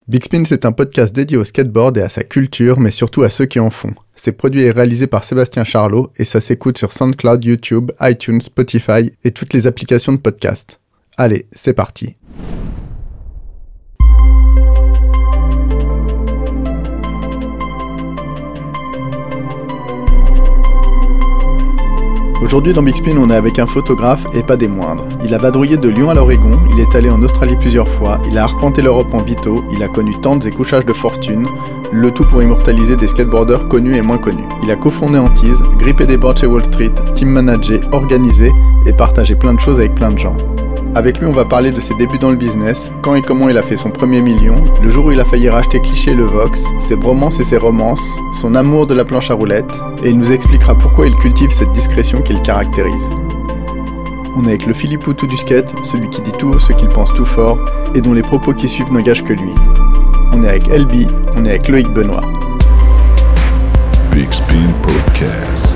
Big Spin, c'est un podcast dédié au skateboard et à sa culture, mais surtout à ceux qui en font. C'est produit et réalisé par Sébastien Charlot et ça s'écoute sur SoundCloud, YouTube, iTunes, Spotify et toutes les applications de podcast. Allez, c'est parti. Aujourd'hui dans Big Spin, on est avec un photographe et pas des moindres. Il a vadrouillé de Lyon à l'Oregon, il est allé en Australie plusieurs fois, il a arpenté l'Europe en Vito, il a connu tentes et couchages de fortune, le tout pour immortaliser des skateboarders connus et moins connus. Il a cofondé Antise, grippé des boards chez Wall Street, team managé, organisé et partagé plein de choses avec plein de gens. Avec lui, on va parler de ses débuts dans le business, quand et comment il a fait son premier million, le jour où il a failli racheter Cliché le Vox, ses bromances et ses romances, son amour de la planche à roulettes, et il nous expliquera pourquoi il cultive cette discrétion qui le caractérise. On est avec le Philippe Poutou du skate, celui qui dit tout haut ce qu'il pense tout fort, et dont les propos qui suivent n'engagent que lui. On est avec LB, on est avec Loïc Benoît. Big Spin Podcast.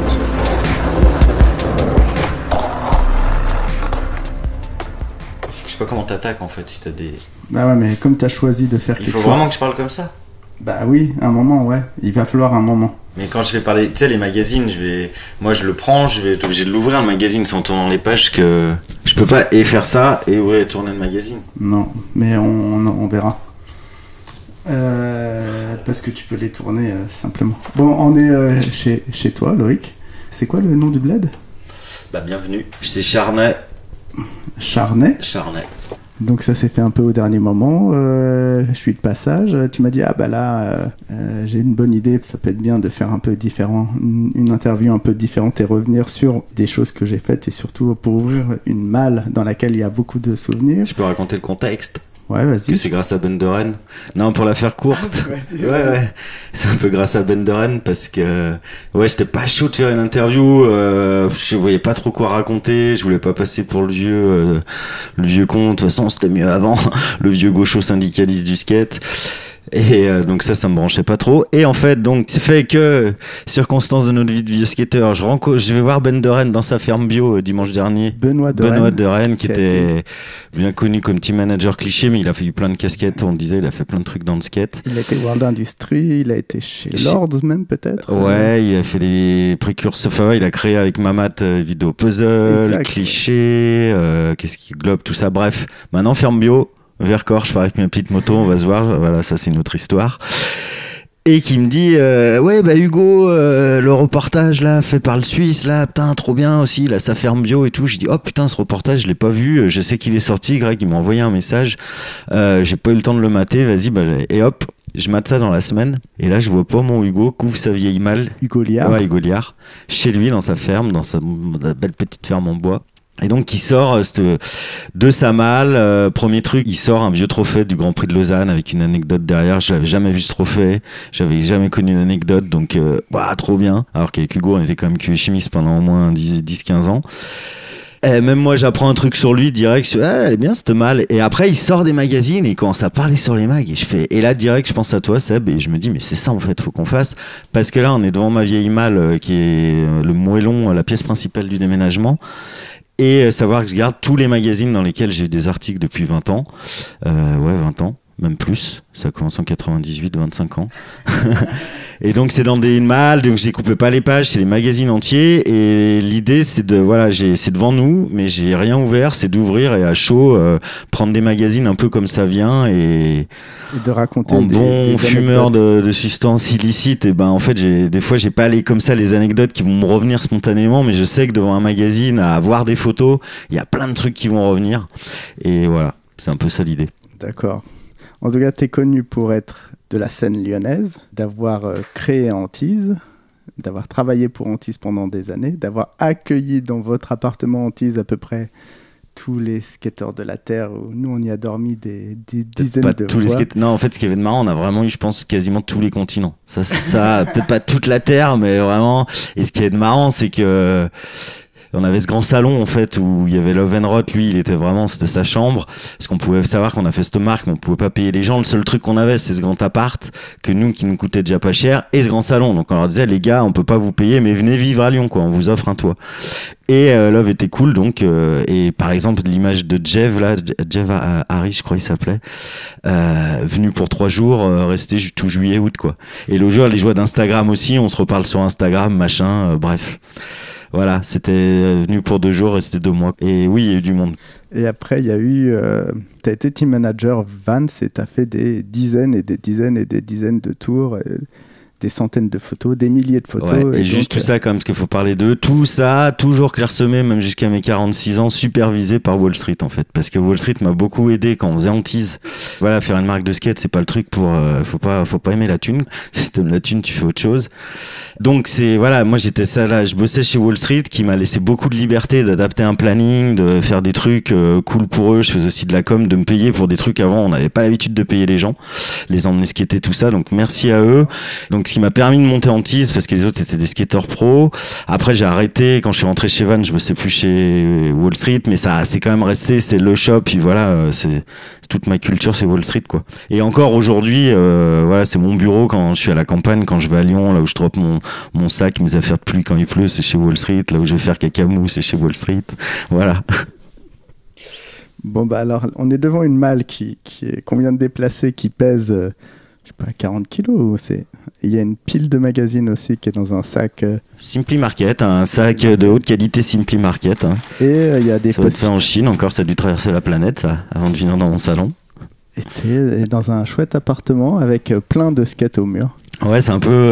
Je sais pas comment t'attaques en fait si t'as des... Bah ouais, mais comme t'as choisi de faire quelque chose... Il faut vraiment que je parle comme ça. Bah oui, un moment, ouais. Il va falloir un moment. Mais quand je vais parler, tu sais, les magazines, moi je le prends, je vais être obligé de l'ouvrir le magazine sans tourner les pages que... Je peux pas et faire ça et ouais, tourner le magazine. Non, mais on verra. Parce que tu peux les tourner simplement. Bon, on est chez toi, Loïc. C'est quoi le nom du bled ? Bah bienvenue. C'est Charnay. Charnay. Donc ça s'est fait un peu au dernier moment. Je suis de passage. Tu m'as dit j'ai une bonne idée. Ça peut être bien de faire un peu différent, une interview un peu différente et revenir sur des choses que j'ai faites et surtout pour ouvrir une malle dans laquelle il y a beaucoup de souvenirs. Je peux raconter le contexte. Ouais, vas-y. Que c'est grâce à Ben Doren. Non, pour la faire courte. Ouais. C'est un peu grâce à Ben Doren parce que ouais, j'étais pas chaud de faire une interview. Je voyais pas trop quoi raconter. Je voulais pas passer pour le vieux con. De toute façon, c'était mieux avant. Le vieux gaucho syndicaliste du skate. Et donc ça me branchait pas trop. Et en fait, donc, c'est fait que, circonstance de notre vie de vieux skateur, je vais voir Ben Doren dans sa ferme bio dimanche dernier. Benoît Doren, qui était bien connu comme team manager Cliché, mais il a fait plein de casquettes, on le disait, il a fait plein de trucs dans le skate. Il a été World Industry, il a été chez Lords même peut-être. Ouais, il a fait des précurseurs, enfin ouais, il a créé avec Mamat Vidéo Puzzle, exact, Cliché, qu'est-ce qui globe, tout ça, bref. Maintenant, ferme bio. Vercors, je pars avec ma petite moto, on va se voir, voilà, ça c'est une autre histoire. Et qui me dit ouais bah Hugo, le reportage là fait par le Suisse là, putain trop bien aussi, là sa ferme bio et tout. Je dis oh putain ce reportage je l'ai pas vu, je sais qu'il est sorti, Greg il m'a envoyé un message, j'ai pas eu le temps de le mater, vas-y bah et hop je mate ça dans la semaine et là je vois pas mon Hugo couvre sa vieille malle, Hugo Liard, chez lui dans sa ferme, dans sa belle petite ferme en bois. Et donc il sort de sa malle, premier truc, il sort un vieux trophée du Grand Prix de Lausanne avec une anecdote derrière. J'avais jamais vu ce trophée, j'avais jamais connu une anecdote, donc trop bien. Alors qu'avec Hugo on était quand même QE chimiste pendant au moins 10-15 ans. Et même moi j'apprends un truc sur lui direct, je fais elle est bien cette malle. Et après il sort des magazines et il commence à parler sur les mags et là direct je pense à toi Seb et je me dis mais c'est ça en fait faut qu'on fasse, parce que là on est devant ma vieille malle qui est le moellon, la pièce principale du déménagement. Et savoir que je garde tous les magazines dans lesquels j'ai eu des articles depuis 20 ans. 20 ans, même plus. Ça commence en 98, 25 ans. Et donc c'est dans des malles, donc je découpe pas les pages, c'est les magazines entiers. Et l'idée c'est c'est devant nous, mais j'ai rien ouvert, c'est d'ouvrir et à chaud prendre des magazines un peu comme ça vient et de raconter en bon fumeur de substances illicites. Et ben en fait des fois j'ai pas comme ça les anecdotes qui vont me revenir spontanément, mais je sais que devant un magazine à voir des photos, il y a plein de trucs qui vont revenir. Et voilà, c'est un peu ça l'idée. D'accord. En tout cas, tu es connu pour être de la scène lyonnaise, d'avoir créé Antise, d'avoir travaillé pour Antise pendant des années, d'avoir accueilli dans votre appartement Antise à peu près tous les skateurs de la Terre, où nous on y a dormi des dizaines de fois. Non, en fait, ce qui est marrant, on a vraiment eu, je pense, quasiment tous les continents. Ça peut-être pas toute la Terre, mais vraiment. Et ce qui est marrant, c'est que on avait ce grand salon en fait où il y avait Love and Rot, lui c'était sa chambre, parce qu'on pouvait savoir qu'on a fait cette marque mais on pouvait pas payer les gens, le seul truc qu'on avait c'est ce grand appart qui nous coûtait déjà pas cher et ce grand salon, donc on leur disait les gars on peut pas vous payer mais venez vivre à Lyon quoi, on vous offre un toit. Et Love était cool, donc et par exemple l'image de Jeff là, Jeff Harry, je crois il s'appelait, venu pour 3 jours, resté tout juillet août quoi. Et l'autre jour les joies d'Instagram aussi, on se reparle sur Instagram machin, bref. Voilà, c'était venu pour 2 jours, resté 2 mois. Et oui, il y a eu du monde. Et après, il y a eu... tu as été team manager Vans et tu as fait des dizaines et des dizaines et des dizaines de tours, des centaines de photos, des milliers de photos. Ouais, et juste donc, tout ça, quand même, parce qu'il faut parler d'eux. Tout ça, toujours clairsemé, même jusqu'à mes 46 ans, supervisé par Wall Street, en fait. Parce que Wall Street m'a beaucoup aidé quand on faisait hantise. Voilà, faire une marque de skate, c'est pas le truc pour... faut pas aimer la thune. Si t'aimes la thune, tu fais autre chose. Donc c'est voilà, moi j'étais ça là, je bossais chez Wall Street qui m'a laissé beaucoup de liberté d'adapter un planning, de faire des trucs cool pour eux. Je faisais aussi de la com, de me payer pour des trucs avant on n'avait pas l'habitude de payer les gens, les emmener skater tout ça. Donc merci à eux. Donc ce qui m'a permis de monter en tease parce que les autres étaient des skateurs pro. Après j'ai arrêté quand je suis rentré chez Vans, je bossais plus chez Wall Street, mais ça c'est quand même resté, c'est le shop. Puis voilà, c'est toute ma culture, c'est Wall Street quoi. Et encore aujourd'hui, voilà, c'est mon bureau quand je suis à la campagne, quand je vais à Lyon, là où je drop mon sac, mes affaires de pluie quand il pleut, c'est chez Wall Street. Là où je vais faire cacamou, c'est chez Wall Street. Voilà. Bon, bah alors, on est devant une malle qui est combien de déplacés, qui pèse, je sais pas, 40 kilos. Il y a une pile de magazines aussi qui est dans un sac. Simply Market, un sac de haute qualité Simply Market. Hein. Et il y a des ça va être fait en Chine, encore ça a dû traverser la planète, ça, avant de venir dans mon salon. Et t'es dans un chouette appartement avec plein de skates au mur. Ouais, c'est un peu.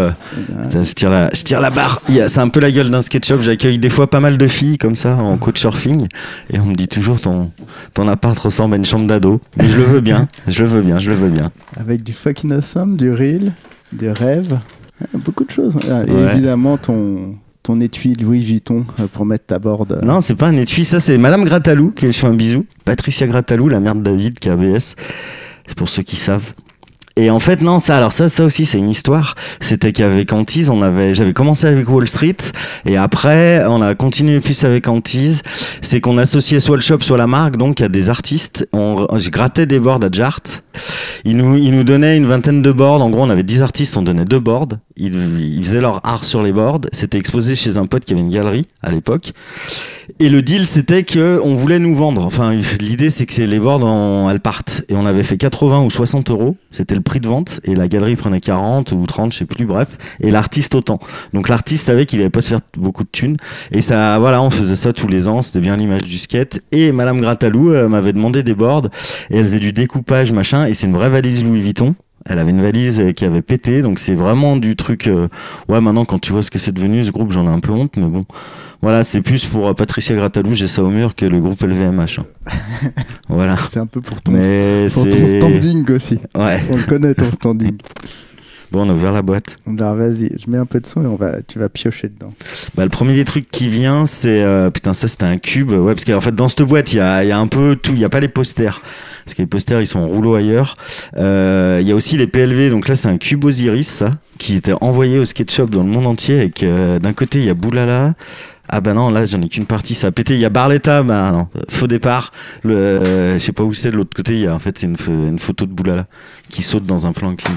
Je tire la barre. C'est un peu la gueule d'un skate shop. J'accueille des fois pas mal de filles comme ça en couchsurfing. Et on me dit toujours ton appart ressemble à une chambre d'ado. Mais je le veux bien. Je le veux bien. Avec du fucking awesome, du real, du rêve. Beaucoup de choses. Et ouais. Évidemment, ton étui Louis Vuitton pour mettre ta board. Non, c'est pas un étui. Ça, c'est Madame Grattalou que je fais un bisou. Patricia Grattalou, la mère de David, qui est ABS. C'est pour ceux qui savent. Et en fait, non, ça aussi, c'est une histoire. C'était qu'avec Antise, j'avais commencé avec Wall Street, et après, on a continué plus avec Antise. C'est qu'on associait soit le shop, soit la marque, donc, à des artistes. Je grattais des boards à Jart. Ils nous donnaient une vingtaine de boards. En gros, on avait 10 artistes, on donnait 2 boards. Ils faisaient leur art sur les boards. C'était exposé chez un pote qui avait une galerie, à l'époque. Et le deal, c'était qu'on voulait nous vendre. Enfin, l'idée, c'est que les boards, elles partent. Et on avait fait 80 ou 60 euros. C'était le prix de vente. Et la galerie prenait 40 ou 30, je sais plus, bref. Et l'artiste autant. Donc l'artiste savait qu'il allait pas se faire beaucoup de thunes. Et ça, voilà, on faisait ça tous les ans. C'était bien l'image du skate. Et Madame Grattalou m'avait demandé des boards. Et elle faisait du découpage, machin. Et c'est une vraie valise Louis Vuitton. Elle avait une valise qui avait pété. Donc c'est vraiment du truc... Ouais, maintenant, quand tu vois ce que c'est devenu, ce groupe, j'en ai un peu honte. Mais bon... Voilà, c'est plus pour Patricia Grattalou, j'ai ça au mur, que le groupe LVMH. Hein. Voilà. C'est un peu pour ton standing aussi. Ouais. On le connaît, ton standing. Bon, on a ouvert la boîte. Alors vas-y, je mets un peu de son et tu vas piocher dedans. Bah, le premier des trucs qui vient, c'est... putain, ça, c'était un cube. Ouais, parce qu'en fait, dans cette boîte, il y a un peu tout. Il n'y a pas les posters. Parce que les posters, ils sont en rouleau ailleurs. Il y a aussi les PLV. Donc là, c'est un cube Osiris, ça, qui était envoyé au skate shop dans le monde entier. Avec d'un côté, il y a Boulala. Ah bah non, là j'en ai qu'une partie, ça a pété. Il y a Barletta, bah non, faux départ. Je sais pas où c'est de l'autre côté. En fait, c'est une photo de Boulala qui saute dans un plan clean.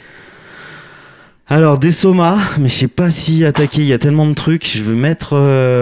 Alors des Soma, mais je sais pas si attaquer. Il y a tellement de trucs. Je veux mettre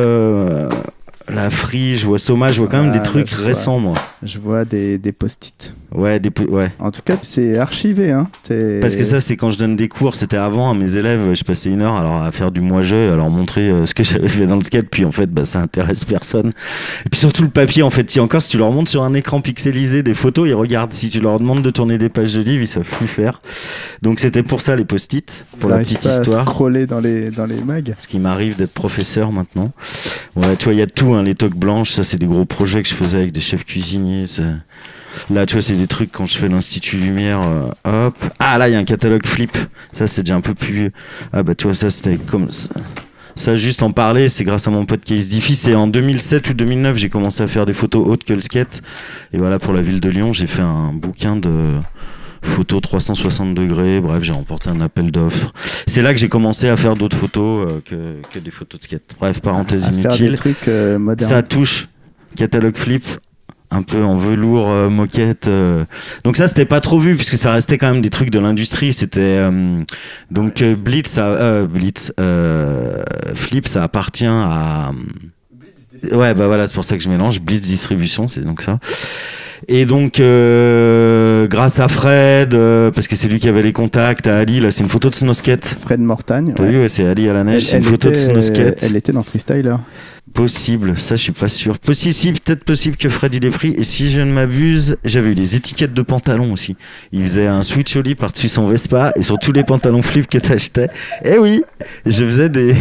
la Free. Je vois Soma, je vois quand même des trucs récents, moi. Je vois des post-it. Ouais, ouais. En tout cas, c'est archivé, hein. Parce que ça, c'est quand je donne des cours. C'était avant, à mes élèves, je passais 1 heure alors, à faire du moi-je, à leur montrer ce que j'avais fait dans le skate. Puis en fait, bah, ça intéresse personne. Et puis surtout le papier, en fait, si tu leur montres sur un écran pixelisé des photos, ils regardent. Si tu leur demandes de tourner des pages de livres, ils savent plus faire. Donc c'était pour ça les post-it, pour la petite histoire. À scroller dans les mags. Parce qu'il m'arrive d'être professeur maintenant. Ouais, tu vois, il y a tout, hein, les toques blanches, ça c'est des gros projets que je faisais avec des chefs cuisiniers. Là, tu vois, c'est des trucs quand je fais l'Institut Lumière. Hop. Ah, là, il y a un catalogue flip. Ça, c'est déjà un peu plus. Ah, bah, tu vois, ça, c'était comme ça. Ça, juste en parler, c'est grâce à mon pote Case Diffie. C'est en 2007 ou 2009, j'ai commencé à faire des photos hautes que le skate. Et voilà, pour la ville de Lyon, j'ai fait un bouquin de photos 360 degrés. Bref, j'ai remporté un appel d'offres. C'est là que j'ai commencé à faire d'autres photos que des photos de skate. Bref, parenthèse inutile. Faire des trucs modernes. Ça touche. Catalogue flip. Un peu en velours, moquette. Donc ça, c'était pas trop vu, puisque ça restait quand même des trucs de l'industrie. C'était donc Flip, ça appartient à Ouais, bah voilà, c'est pour ça que je mélange. Blitz Distribution, c'est donc ça. Et donc, grâce à Fred, parce que c'est lui qui avait les contacts à Ali, là, c'est une photo de snowskate. Fred Mortagne. T'as vu, ouais, c'est Ali à la neige, c'est une photo de snowskate. Elle était dans Freestyler. Possible, ça je suis pas sûr. Possible, si, peut-être possible que Fred il ait pris. Et si je ne m'abuse, j'avais eu les étiquettes de pantalons aussi. Il faisait un switch oli par-dessus son Vespa et sur tous les pantalons flip que t'achetais. Eh oui, je faisais des.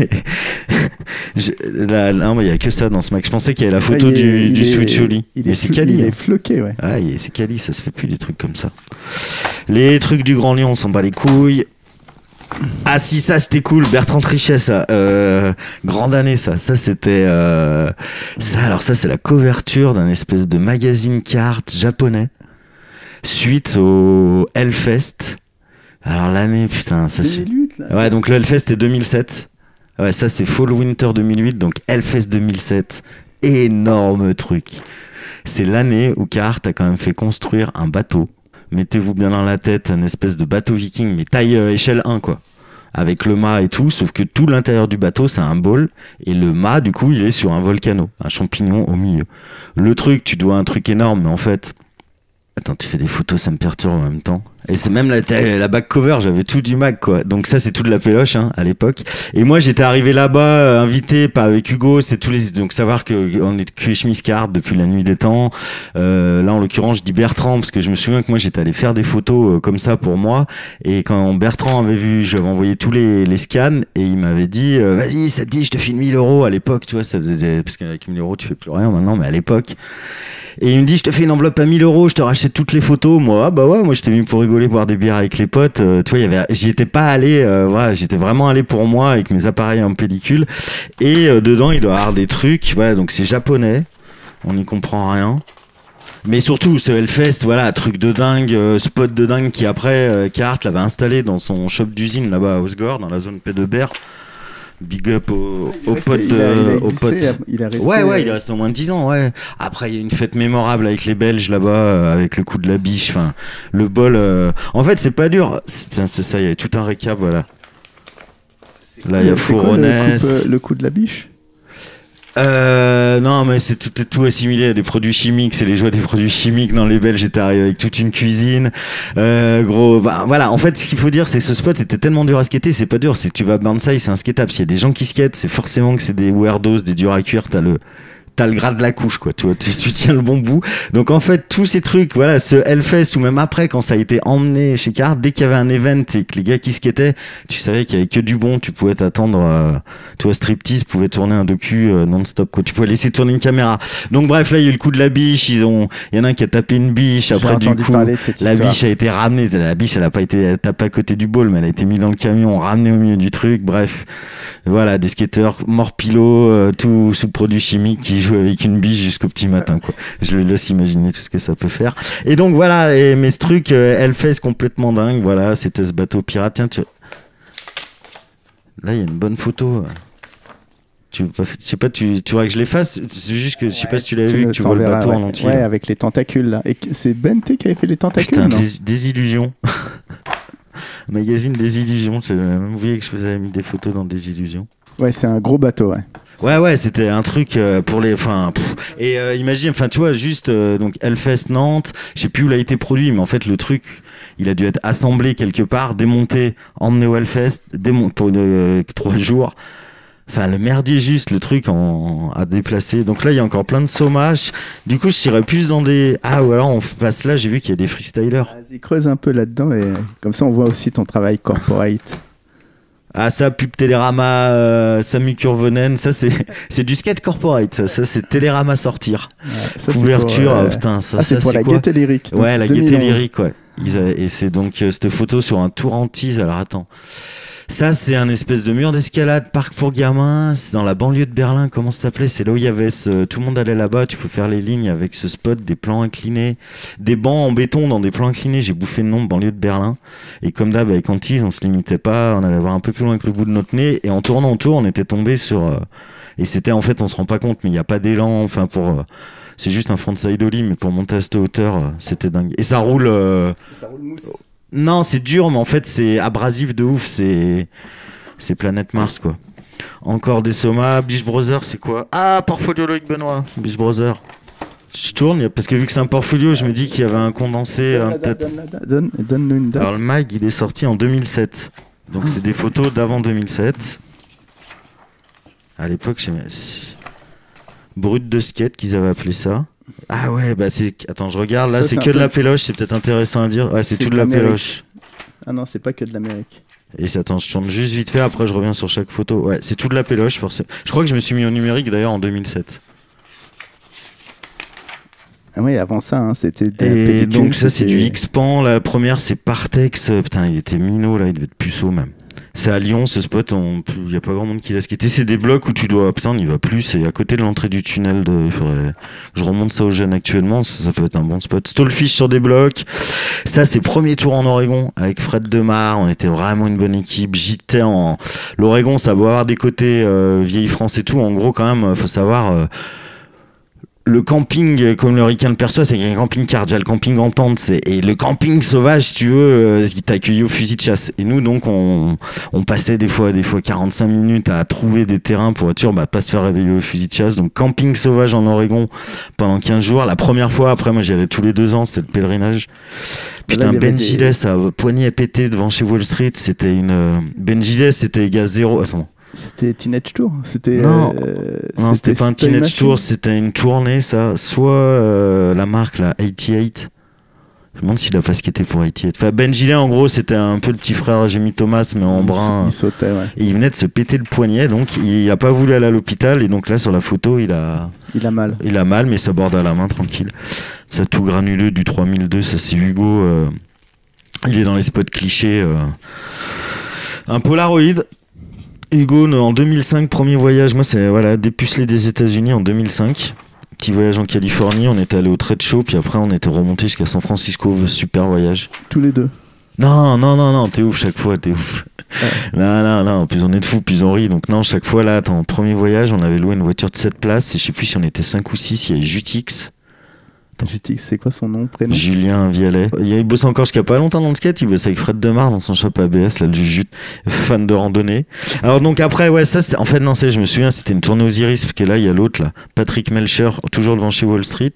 Non, mais il y a que ça dans ce mec. Je pensais qu'il y avait la photo du switch oli. C'est Cali. Il est floqué, ouais. Ah, c'est Cali, ça se fait plus des trucs comme ça. Les trucs du Grand Lyon, on s'en bat les couilles. Ah si, ça c'était cool, Bertrand Trichet, ça, grande année, ça c'était ça. Alors ça c'est la couverture d'un espèce de magazine cartes japonais suite au Hellfest. Alors l'année, putain, ça 2008 là. Ouais, donc le Hellfest est 2007. Ouais, ça c'est Fall Winter 2008, donc Hellfest 2007, énorme truc. C'est l'année où Carhartt a quand même fait construire un bateau. Mettez-vous bien dans la tête un espèce de bateau viking, mais taille échelle 1, quoi. Avec le mât et tout, sauf que tout l'intérieur du bateau, c'est un bol. Et le mât, du coup, il est sur un volcano, un champignon au milieu. Le truc, tu dois un truc énorme, mais en fait... Attends, tu fais des photos, ça me perturbe en même temps. Et c'est même la back cover, j'avais tout du mag, quoi. Donc ça, c'est tout de la péloche, hein, à l'époque. Et moi, j'étais arrivé là-bas, invité par avec Hugo, c'est tous les, donc savoir que on est que chemise carte depuis la nuit des temps. Là, en l'occurrence, je dis Bertrand, parce que je me souviens que moi, j'étais allé faire des photos comme ça pour moi. Et quand Bertrand avait vu, j'avais envoyé tous les scans, et il m'avait dit, vas-y, ça te dit, je te file 1000 €. À l'époque, tu vois, ça faisait, parce qu'avec 1000 €, tu fais plus rien maintenant, mais à l'époque. Et il me dit, je te fais une enveloppe à 1000 €, je te rachète toutes les photos. Moi, ah bah ouais, moi j'étais venu pour rigoler, boire des bières avec les potes. Tu vois, j'y étais pas allé, voilà, j'étais vraiment allé pour moi avec mes appareils en pellicule. Et dedans, il doit y avoir des trucs, voilà, donc c'est japonais, on n'y comprend rien. Mais surtout, ce Hellfest, voilà, truc de dingue, spot de dingue qui après, Carhartt l'avait installé dans son shop d'usine là-bas à Osgore, dans la zone P2BR. Big up aux potes. Il est resté. Ouais, il est resté au moins 10 ans, ouais. Après, il y a une fête mémorable avec les Belges là-bas, avec le coup de la biche, enfin, le bol. En fait, c'est pas dur. C'est ça, il y a tout un récap, voilà. Là, il y a Fouronnès. Le coup de la biche? Non, mais c'est tout assimilé à des produits chimiques, c'est les joies des produits chimiques. Dans les Belges, j'étais arrivé avec toute une cuisine. Gros, bah, voilà. En fait, ce qu'il faut dire, c'est que ce spot était tellement dur à skater, c'est pas dur. C'est que tu vas à Burnside, c'est un skatable. S'il y a des gens qui skatent, c'est forcément que c'est des weirdos, des durs à cuire. T'as le gras de la couche, quoi. Tu tiens le bon bout. Donc, en fait, tous ces trucs, voilà, ce Hellfest, ou même après, quand ça a été emmené chez Carhartt, dès qu'il y avait un event et que les gars qui skataient, tu savais qu'il y avait que du bon, tu pouvais t'attendre, tu vois, Striptease pouvait tourner un docu non-stop, quoi. Tu pouvais laisser tourner une caméra. Donc, bref, là, il y a eu le coup de la biche, il y en a un qui a tapé une biche, après, du coup, la biche a été ramenée, la biche, elle a pas été tapée à côté du bol, mais elle a été mise dans le camion, ramenée au milieu du truc, bref. Voilà, des skateurs morts pilot, tout sous produits chimiques qui jouent avec une biche jusqu'au petit matin, quoi. Je le laisse imaginer tout ce que ça peut faire. Et donc voilà, mais ce truc, Hellfest complètement dingue, voilà, c'était ce bateau pirate. Tiens, là il y a une bonne photo. Je sais pas, tu voudrais que je les fasse? C'est juste que je sais pas si tu l'as vu, que tu vois le bateau en entier. Ouais, avec les tentacules là. Et c'est Bente qui avait fait les tentacules. Putain, non des illusions. Magazine des illusions. J'ai même oublié que je faisais mis des photos dans des illusions. Ouais, c'est un gros bateau, ouais. Ouais, c'était un truc pour les. Enfin, et imagine, enfin, tu vois, juste donc Hellfest Nantes, je sais plus où il a été produit, mais en fait, le truc, il a dû être assemblé quelque part, démonté, emmené au Hellfest, pour 3 jours. Enfin, le merdier juste, le truc à déplacer. Donc là, il y a encore plein de sommages. Du coup, je tirais plus dans des... Ah, ou alors on passe là, j'ai vu qu'il y a des freestylers. Vas-y, creuse un peu là-dedans et comme ça, on voit aussi ton travail corporate. Ah, ça, pub Télérama, Samu Kurvonen, ça c'est du skate corporate, ça c'est Télérama sortir. Ouais, ça, couverture, pour, putain, ça c'est pour la quoi Gaieté Lyrique. Ouais, la Gaieté Lyrique, ouais. Et c'est donc cette photo sur un tour en tease, alors attends. Ça, c'est un espèce de mur d'escalade, parc pour gamins, c'est dans la banlieue de Berlin, comment ça s'appelait? C'est là où il y avait tout le monde allait là-bas, tu peux faire les lignes avec ce spot, des plans inclinés, des bancs en béton dans des plans inclinés, j'ai bouffé le nom de banlieue de Berlin, et comme d'hab avec Antise, on se limitait pas, on allait voir un peu plus loin que le bout de notre nez, et en tournant autour, on était tombé sur... et c'était en fait, on se rend pas compte, mais il n'y a pas d'élan, enfin pour... c'est juste un frontside ollie, mais pour monter à cette hauteur, c'était dingue. Et ça roule... Ça roule mousse. Non, c'est dur, mais en fait, c'est abrasif de ouf. C'est Planète Mars, quoi. Encore des Soma. Beach Brothers, c'est quoi? Ah, Portfolio Loïc Benoît. Beach Brothers. Je tourne, parce que vu que c'est un portfolio, je me dis qu'il y avait un condensé. Donne-nous une date. Alors le mag, il est sorti en 2007. Donc c'est des photos d'avant 2007. À l'époque, Brut de skate qu'ils avaient appelé ça. Ah ouais, bah c'est... Attends, je regarde, là Ça, c'est c'est que un de la peu- péloche, c'est peut-être intéressant à dire. Ouais, c'est tout de la péloche. Ah non, c'est pas que de l'Amérique. Et attends, je tourne juste vite fait, après je reviens sur chaque photo. Ouais, c'est tout de la péloche, forcément. Je crois que je me suis mis au numérique d'ailleurs en 2007. Ah oui, avant ça, hein, c'était des Et pellicules, donc ça c'est c'était- du X-Pan, la première c'est Partex, putain il était minot là, il devait être puceau même. C'est à Lyon ce spot, il y a pas grand monde qui l'a skaté, c'est des blocs où tu dois, putain on n'y va plus, c'est à côté de l'entrée du tunnel, il faudrait que je remonte ça aux jeunes actuellement, ça peut être un bon spot. Stallfish sur des blocs, ça c'est premier tour en Oregon avec Fred Demar, on était vraiment une bonne équipe, j'étais en... L'Oregon ça doit avoir des côtés vieille France et tout, en gros quand même faut savoir... Le camping, comme le ricain le perçoit, c'est qu'il y a un camping car, déjà le camping en tente, et le camping sauvage, si tu veux, il t'a accueilli au fusil de chasse. Et nous, donc, on passait des fois 45 minutes à trouver des terrains pour être sûr, pas se faire réveiller au fusil de chasse. Donc, camping sauvage en Oregon pendant 15 jours. La première fois, après, moi, j'y allais tous les 2 ans, c'était le pèlerinage. Putain, Ben Gilles, ça poignet pété devant chez Wall Street, c'était une... Ben Gilles, c'était gaz 0. Attends. C'était Teenage Tour. C'était non, c'était pas un Stay Teenage Machine. Tour, c'était une tournée, ça. Soit la marque, là, 88. Je me demande s'il a pas skaté pour 88. Enfin, Ben Gillet, en gros, c'était un peu le petit frère Jamie Thomas, mais en brun. Il sautait, ouais. Et il venait de se péter le poignet, donc il a pas voulu aller à l'hôpital. Et donc là, sur la photo, il a mal. Il a mal, mais ça borde à la main, tranquille. Ça tout granuleux du 3002, ça c'est Hugo. Il est dans les spots clichés. Un Polaroid. Hugo, en 2005, premier voyage. Moi, c'est dépucelé des États-Unis en 2005. Petit voyage en Californie. On était allé au trade show, puis après, on était remonté jusqu'à San Francisco. Super voyage. Tous les deux. Non, t'es ouf chaque fois, t'es ouf. Ouais. Non, plus on est de fous, plus on rit. Donc, non, chaque fois, là, premier voyage, on avait loué une voiture de 7 places. Et je sais plus si on était 5 ou 6. Il y avait Jutix. Jutix, c'est quoi son nom, prénom? Julien Vialet. Il bosse encore jusqu'à pas longtemps dans le skate. Il bosse avec Fred Demar dans son shop ABS, là, le Jujut, fan de randonnée. Alors, donc, après, ouais, ça, en fait, non, je me souviens, c'était une tournée aux Iris, parce que là, il y a l'autre, là, Patrick Melcher, toujours devant chez Wall Street.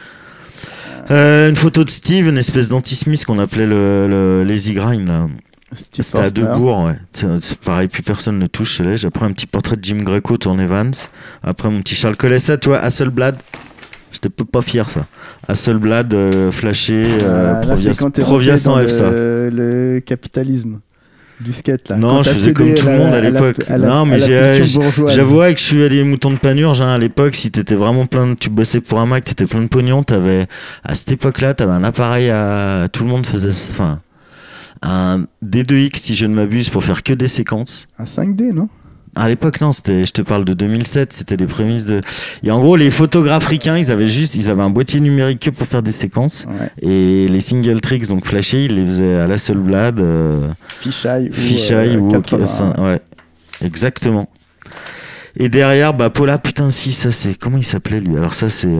Une photo de Steve, une espèce d'anti-Smith qu'on appelait le Lazy Grind, là. C'était à Debourg, ouais. C'est pareil, plus personne ne touche, j'ai après un petit portrait de Jim Greco, tourné Vans. Après, mon petit Charles Collet, ça, toi, Hasselblad. J'étais pas fier, ça. Hasselblad, flashé, Provia sans F, ça. Le capitalisme du skate, là. Non, je faisais comme tout le monde à l'époque. Non, mais j'avouais que je suis allé mouton de Panurge, à l'époque, si t'étais vraiment tu bossais pour un Mac, t'étais plein de pognon, à cette époque-là, t'avais un appareil tout le monde faisait, enfin, un D2X, si je ne m'abuse, pour faire que des séquences. Un 5D, non? À l'époque, non, je te parle de 2007, c'était des prémices de... Et en gros, les photographes ricains, ils avaient un boîtier numérique que pour faire des séquences. Ouais. Et les single tricks, donc flashés, ils les faisaient à l'Hasselblad. Fisheye ou 80. Ouais, exactement. Et derrière, Paula, putain, si, ça c'est... Comment il s'appelait, lui? Alors ça, c'est...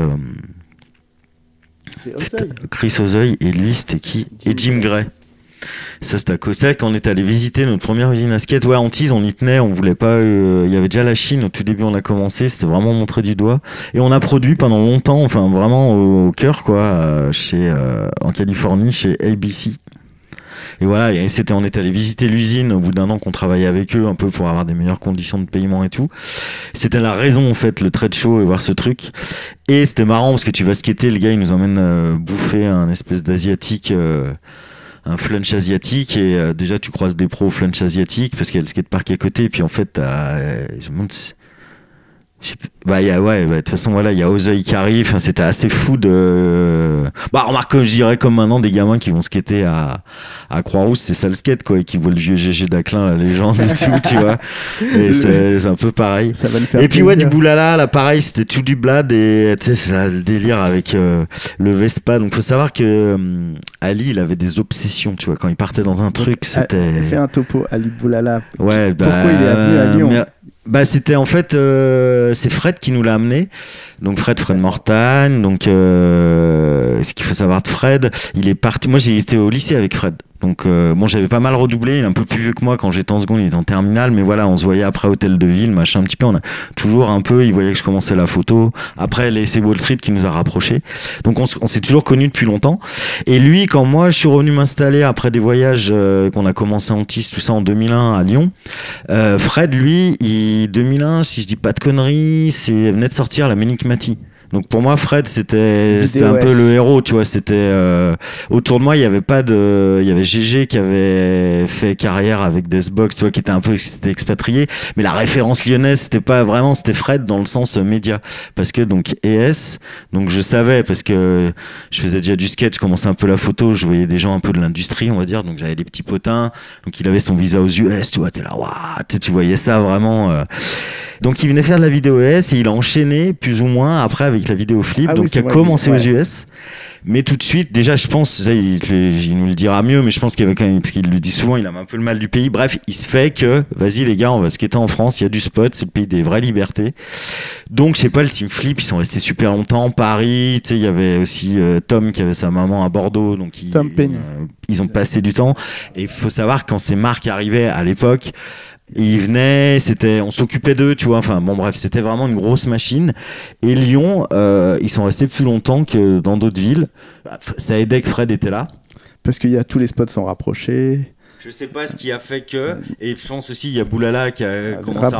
Chris Ozoy, et lui, c'était qui? Et Jim Gray. Ça, c'était à Cossack. On est allé visiter notre première usine à skate. Ouais, Antise, on y tenait. On voulait pas. Il y avait déjà la Chine. Au tout début, on a commencé. C'était vraiment montré du doigt. Et on a produit pendant longtemps, enfin, vraiment au cœur, quoi, en Californie, chez ABC. Et voilà, on est allé visiter l'usine au bout d'un an qu'on travaillait avec eux, un peu pour avoir des meilleures conditions de paiement et tout. C'était la raison, en fait, le trade show et voir ce truc. Et c'était marrant parce que tu vas skater, le gars, il nous emmène bouffer un espèce d'asiatique. Un flunch asiatique et déjà tu croises des pros au flunch asiatique parce qu'il y a le skatepark à côté et puis en fait je me demande de toute façon voilà, il y a Ozoy qui arrive, enfin, c'était assez fou de remarque, je dirais comme maintenant des gamins qui vont skater à Croix-Rousse, c'est ça le skate, quoi, et qui voient le vieux GG d'Aclin, la légende et tout, tu vois, et c'est un peu pareil. Ça va le faire et puis plaisir. Ouais, du boulala là pareil, c'était tout du blad et tu sais c'est ça, le délire avec le Vespa. Donc faut savoir que Ali, il avait des obsessions, tu vois, quand il partait dans un truc, c'était... Fais un topo, Ali Boulala. Ouais, pourquoi il est venu à Lyon? C'était en fait c'est Fred qui nous l'a amené. Donc Fred Mortagne. Donc ce qu'il faut savoir de Fred, il est parti. Moi j'ai été au lycée avec Fred. Donc bon, j'avais pas mal redoublé, il est un peu plus vieux que moi quand j'étais en seconde, il était en terminale, mais voilà, on se voyait après Hôtel de Ville, machin, un petit peu, on a toujours un peu, il voyait que je commençais la photo. Après, c'est Wall Street qui nous a rapprochés. Donc on s'est toujours connus depuis longtemps. Et lui, quand moi je suis revenu m'installer après des voyages qu'on a commencé en TIS, tout ça en 2001 à Lyon, Fred, lui, 2001, si je dis pas de conneries, venait de sortir la Ménic-Mati. Donc pour moi, Fred, c'était un peu le héros, tu vois. C'était autour de moi, il y avait GG qui avait fait carrière avec Deathbox, tu vois, qui était expatrié. Mais la référence lyonnaise, c'était Fred dans le sens média, parce que donc ES, donc je savais parce que je faisais déjà du sketch, je commençais un peu la photo, je voyais des gens un peu de l'industrie, on va dire. Donc j'avais des petits potins. Donc il avait son visa aux US, tu vois, t'es là, waouh, tu voyais ça vraiment. Donc il venait faire de la vidéo ES et il a enchaîné plus ou moins après avec la vidéo Flip, donc qui a commencé aux US. Mais tout de suite, déjà, je pense, ça, il nous le dira mieux, mais je pense qu'il y avait quand même, parce qu'il le dit souvent, il a un peu le mal du pays. Bref, il se fait que, vas-y les gars, on va skater en France, il y a du spot, c'est le pays des vraies libertés. Donc, je sais pas, le team Flip, ils sont restés super longtemps. Paris, tu sais, il y avait aussi Tom qui avait sa maman à Bordeaux, donc ils ont passé du temps. Et il faut savoir, quand ces marques arrivaient à l'époque, ils venaient, on s'occupait d'eux, tu vois. Enfin, bon, bref, c'était vraiment une grosse machine. Et Lyon, ils sont restés plus longtemps que dans d'autres villes. Ça aidait que Fred était là. Parce que tous les spots sont rapprochés. Je sais pas ce qui a fait que. Et je pense aussi, il y a Boulala qui a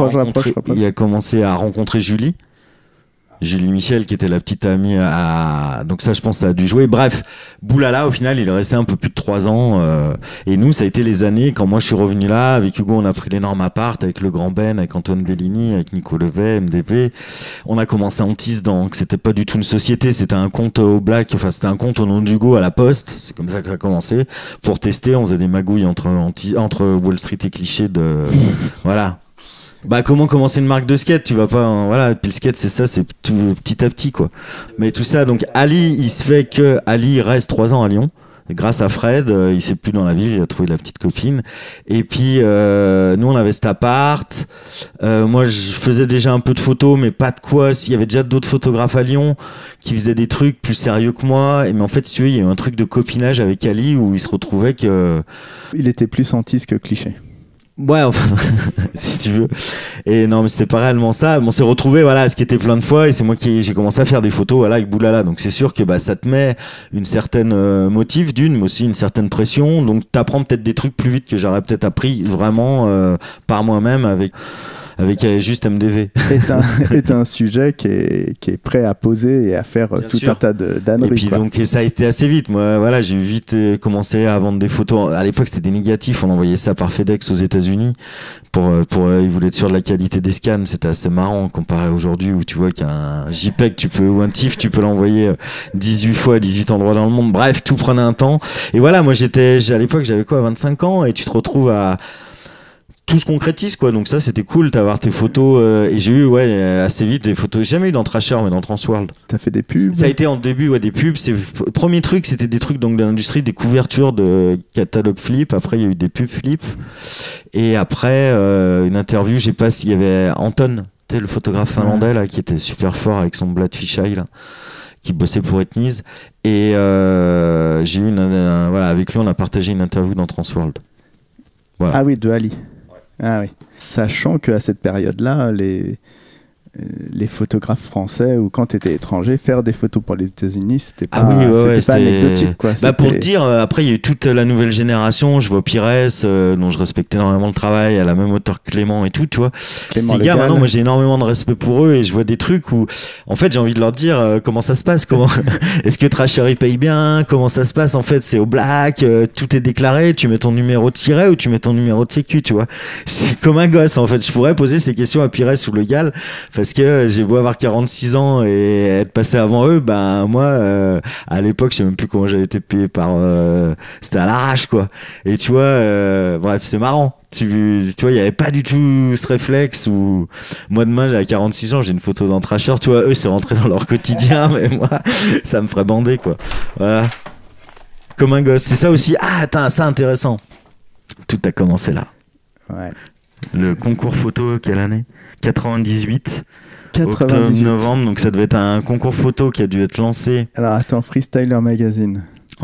commencé à rencontrer Julie. Julie Michel qui était la petite amie donc ça je pense ça a dû jouer. Bref, Boulala au final il est resté un peu plus de 3 ans et nous ça a été les années quand moi je suis revenu là avec Hugo, on a pris l'énorme appart avec le grand Ben, avec Antoine Bellini, avec Nico Levet, MDP. On a commencé en TIS, donc c'était pas du tout une société, c'était un compte au black, enfin c'était un compte au nom d'Hugo à la Poste, c'est comme ça que ça a commencé. Pour tester, on faisait des magouilles entre Wall Street et Cliché voilà. Bah comment commencer une marque de skate, tu vas pas voilà, puis le skate c'est ça, c'est tout petit à petit quoi. Mais tout ça, donc Ali, il se fait que Ali reste 3 ans à Lyon grâce à Fred, il s'est plus dans la ville, il a trouvé la petite copine. Et puis nous on avait cet appart, moi je faisais déjà un peu de photos mais pas de quoi, s'il y avait déjà d'autres photographes à Lyon qui faisaient des trucs plus sérieux que moi, mais en fait si tu veux, il y a eu un truc de copinage avec Ali où il se retrouvait que il était plus antis que Cliché. Ouais, enfin, si tu veux. Et non, mais c'était pas réellement ça. On s'est retrouvés, voilà, à skater plein de fois, et c'est moi j'ai commencé à faire des photos, voilà, avec Boulala. Donc c'est sûr que, ça te met une certaine motive mais aussi une certaine pression. Donc t'apprends peut-être des trucs plus vite que j'aurais peut-être appris vraiment, par moi-même avec juste MDV. est un sujet qui est prêt à poser et à faire bien tout sûr. Un tas d'âneries. Et puis donc ça a été assez vite. Moi, voilà, j'ai vite commencé à vendre des photos. À l'époque, c'était des négatifs. On envoyait ça par FedEx aux États-Unis. Ils voulaient être sûrs de la qualité des scans. C'était assez marrant comparé à aujourd'hui où tu vois qu'un JPEG, ou un TIFF, tu peux l'envoyer 18 fois à 18 endroits dans le monde. Bref, tout prenait un temps. Et voilà, moi à l'époque, j'avais 25 ans et tu te retrouves à tout se concrétise quoi, donc ça c'était cool d'avoir tes photos et j'ai eu assez vite des photos, j'ai jamais eu dans Trasher mais dans Transworld. T'as fait des pubs? Ça a été en début des pubs, le premier truc c'était des trucs donc de l'industrie, des couvertures de catalogue Flip, après il y a eu des pubs Flip et après une interview, je sais pas s'il y avait Anton, tu sais le photographe finlandais là qui était super fort avec son Blad Fisheye là, qui bossait pour Etnies et j'ai eu avec lui on a partagé une interview dans Transworld. Voilà. Ah oui, de Ali. Ah oui. Sachant qu'à cette période-là, les photographes français ou quand tu étais étranger, faire des photos pour les États-Unis, c'était pas, pas anecdotique quoi. Pour te dire, après il y a eu toute la nouvelle génération, je vois Pires dont je respecte énormément le travail, à la même hauteur que Clément et tout, tu vois. Ces gars maintenant, moi j'ai énormément de respect pour eux et je vois des trucs où en fait j'ai envie de leur dire comment ça se passe, est-ce que Trasher il paye bien, comment ça se passe en fait, c'est au black, tout est déclaré, tu mets ton numéro de tiret ou tu mets ton numéro de sécu, tu vois. C'est comme un gosse en fait, je pourrais poser ces questions à Pires ou Le Gall parce que j'ai beau avoir 46 ans et être passé avant eux, moi à l'époque je sais même plus comment j'avais été payé c'était à l'arrache quoi. Et tu vois bref c'est marrant, tu vois il y avait pas du tout ce réflexe où moi demain à 46 ans j'ai une photo d'un Trasher, tu vois, eux c'est rentré dans leur quotidien mais moi ça me ferait bander quoi, voilà, comme un gosse. C'est ça aussi, attends, ça intéressant, tout a commencé là. Ouais. Le concours photo, quelle année? 98. Octobre, novembre, donc ça devait être un concours photo qui a dû être lancé. Alors attends, Freestyler Magazine. Ouais.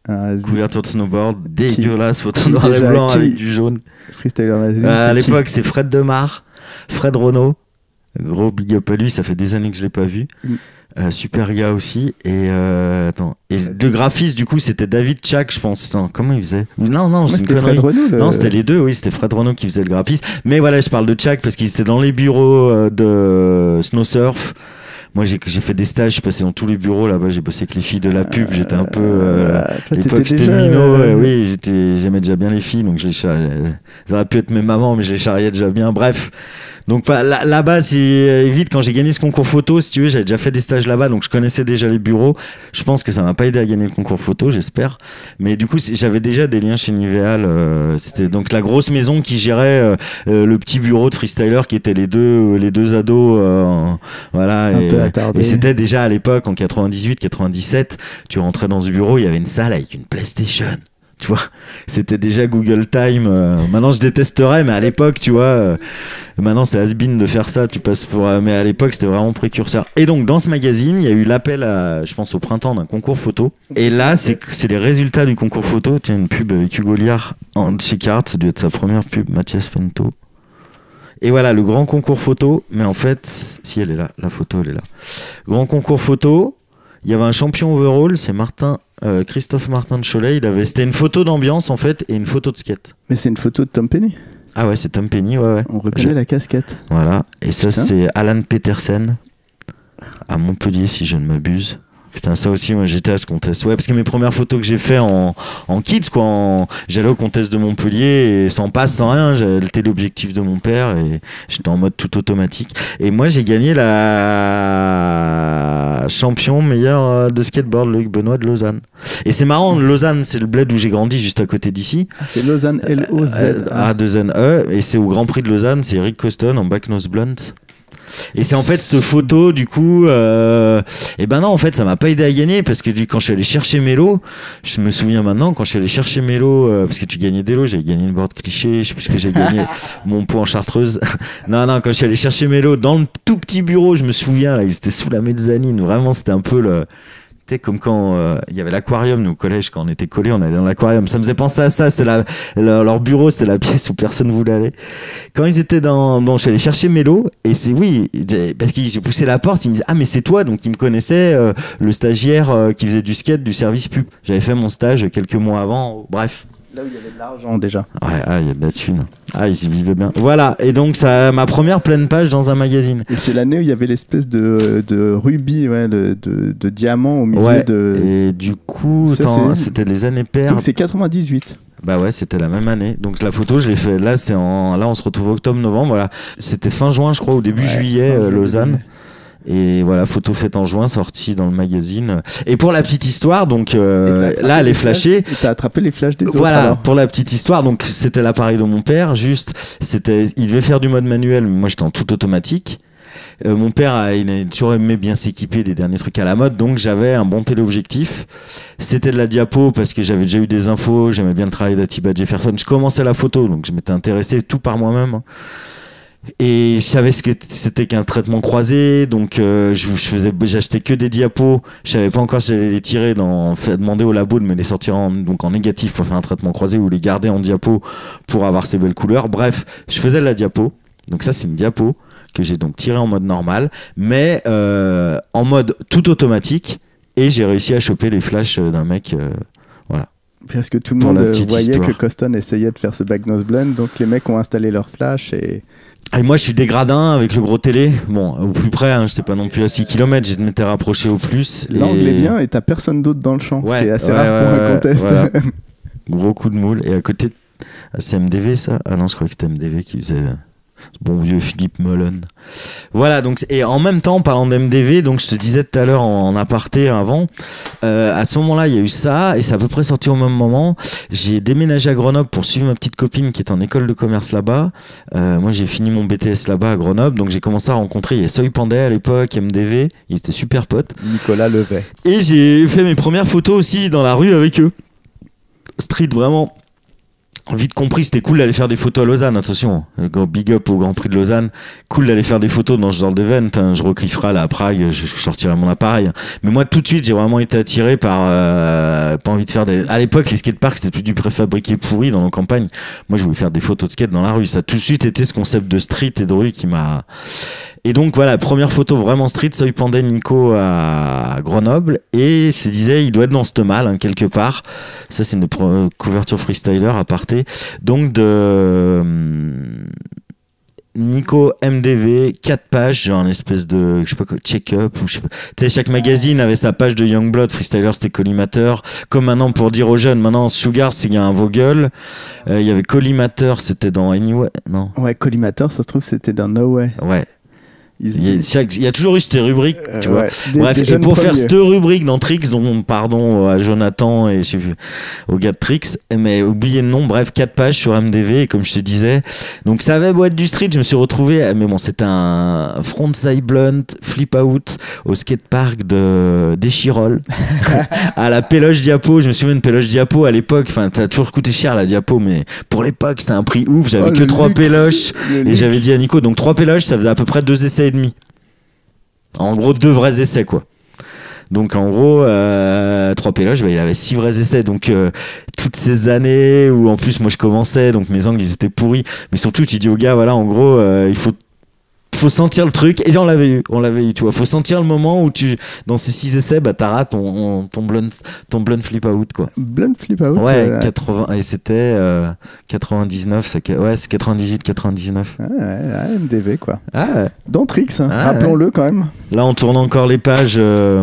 couverture de snowboard, dégueulasse, photo noir et déjà, blanc avec du jaune. Freestyler Magazine. À l'époque, c'est Fred Demar, Fred Renaud. Gros big up à lui, ça fait des années que je l'ai pas vu. Super gars aussi. Et attends. Et le graphiste, du coup, c'était David Chak, je pense. Attends, comment il faisait? Non, c'était Fred Renaud. Non, c'était les deux, oui, c'était Fred Renaud qui faisait le graphisme. Mais voilà, je parle de Chak parce qu'il était dans les bureaux de Snowsurf. Moi, j'ai fait des stages, je suis passé dans tous les bureaux là-bas, j'ai bossé avec les filles de la pub, j'étais un peu. À l'époque, j'étais minot, oui, j'aimais déjà bien les filles, donc ça aurait pu être mes mamans, mais je les charriais déjà bien. Bref. Donc là-bas, c'est vite, quand j'ai gagné ce concours photo, si tu veux, j'avais déjà fait des stages là-bas, donc je connaissais déjà les bureaux. Je pense que ça m'a pas aidé à gagner le concours photo, j'espère. Mais du coup, j'avais déjà des liens chez Niveal. C'était donc la grosse maison qui gérait le petit bureau de freestyler qui étaient les deux ados. Voilà. Et c'était déjà à l'époque, en 98-97, tu rentrais dans ce bureau, il y avait une salle avec une PlayStation. Tu vois, c'était déjà Google Time. Maintenant, je détesterais, mais à l'époque, tu vois, maintenant c'est has-been de faire ça. Tu passes pour, mais à l'époque, c'était vraiment précurseur. Et donc, dans ce magazine, il y a eu l'appel, je pense, au printemps d'un concours photo. Et là, c'est les résultats du concours photo. Tiens, une pub avec Hugo Liard chez Carte, ça doit être sa première pub, Mathias Fento. Et voilà, le grand concours photo. Mais en fait, si elle est là, la photo, elle est là. Grand concours photo. Il y avait un champion overall, c'est Christophe Martin de Cholet. C'était une photo d'ambiance en fait et une photo de skate. Mais c'est une photo de Tom Penny. Ah ouais, c'est Tom Penny, ouais. On reconnaît la casquette. Voilà, et ça c'est Alan Petersen à Montpellier si je ne m'abuse. Putain, ça aussi, moi j'étais à ce contest. Ouais, parce que mes premières photos que j'ai fait en kids, quoi, j'allais au contest de Montpellier et sans passe, sans rien. J'avais le téléobjectif de mon père et j'étais en mode tout automatique. Et moi j'ai gagné la champion meilleur de skateboard, Loïc Benoît de Lausanne. Et c'est marrant, Lausanne, c'est le bled où j'ai grandi juste à côté d'ici. C'est Lausanne L-O-Z. A-2-N-E. Et c'est au Grand Prix de Lausanne, c'est Eric Coston en backnose blunt. Et c'est en fait cette photo du coup et ben non en fait ça m'a pas aidé à gagner parce que quand je suis allé chercher mes lots, je me souviens maintenant quand je suis allé chercher mes lots parce que tu gagnais des lots, j'avais gagné une board cliché, je sais plus ce que j'ai gagné, mon pot en chartreuse. non quand je suis allé chercher mes lots dans le tout petit bureau, je me souviens là, ils étaient sous la mezzanine, vraiment c'était un peu le comme quand il y avait l'aquarium, nous au collège, quand on était collés, on allait dans l'aquarium. Ça me faisait penser à ça. C'était leur bureau, c'était la pièce où personne voulait aller. Quand ils étaient je suis allé chercher Mélo, et parce que j'ai poussé la porte, ils me disaient, ah, mais c'est toi. Donc, ils me connaissaient, le stagiaire qui faisait du skate, du service pub. J'avais fait mon stage quelques mois avant. Bref. Là où il y avait de l'argent déjà. Ouais, il y a de la thune. Ah, ils y vivaient bien. Voilà, et donc ça, ma première pleine page dans un magazine. Et c'est l'année où il y avait l'espèce de rubis, de diamant au milieu de... Et du coup, c'était les années paires. Donc c'est 98. Bah ouais, c'était la même année. Donc la photo, je l'ai fait. Là, on se retrouve octobre-novembre. Voilà, c'était fin juin, je crois, au début juillet, Lausanne. Et voilà, photo faite en juin, sortie dans le magazine. Et pour la petite histoire, donc là, elle est flashée. Et t'as attrapé les flashs des autres. Voilà, alors. pour la petite histoire, donc c'était l'appareil de mon père. Juste, il devait faire du mode manuel, mais moi j'étais en tout automatique. Mon père, il a toujours aimé bien s'équiper des derniers trucs à la mode, donc j'avais un bon téléobjectif. C'était de la diapo parce que j'avais déjà eu des infos. J'aimais bien le travail d'Atiba Jefferson. Je commençais la photo, donc je m'étais intéressé tout par moi-même. Et je savais ce que c'était qu'un traitement croisé, donc j'achetais que des diapos. Je savais pas encore si j'allais les tirer, demander au labo de me les sortir en négatif pour faire un traitement croisé ou les garder en diapo pour avoir ces belles couleurs. Bref, je faisais de la diapo. Donc ça, c'est une diapo que j'ai donc tirée en mode normal, mais en mode tout automatique. Et j'ai réussi à choper les flashs d'un mec. Voilà. Parce que tout le monde voyait que Coston essayait de faire ce backnose blend, donc les mecs ont installé leur flash et moi je suis dégradin avec le gros télé, bon au plus près, hein, j'étais pas non plus à 6 km, je m'étais rapproché au plus. L'angle est bien et t'as personne d'autre dans le champ, ce qui est assez rare pour un contest. Voilà. Gros coup de moule, et à côté, c'est MDV ça? Ah non, je crois que c'était MDV qui faisait... Bon vieux Philippe Mullen. Voilà, donc, et en même temps, en parlant d'MDV, donc je te disais tout à l'heure en aparté avant, à ce moment-là, il y a eu ça, et c'est à peu près sorti au même moment. J'ai déménagé à Grenoble pour suivre ma petite copine qui est en école de commerce là-bas. Moi, j'ai fini mon BTS là-bas à Grenoble, donc j'ai commencé à rencontrer, il y a Soy Pandey à l'époque, MDV, il était super pote. Nicolas Levet. Et j'ai fait mes premières photos aussi dans la rue avec eux. Street, vraiment. vite compris, c'était cool d'aller faire des photos à Lausanne, attention, big up au Grand Prix de Lausanne, cool d'aller faire des photos dans ce genre d'event, hein. Je reclifferai là à Prague, je sortirai mon appareil, mais moi tout de suite j'ai vraiment été attiré par pas envie de faire des... À l'époque les skateparks c'était plus du préfabriqué pourri dans nos campagnes, moi je voulais faire des photos de skate dans la rue, ça a tout de suite été ce concept de street et de rue qui m'a... Et donc voilà, première photo vraiment street, Soy Pandey Nico à Grenoble, et se disait il doit être dans ce mal hein, quelque part. Ça c'est une couverture freestyler à parté. Donc de Nico MDV, 4 pages, genre une espèce de je sais pas quoi, check-up ou je sais pas. Tu sais, chaque magazine avait sa page de Youngblood, freestyler c'était Collimateur. Comme maintenant pour dire aux jeunes, maintenant Sugar c'est il y a un Vogel. Il y avait Collimateur, c'était dans Anyway, non. Ouais, Collimateur, ça se trouve c'était dans No Way. Ouais. Il y a toujours eu cette rubrique, tu vois. Ouais, Bref, et pour faire cette rubrique dans Trix, dont pardon à Jonathan et au gars de Trix, mais oubliez le nom, bref, 4 pages sur MDV, et comme je te disais, donc ça avait beau être du street, je me suis retrouvé, mais bon, c'était un frontside blunt, flip out, au skatepark d'Échirolles, à la péloche diapo, je me souviens de péloche diapo à l'époque, enfin, ça a toujours coûté cher la diapo, mais pour l'époque, c'était un prix ouf, j'avais que 3 péloches, et j'avais dit à Nico, donc 3 péloches, ça faisait à peu près 2 essais et demi. En gros 2 vrais essais quoi. Donc en gros 3 péloges, bah, il avait 6 vrais essais. Donc toutes ces années où en plus moi je commençais, donc mes angles ils étaient pourris, mais surtout tu dis aux gars voilà en gros il faut sentir le truc, et on l'avait eu tu vois, faut sentir le moment où tu dans ces 6 essais bah t'as raté ton blunt flip out quoi. Blunt flip out, ouais, 80, et c'était 99, c'est 98 99. Ouais, MDV quoi. Ah ouais. Dans Trix, hein, rappelons-le quand même. Là on tourne encore les pages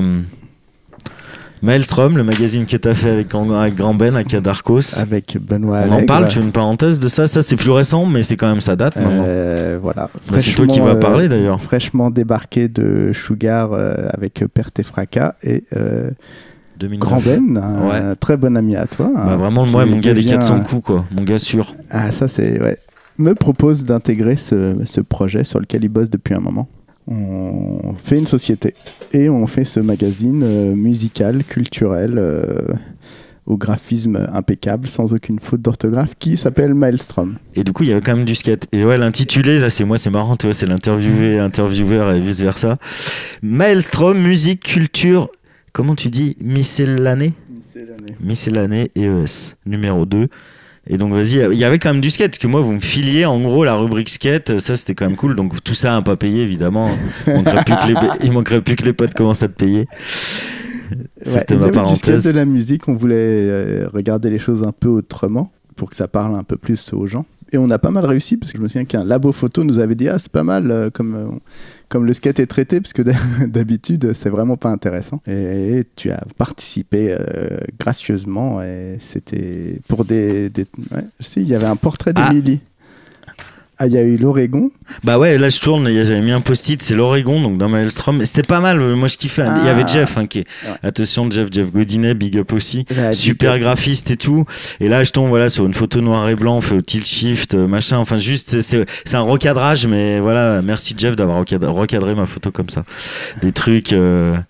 Maelstrom, le magazine que t'as fait avec Grand Ben à Cadarcos. Avec Benoît Allègre. On en parle, tu veux une parenthèse de ça? Ça c'est plus récent, mais c'est quand même ça date maintenant. Voilà. Bah, c'est toi qui vas parler d'ailleurs. Fraîchement débarqué de Sugar avec Perte et Fracas et 2009. Grand Ben, un très bon ami à toi. Bah, vraiment, moi, mon gars des 400 coups, quoi. Mon gars sûr. Ah, ça c'est... Ouais. Me propose d'intégrer ce projet sur lequel il bosse depuis un moment. On fait une société et on fait ce magazine musical, culturel, au graphisme impeccable, sans aucune faute d'orthographe, qui s'appelle Maelstrom. Et du coup, il y avait quand même du skate. Et ouais, l'intitulé, là, c'est marrant, tu vois, c'est intervieweur et vice versa. Maelstrom, musique, culture, comment tu dis, miscellanée EES, numéro 2. Et donc vas-y, il y avait quand même du skate, parce que moi vous me filiez en gros la rubrique skate, ça c'était quand même cool, donc tout ça à pas payer évidemment, il manquerait plus que les potes commencent à te payer. C'était ma parenthèse. Du skate, de la musique, on voulait regarder les choses un peu autrement, pour que ça parle un peu plus aux gens. Et on a pas mal réussi, parce que je me souviens qu'un labo photo nous avait dit « Ah, c'est pas mal comme le skate est traité, parce que d'habitude, c'est vraiment pas intéressant. » Et tu as participé gracieusement, et c'était pour des... Ouais, si, il y avait un portrait d'Émilie. Ah, il y a eu l'Oregon. Bah ouais, là je tourne, j'avais mis un post-it, c'est l'Oregon, donc dans Maelstrom. C'était pas mal, moi je kiffais. Il y avait Jeff, hein, qui est... Ouais. Attention, Jeff Godinet, big up aussi. Super graphiste et tout. Et là je tombe voilà, sur une photo noir et blanc, on fait au tilt shift, machin. Enfin, juste, c'est un recadrage, mais voilà, merci Jeff d'avoir recadré ma photo comme ça. Des trucs. Et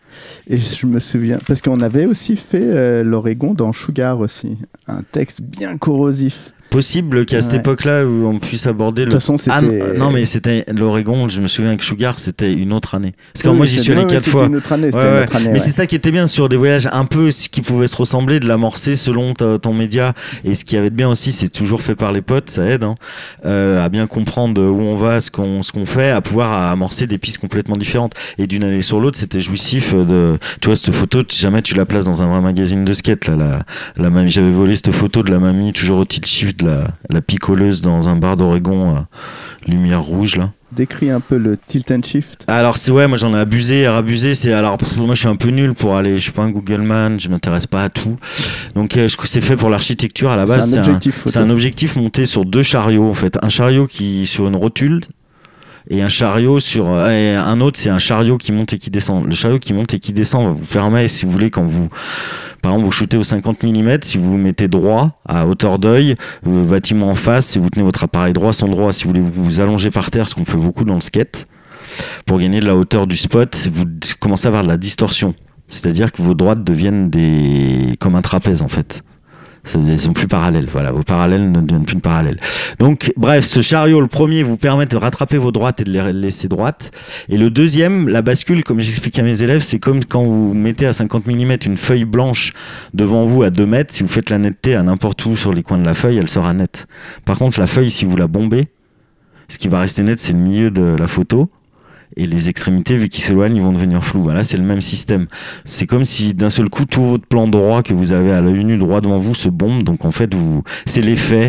je me souviens, parce qu'on avait aussi fait l'Oregon dans Sugar aussi. Un texte bien corrosif. Possible qu'à cette époque-là où on puisse aborder le. De toute façon, c'était. Non, mais c'était l'Oregon. Je me souviens que Sugar, c'était une autre année. Parce que moi, j'y suis allé 4 fois. C'était une autre année. Mais c'est ça qui était bien sur des voyages un peu qui pouvaient se ressembler, de l'amorcer selon ton média. Et ce qui avait de bien aussi, c'est toujours fait par les potes, ça aide hein, à bien comprendre où on va, ce qu'on fait, à pouvoir amorcer des pistes complètement différentes. Et d'une année sur l'autre, c'était jouissif de. Tu vois, cette photo, jamais tu la places dans un vrai magazine de skate. Là, la mamie, j'avais volé cette photo de la mamie, toujours au tilt shift. La picoleuse dans un bar d'Oregon, lumière rouge là. Décris un peu le tilt and shift. Alors c'est moi j'en ai abusé. Moi je suis un peu nul pour aller, je suis pas un Google man, je m'intéresse pas à tout. Donc c'est fait pour l'architecture à la base. C'est un objectif monté sur 2 chariots en fait, un chariot qui sur une rotule. Et un chariot et un autre c'est un chariot qui monte et qui descend. Le chariot qui monte et qui descend va vous permettre, si vous voulez, quand vous par exemple vous shootez au 50 mm, si vous vous mettez droit à hauteur d'œil, le bâtiment en face, si vous tenez votre appareil droit, son droit, si vous voulez vous allonger par terre, ce qu'on fait beaucoup dans le skate, pour gagner de la hauteur du spot, vous commencez à avoir de la distorsion, c'est-à-dire que vos droites deviennent comme un trapèze en fait. Ils sont plus parallèles, voilà, vos parallèles ne deviennent plus de parallèles. Donc, bref, ce chariot, le premier, vous permet de rattraper vos droites et de les laisser droites. Et le deuxième, la bascule, comme j'explique à mes élèves, c'est comme quand vous mettez à 50 mm une feuille blanche devant vous à 2 mètres, si vous faites la netteté à n'importe où sur les coins de la feuille, elle sera nette. Par contre, la feuille, si vous la bombez, ce qui va rester net, c'est le milieu de la photo. Et les extrémités, vu qu'ils s'éloignent, ils vont devenir flous. Voilà, c'est le même système. C'est comme si d'un seul coup, tout votre plan droit que vous avez à l'œil nu droit devant vous se bombe. Donc en fait, c'est l'effet,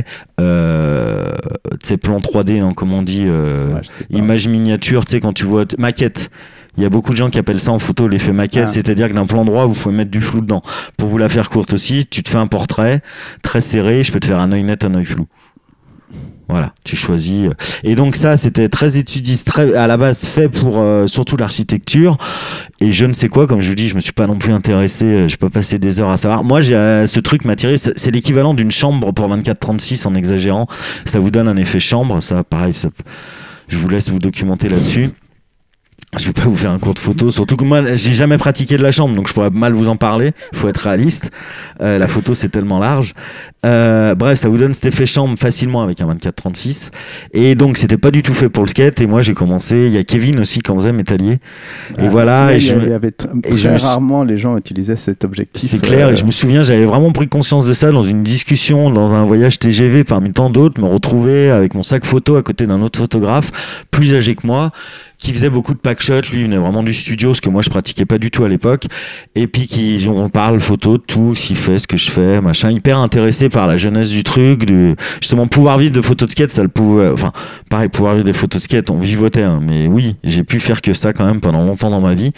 plan 3D, hein, comme on dit, image miniature, tu sais, quand tu vois maquette. Il y a beaucoup de gens qui appellent ça en photo l'effet maquette, c'est-à-dire que d'un plan droit, vous pouvez mettre du flou dedans. Pour vous la faire courte aussi, tu te fais un portrait très serré, je peux te faire un œil net, un œil flou. Voilà, tu choisis. Et donc ça, c'était très étudié, à la base fait pour surtout l'architecture. Et je ne sais quoi, comme je vous dis, je me suis pas non plus intéressé, j'ai pas passé des heures à savoir. Moi, ce truc m'a tiré, c'est l'équivalent d'une chambre pour 24-36 en exagérant. Ça vous donne un effet chambre, ça, pareil, je vous laisse vous documenter là-dessus. Je vais pas vous faire un cours de photo, surtout que moi j'ai jamais pratiqué de la chambre, donc je pourrais mal vous en parler. Il faut être réaliste. La photo c'est tellement large. Bref, ça vous donne cet effet chambre facilement avec un 24-36. Et donc c'était pas du tout fait pour le skate. Et moi j'ai commencé. Il y a Kevin aussi qui en faisait métallier. Et voilà. Et il y avait très rarement les gens utilisaient cet objectif. C'est clair. Et je me souviens, j'avais vraiment pris conscience de ça dans une discussion, dans un voyage TGV parmi tant d'autres, me retrouver avec mon sac photo à côté d'un autre photographe plus âgé que moi, qui faisait beaucoup de pack shots, lui il venait vraiment du studio, ce que moi je pratiquais pas du tout à l'époque, et puis on parle photo, tout, s'il fait, ce que je fais, machin, hyper intéressé par la jeunesse du truc, justement pouvoir vivre de photos de skate, ça le pouvait, enfin pareil, pouvoir vivre des photos de skate, on vivotait, hein, mais oui, j'ai pu faire que ça quand même pendant longtemps dans ma vie,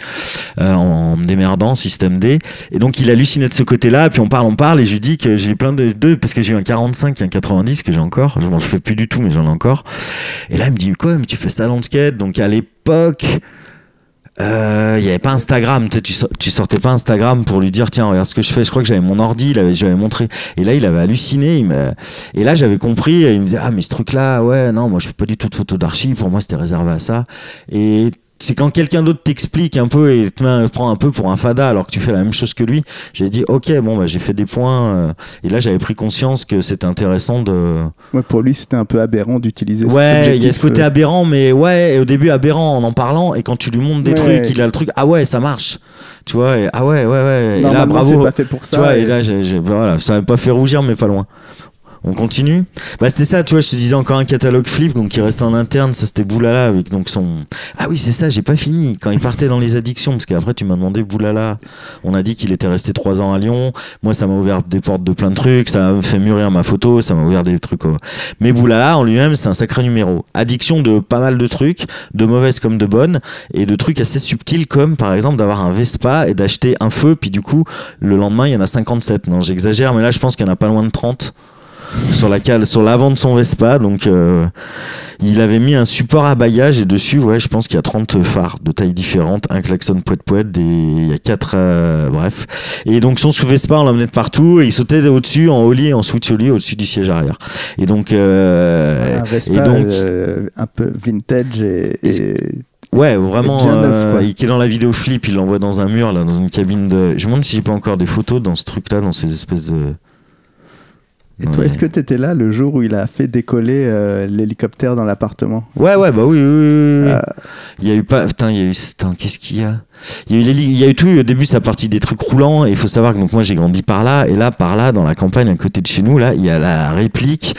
en me démerdant, système D, et donc il hallucinait de ce côté-là, et puis on parle, et je lui dis que j'ai plein de parce que j'ai eu un 45 et un 90 que j'ai encore, je m'en fais plus du tout, mais j'en ai encore, et là il me dit quoi, mais tu fais ça dans le skate, donc à l'époque, il n'y avait pas Instagram, tu sortais pas Instagram pour lui dire tiens regarde ce que je fais, je crois que j'avais mon ordi, j'avais montré, et là il avait halluciné, et là j'avais compris, et il me disait ah mais ce truc là, ouais non moi je fais pas du tout de photos d'archives, pour moi c'était réservé à ça, et c'est quand quelqu'un d'autre t'explique un peu et te prend un peu pour un fada alors que tu fais la même chose que lui, j'ai dit ok bon bah j'ai fait des points, et là j'avais pris conscience que c'était intéressant de... Ouais, pour lui c'était un peu aberrant d'utiliser cet objectif. objectif. Il y a ce côté aberrant, mais ouais, et au début aberrant en parlant, et quand tu lui montres des trucs, il a le truc, ah ouais ça marche, tu vois, et, ah ouais, et là bravo, c'est pas fait pour ça, tu vois, et là voilà, ça m'a pas fait rougir mais pas loin. On continue. Bah c'était ça, tu vois, je te disais encore un catalogue flip, donc qui restait en interne, ça c'était Boulala avec donc son... Ah oui c'est ça, j'ai pas fini, quand il partait dans les addictions, parce qu'après tu m'as demandé Boulala, on a dit qu'il était resté 3 ans à Lyon, moi ça m'a ouvert des portes de plein de trucs, ça m'a fait mûrir ma photo, ça m'a ouvert des trucs, mais Boulala en lui-même c'est un sacré numéro, addiction de pas mal de trucs, de mauvaises comme de bonnes, et de trucs assez subtils comme par exemple d'avoir un Vespa et d'acheter un feu, puis du coup le lendemain il y en a 57, non j'exagère, mais là je pense qu'il y en a pas loin de 30 sur l'avant de son Vespa, donc il avait mis un support à baillage, et dessus ouais je pense qu'il y a 30 phares de tailles différentes, un klaxon poète, il y a 4 bref, et donc son sous-Vespa on l'emmenait de partout, et il sautait au-dessus en ollie et en switch ollie au-dessus du siège arrière, et donc un Vespa un peu vintage et... Ouais, vraiment, neuf, qui est dans la vidéo flip, il l'envoie dans un mur, là, dans une cabine de... Je me demande si j'ai pas encore des photos dans ce truc-là, dans ces espèces de... Et toi, est-ce que tu étais là le jour où il a fait décoller l'hélicoptère dans l'appartement? Ouais, bah oui. Il y a eu pas... Putain, qu'est-ce qu'il y a? Il y a eu tout, au début ça partie des trucs roulants, et il faut savoir que donc moi j'ai grandi par là, et là par là dans la campagne à côté de chez nous, là il y a la réplique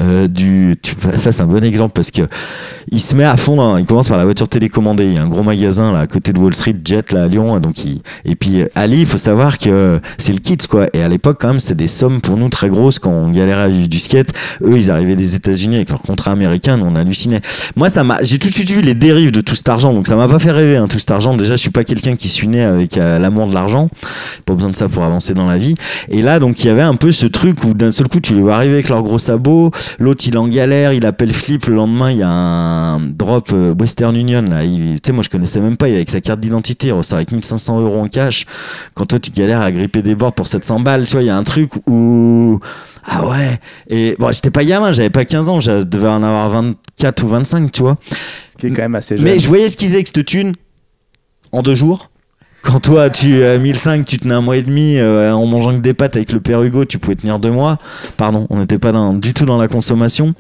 ça c'est un bon exemple, parce que il se met à fond il commence par la voiture télécommandée, il y a un gros magasin là à côté de Wall Street, Jet là à Lyon, donc et puis Ali, il faut savoir que c'est le kit quoi, et à l'époque quand même c'était des sommes pour nous très grosses quand on galérait à vivre du skate. Eux ils arrivaient des États-Unis avec leur contrat américain, nous on hallucinait. Moi j'ai tout de suite vu les dérives de tout cet argent, donc ça m'a pas fait rêver tout cet argent. Déjà je suis pas quelqu'un qui suis né avec l'amour de l'argent, pas besoin de ça pour avancer dans la vie, et là donc il y avait un peu ce truc où d'un seul coup tu les vois arriver avec leurs gros sabots, l'autre il est en galère, il appelle Flip, le lendemain il y a un drop Western Union là, tu sais moi je connaissais même pas, il avec sa carte d'identité il ressort avec 1500 € en cash, quand toi tu galères à gripper des boards pour 700 balles, tu vois, il y a un truc où ah ouais, et bon j'étais pas gamin, j'avais pas 15 ans, je devais en avoir 24 ou 25, tu vois, ce qui est quand même assez jeune, mais je voyais ce qu'il faisait avec cette thune en 2 jours. Quand toi, à 1005, tu tenais un mois et demi en mangeant que des pâtes avec le père Hugo, tu pouvais tenir 2 mois. Pardon, on n'était pas du tout dans la consommation.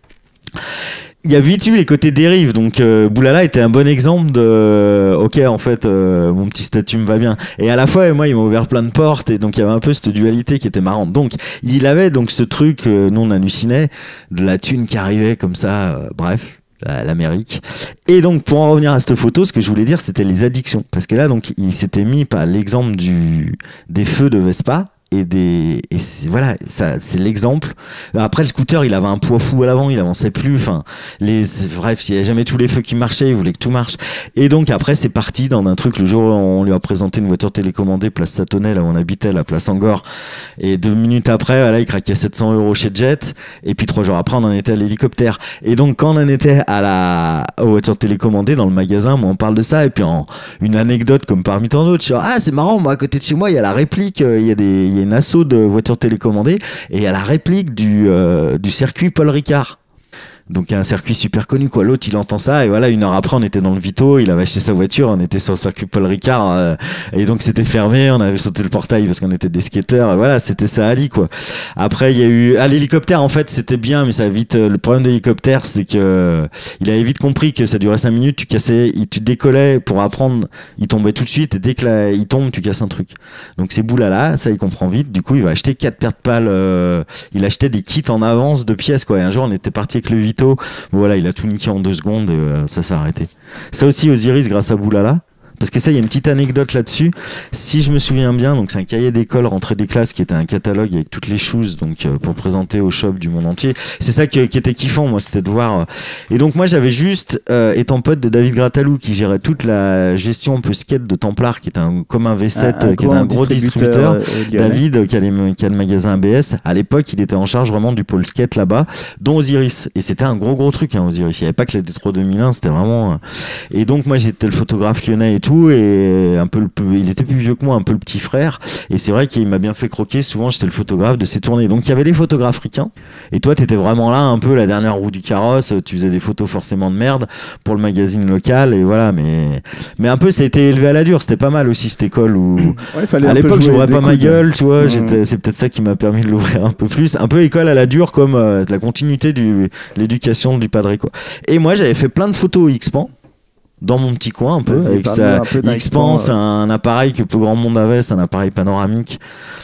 Il y a vite eu les côtés dérives, donc Boulala était un bon exemple de ok, en fait mon petit statut me va bien, et à la fois moi il m'a ouvert plein de portes, et donc il y avait un peu cette dualité qui était marrante. Donc il avait donc ce truc, nous on hallucinait de la thune qui arrivait comme ça, bref, l'Amérique. Et donc pour en revenir à cette photo, ce que je voulais dire c'était les addictions, parce que là donc il s'était mis par l'exemple des feux de Vespa. Voilà, ça c'est l'exemple. Après le scooter, il avait un poids fou à l'avant, il avançait plus. Enfin, bref, il y avait jamais tous les feux qui marchaient, il voulait que tout marche. Et donc après, c'est parti dans un truc. Le jour où on lui a présenté une voiture télécommandée, place Satonnet, là où on habitait, la place Angor. Et 2 minutes après, voilà, il craquait 700 € chez Jet. Et puis 3 jours après, on en était à l'hélicoptère. Et donc quand on en était aux voitures télécommandées dans le magasin, moi on parle de ça. Et puis une anecdote comme parmi tant d'autres, je dis, ah c'est marrant, moi à côté de chez moi, il y a la réplique, il y a une asso de voitures télécommandées, et à la réplique du circuit Paul Ricard. Donc un circuit super connu quoi. L'autre il entend ça, et voilà, 1 heure après on était dans le Vito, il avait acheté sa voiture, on était sur le circuit Paul Ricard, et donc c'était fermé, on avait sauté le portail parce qu'on était des skateurs, et voilà, c'était ça Ali quoi. Après il y a eu l'hélicoptère, en fait c'était bien, mais ça a vite, le problème de l'hélicoptère c'est que il avait vite compris que ça durait 5 minutes, tu décollais pour apprendre, il tombait tout de suite, et dès que il tombe tu casses un truc. Donc c'est Boulala, ça il comprend vite, du coup il va acheter 4 paires de pales, il achetait des kits en avance de pièces quoi. Et un jour on était parti avec le Vito. Voilà, il a tout niqué en 2 secondes, et ça s'est arrêté. Ça aussi Osiris grâce à Boulala. Parce que ça, il y a une petite anecdote là-dessus. Si je me souviens bien, donc c'est un cahier d'école rentrée des classes qui était un catalogue avec toutes les choses, donc pour présenter au shop du monde entier. C'est ça qui était kiffant, moi, c'était de voir. Et donc moi, j'avais juste, étant pote de David Gratalou, qui gérait toute la gestion un peu skate de Templar, qui était comme un V7, qui était un gros distributeur. David, qui a le magasin ABS. À l'époque, il était en charge vraiment du pôle skate là-bas, dont Osiris. Et c'était un gros truc, hein, Osiris. Il n'y avait pas que la Détroit 2001, c'était vraiment. Et donc moi, j'étais le photographe lyonnais et tout, et il était plus vieux que moi, un peu le petit frère, et c'est vrai qu'il m'a bien fait croquer. Souvent j'étais le photographe de ses tournées, donc il y avait les photographes ricains, et toi t'étais vraiment là un peu la dernière roue du carrosse, tu faisais des photos forcément de merde pour le magazine local, et voilà, mais un peu ça a été élevé à la dure. C'était pas mal aussi cette école où à l'époque j'ouvrais pas ma gueule, tu vois. C'est peut-être ça qui m'a permis de l'ouvrir un peu plus, un peu école à la dure, comme la continuité de l'éducation du padre quoi. Et moi j'avais fait plein de photos au X-Pan dans mon petit coin un peu, avec sa X-Pan, c'est un appareil que peu grand monde avait, c'est un appareil panoramique.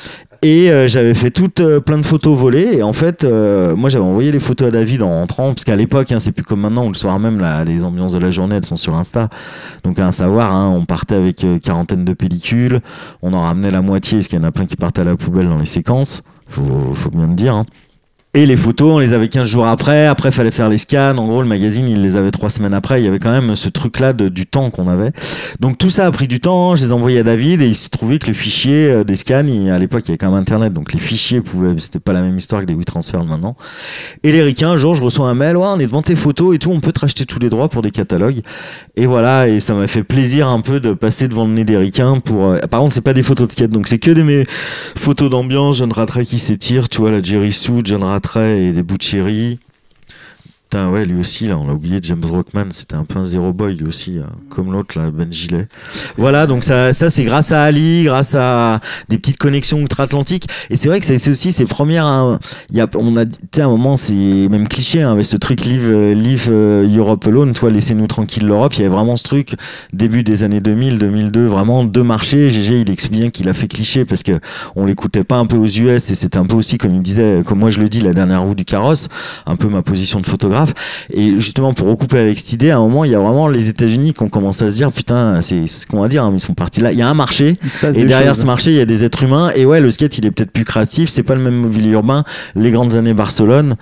Et j'avais fait plein de photos volées, et en fait moi j'avais envoyé les photos à David en rentrant, parce qu'à l'époque c'est plus comme maintenant où le soir même les ambiances de la journée elles sont sur Insta, donc à savoir on partait avec 40 de pellicules, on en ramenait la moitié parce qu'il y en a plein qui partaient à la poubelle dans les séquences, faut bien le dire, hein. Et les photos, on les avait 15 jours après, fallait faire les scans. En gros, le magazine, il les avait 3 semaines après. Il y avait quand même ce truc-là du temps qu'on avait. Donc tout ça a pris du temps, je les ai envoyés à David, et il s'est trouvé que le fichier des scans, à l'époque, il y avait quand même Internet, donc les fichiers c'était pas la même histoire que des WeTransfer de maintenant. Et les ricains, un jour, je reçois un mail, ouais, on est devant tes photos et tout, on peut te racheter tous les droits pour des catalogues. Et voilà, et ça m'a fait plaisir un peu de passer devant le nez des ricains pour... Par contre, c'est pas des photos de skate, donc c'est que mes photos d'ambiance, John Rattray qui s'étire, tu vois, la Jerry Sue, John Rattray et des bouts de chéri. Putain, ouais, lui aussi, là, on l'a oublié, James Rockman, c'était un peu un zéro boy, lui aussi, comme l'autre, là, Ben Gilet. Voilà, donc ça c'est grâce à Ali, grâce à des petites connexions outre-Atlantique. Et c'est vrai que c'est aussi ses premières, on a, tu sais, à un moment, c'est même cliché, hein, avec ce truc Leave Europe Alone, toi, laissez-nous tranquille l'Europe. Il y avait vraiment ce truc, début des années 2000, 2002, vraiment deux marchés. GG, il explique bien qu'il a fait cliché parce que on l'écoutait pas un peu aux US, et c'était un peu aussi, comme il disait, comme moi je le dis, la dernière roue du carrosse, un peu ma position de photographe. Et justement, pour recouper avec cette idée, à un moment, il y a vraiment les États-Unis qui ont commencé à se dire, putain, c'est ce qu'on va dire, hein, ils sont partis là. Il y a un marché, et derrière ce marché, il y a des êtres humains. Et ouais, le skate, il est peut-être plus créatif, c'est pas le même mobilier urbain. Les grandes années Barcelone,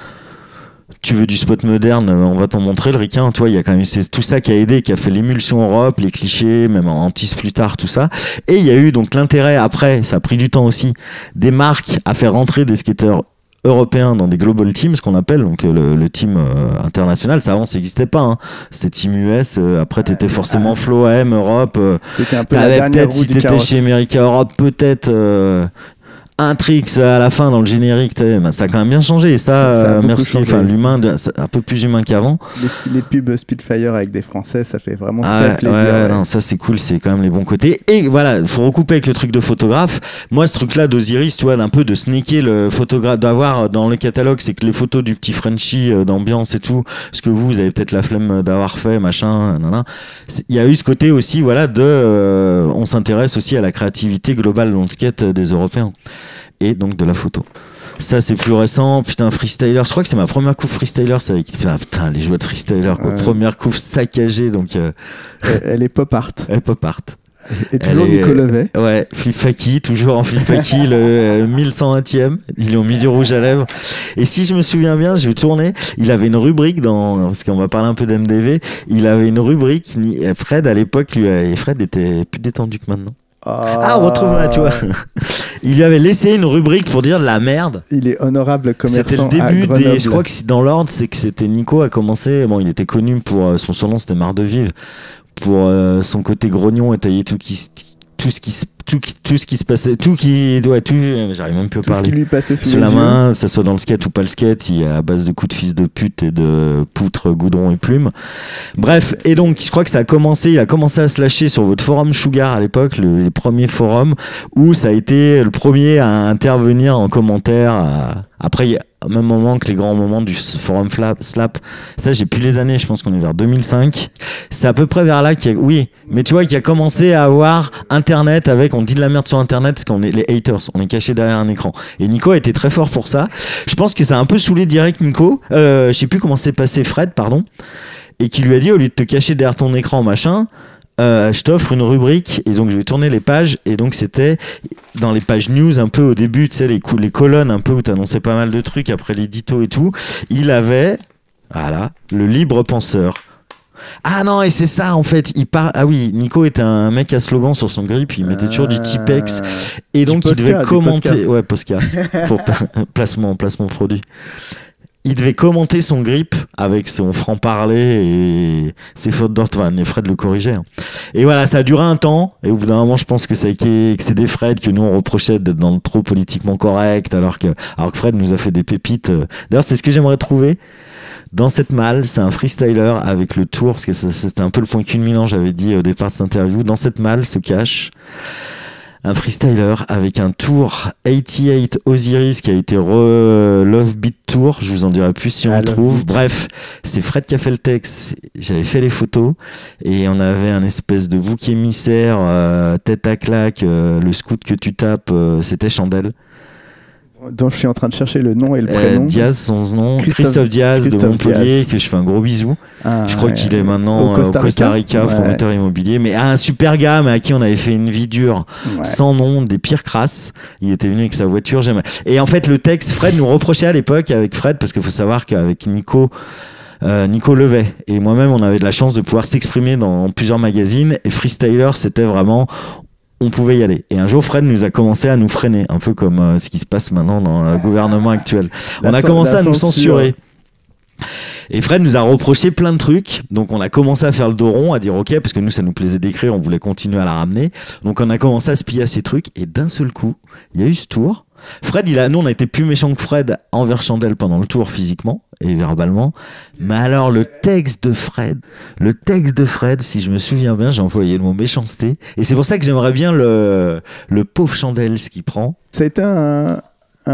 tu veux du spot moderne, on va t'en montrer le ricain. Toi, il y a quand même tout ça qui a aidé, qui a fait l'émulsion Europe, les clichés, même Antis plus tard, tout ça. Et il y a eu donc l'intérêt après, ça a pris du temps aussi, des marques à faire rentrer des skateurs européens dans des global teams, ce qu'on appelle donc le team international. Ça avant ça n'existait pas, hein. C'était team US, après t'étais forcément Flow AM Europe, t'étais un peu la dernière roue si du t'étais carrosse chez America Europe, peut-être Intrix à la fin dans le générique, ça a quand même bien changé. Et ça merci. Enfin, l'humain, un peu plus humain qu'avant. Les pubs Spitfire avec des Français, ça fait vraiment très plaisir. Non, ça c'est cool, c'est quand même les bons côtés. Et voilà, il faut recouper avec le truc de photographe. Moi, ce truc-là d'Osiris, tu vois, d'un peu de sneaker le photographe, d'avoir dans le catalogue, c'est que les photos du petit Frenchie d'ambiance et tout, ce que vous avez peut-être la flemme d'avoir fait, machin, il y a eu ce côté aussi, voilà, on s'intéresse aussi à la créativité globale dans le skate des Européens. Et donc de la photo. Ça c'est plus récent. Putain, freestyler, je crois que c'est ma première couve freestyler, c'est avec putain les joueurs de freestyler quoi. Première couve saccagée donc elle est pop art. Elle est pop art. Et toujours Nico Levet. Ouais, Flip-Faki, toujours en Flip-Faki, le 1120e. Ils lui ont mis du rouge à lèvres. Et si je me souviens bien, je vais tourner. Il avait une rubrique parce qu'on va parler un peu d'MDV. Il avait une rubrique. Fred à l'époque, Fred était plus détendu que maintenant. On retrouve là, tu vois. Il lui avait laissé une rubrique pour dire de la merde. Il est honorable commerçant. C'était le début je crois que dans l'ordre, c'est que c'était Nico a commencé. Bon, il était connu pour son surnom, c'était Marre de Vivre, pour son côté grognon et tailler tout ce qui se passait, j'arrive même plus à parler. Tout ce qui lui passait sous la les main, yeux. ça soit dans le skate ou pas le skate, il y a à base de coups de fils de pute et de poutres, goudron et plumes. Bref, et donc je crois que il a commencé à se lâcher sur votre forum Sugar à l'époque, les premiers forums, où ça a été le premier à intervenir en commentaire. Après, il y a au même moment que les grands moments du forum Slap. Ça, j'ai plus les années, je pense qu'on est vers 2005. C'est à peu près vers là qu'il a commencé à avoir Internet avec, on dit de la merde sur Internet parce qu'on est les haters, on est caché derrière un écran. Et Nico a été très fort pour ça. Je pense que ça a un peu saoulé direct Nico. Je sais plus comment s'est passé Fred, pardon. Et qui lui a dit, au lieu de te cacher derrière ton écran, machin, je t'offre une rubrique. Et donc je vais tourner les pages. Et donc c'était dans les pages news un peu au début, tu sais, les colonnes un peu où t'annonçais pas mal de trucs après l'édito et tout. Il avait, voilà, le libre penseur. Ah non, et c'est ça en fait, ah oui, Nico était un mec à slogan sur son grip, il mettait toujours du Tipex et donc il devait commenter, ouais, Posca, pour placement produit. Il devait commenter son grip avec son franc-parler et ses fautes d'orthographe. Et Fred le corrigeait. Et voilà, ça a duré un temps. Et au bout d'un moment, je pense que c'est des Fred que nous on reprochait d'être dans le trop politiquement correct, alors que Fred nous a fait des pépites. D'ailleurs, c'est ce que j'aimerais trouver. Dans cette malle, c'est un freestyler avec le tour, parce que c'était un peu le point culminant, j'avais dit au départ de cette interview. Dans cette malle se cache un freestyler avec un tour 88 Osiris qui a été Love Beat Tour. Je vous en dirai plus si on le trouve. Bref, c'est Fred qui a fait le texte. J'avais fait les photos et on avait un espèce de bouc émissaire, tête à claque, le scout que tu tapes, c'était Chandelle. Dont je suis en train de chercher le nom et le prénom. Diaz, son nom, Christophe Diaz de Montpellier, que je fais un gros bisou. Je crois qu'il est maintenant au Costa Rica, promoteur immobilier, mais un super gars, mais à qui on avait fait une vie dure, sans nom, des pires crasses. Il était venu avec sa voiture. Et en fait, le texte, Fred nous reprochait à l'époque avec Fred, parce qu'il faut savoir qu'avec Nico Levet et moi-même, on avait de la chance de pouvoir s'exprimer dans plusieurs magazines. Et Freestyler, c'était vraiment, on pouvait y aller. Et un jour, Fred nous a commencé à nous freiner, un peu comme ce qui se passe maintenant dans le gouvernement actuel. On a commencé à nous censurer. Et Fred nous a reproché plein de trucs. Donc on a commencé à faire le dos rond, à dire ok, parce que nous ça nous plaisait d'écrire, on voulait continuer à la ramener. Donc on a commencé à se piller à ces trucs. Et d'un seul coup, il y a eu ce tour. Fred, nous on a été plus méchants que Fred envers Chandelle pendant le tour physiquement et verbalement. Mais alors le texte de Fred, si je me souviens bien, j'ai employé le mot méchanceté. Et c'est pour ça que j'aimerais bien le pauvre Chandelle, ce qu'il prend. Ça a été un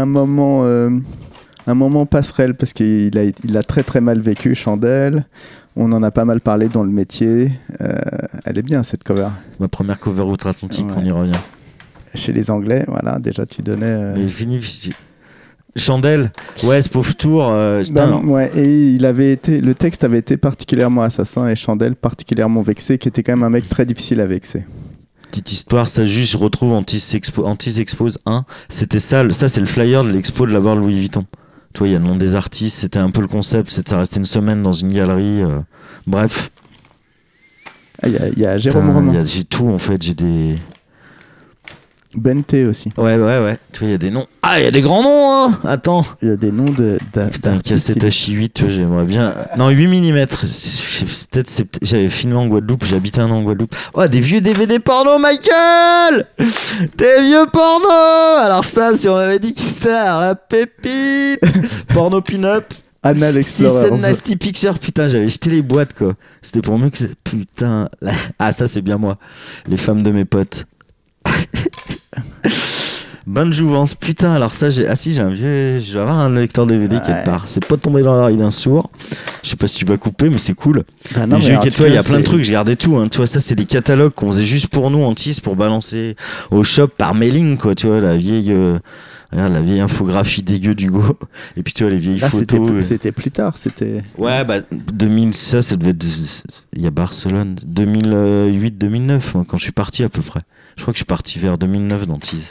moment passerelle parce qu'il a très très mal vécu, Chandelle. On en a pas mal parlé dans le métier. Elle est bien cette cover. Ma première cover outre-Atlantique, on y revient. Chez les Anglais, voilà, déjà tu donnais. Mais Chandelle, ouais, ce pauvre tour. Ouais, et le texte avait été particulièrement assassin et Chandelle particulièrement vexé, qui était quand même un mec très difficile à vexer. Petite histoire, ça juste, je retrouve Antis Expose 1. C'était ça c'est le flyer de l'expo de la barre Louis Vuitton. Tu vois, il y a le nom des artistes, c'était un peu le concept, ça restait une semaine dans une galerie. Bref. Il y a Jérôme Romain. J'ai tout en fait, j'ai des. Bente aussi. Ouais. Tu vois, il y a des noms. Ah, il y a des grands noms, hein. Attends. Il y a des noms Putain, cassette H8, tu vois, j'aimerais bien. Non, 8 mm. J'avais filmé en Guadeloupe, j'ai habité un an en Guadeloupe. Oh, des vieux DVD porno, Michael. Des vieux porno. Alors ça, si on m'avait dit que c'était la pépite. Porno pin-up. Anal Explorers. Six Nasty Pictures, putain, j'avais jeté les boîtes, quoi. C'était pour mieux que c'est... Putain. Ah, ça, c'est bien moi. Les femmes de mes potes. Bonne jouvence, putain. Alors ça, j'ai un vieux, je vais avoir un lecteur DVD quelque part. C'est pas tombé dans l'oreille d'un sourd. Je sais pas si tu vas couper, mais c'est cool. Bah non, il y a plein de trucs. Je gardais tout. Hein. Tu vois, ça, c'est des catalogues qu'on faisait juste pour nous en TIS pour balancer au shop par mailing, quoi. Tu vois, la vieille infographie dégueu d'Hugo. Et puis tu vois les vieilles photos. C'était plus tard. Ouais, bah 2000, ça devait être. Il y a Barcelone, 2008-2009, moi, quand je suis parti à peu près. Je crois que je suis parti vers 2009 dans Tease.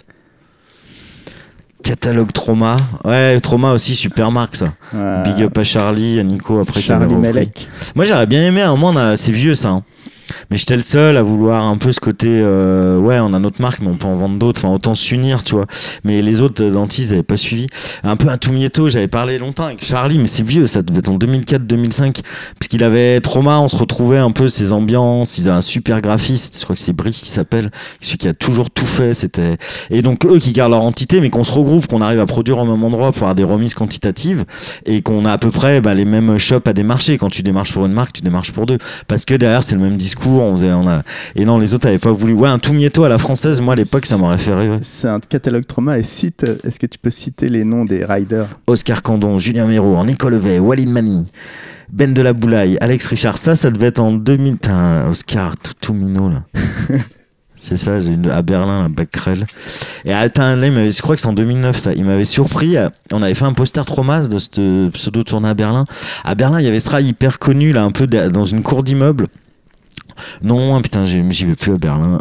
Catalogue Trauma. Ouais, Trauma aussi, super marque ça. Big up à Charlie, à Nico après. Charlie Melek. Moi j'aurais bien aimé, à un moment, c'est vieux ça. Hein. Mais j'étais le seul à vouloir un peu ce côté ouais, on a notre marque mais on peut en vendre d'autres, enfin autant s'unir, tu vois. Mais les autres dentistes n'avaient pas suivi. Un peu un tout mietto, j'avais parlé longtemps avec Charlie, mais c'est vieux, ça devait être en 2004-2005 puisqu'il avait Trauma, on se retrouvait un peu ces ambiances, ils avaient un super graphiste, je crois que c'est Brice qui s'appelle, celui qui a toujours tout fait, c'était et donc eux qui gardent leur entité mais qu'on se regroupe, qu'on arrive à produire au même endroit pour avoir des remises quantitatives et qu'on a à peu près les mêmes shops à démarcher. Quand tu démarches pour une marque, tu démarches pour deux parce que derrière c'est le même discours. Et non, les autres avaient pas voulu. Ouais, un tout mietto à la française, moi à l'époque ça m'aurait fait rire. C'est un catalogue Trauma. Et est-ce que tu peux citer les noms des riders? Oscar Candon, Julien Méraud, Nico Levet, Walid Mani, Ben de la Boulaye, Alex Richard. Ça devait être en 2000. Putain, Oscar, tout minot là. C'est ça, à Berlin, à Becquerel. Et attends, là, je crois que c'est en 2009 ça. Il m'avait surpris. On avait fait un poster Traumas de ce pseudo tourné à Berlin. À Berlin, il y avait ce rail hyper connu là, un peu dans une cour d'immeuble. Non, putain, j'y vais plus à Berlin.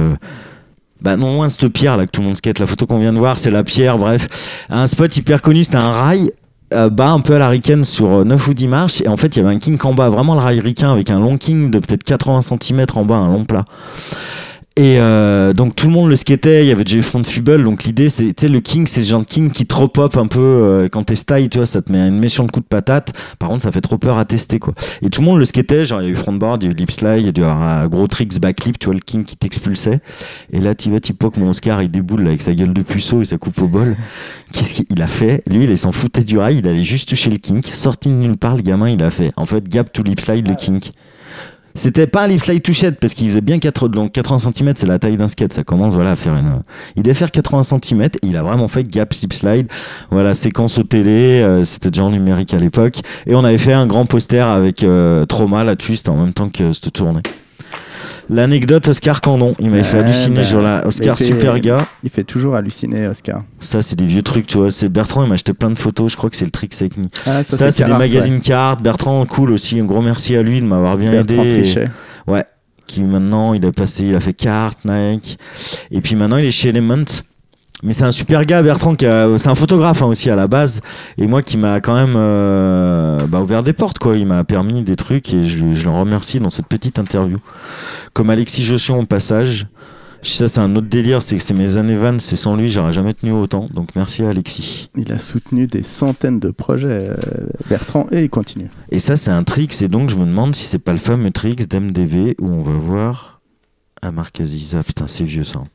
Bah non, loin cette pierre là que tout le monde skate. La photo qu'on vient de voir, c'est la pierre. Bref, un spot hyper connu, c'était un rail bas un peu à la ricaine sur 9 ou 10 marches. Et en fait, il y avait un kink en bas, vraiment le rail ricain avec un long kink de peut-être 80 cm en bas, un long plat. Et donc tout le monde le skatait, il y avait déjà eu Front Fubble, donc l'idée c'est, tu sais, le king c'est ce genre de king qui trop pop un peu quand t'es style, tu vois, ça te met une méchante coup de patate, par contre ça fait trop peur à tester quoi. Et tout le monde le skatait, genre il y a eu frontboard, il y a eu lip slide, il y a eu un gros tricks backlip, tu vois, le king qui t'expulsait. Et là tu poques mon Oscar, il déboule là, avec sa gueule de puceau et sa coupe au bol. Qu'est-ce qu'il a fait? Lui il s'en foutait du rail, il allait juste toucher le kink, sorti de nulle part, le gamin il a fait en fait gap to lip slide le kink. C'était pas un lip slide touchette parce qu'il faisait bien 80 cm, c'est la taille d'un skate, ça commence voilà à faire il devait faire 80 cm et il a vraiment fait gap lip slide, voilà, séquence au télé, c'était déjà en numérique à l'époque et on avait fait un grand poster avec Trauma là-dessus, c'était en même temps que cette tournée. L'anecdote Oscar Candon, il m'avait fait halluciner genre là, Oscar super gars. Il fait toujours halluciner Oscar. Ça c'est des vieux trucs, tu vois, c'est Bertrand, il m'a acheté plein de photos, je crois que c'est le Tricks avec Me. Ah, ça c'est des magazines cartes, Bertrand cool aussi, un gros merci à lui de m'avoir bien Bertrand aidé. Trichet. Ouais, qui maintenant il a fait carte, Nike et puis maintenant il est chez Element. Mais c'est un super gars, Bertrand, c'est un photographe hein, aussi à la base, et moi qui m'a quand même ouvert des portes, quoi. Il m'a permis des trucs et je le remercie dans cette petite interview. Comme Alexis Jossion au passage. Ça c'est un autre délire, c'est mes années Vans, c'est sans lui j'aurais jamais tenu autant, donc merci à Alexis. Il a soutenu des centaines de projets, Bertrand, et il continue. Et ça c'est un Trix, et donc je me demande si c'est pas le fameux Trix d'MDV où on va voir Marc Aziza, putain c'est vieux ça.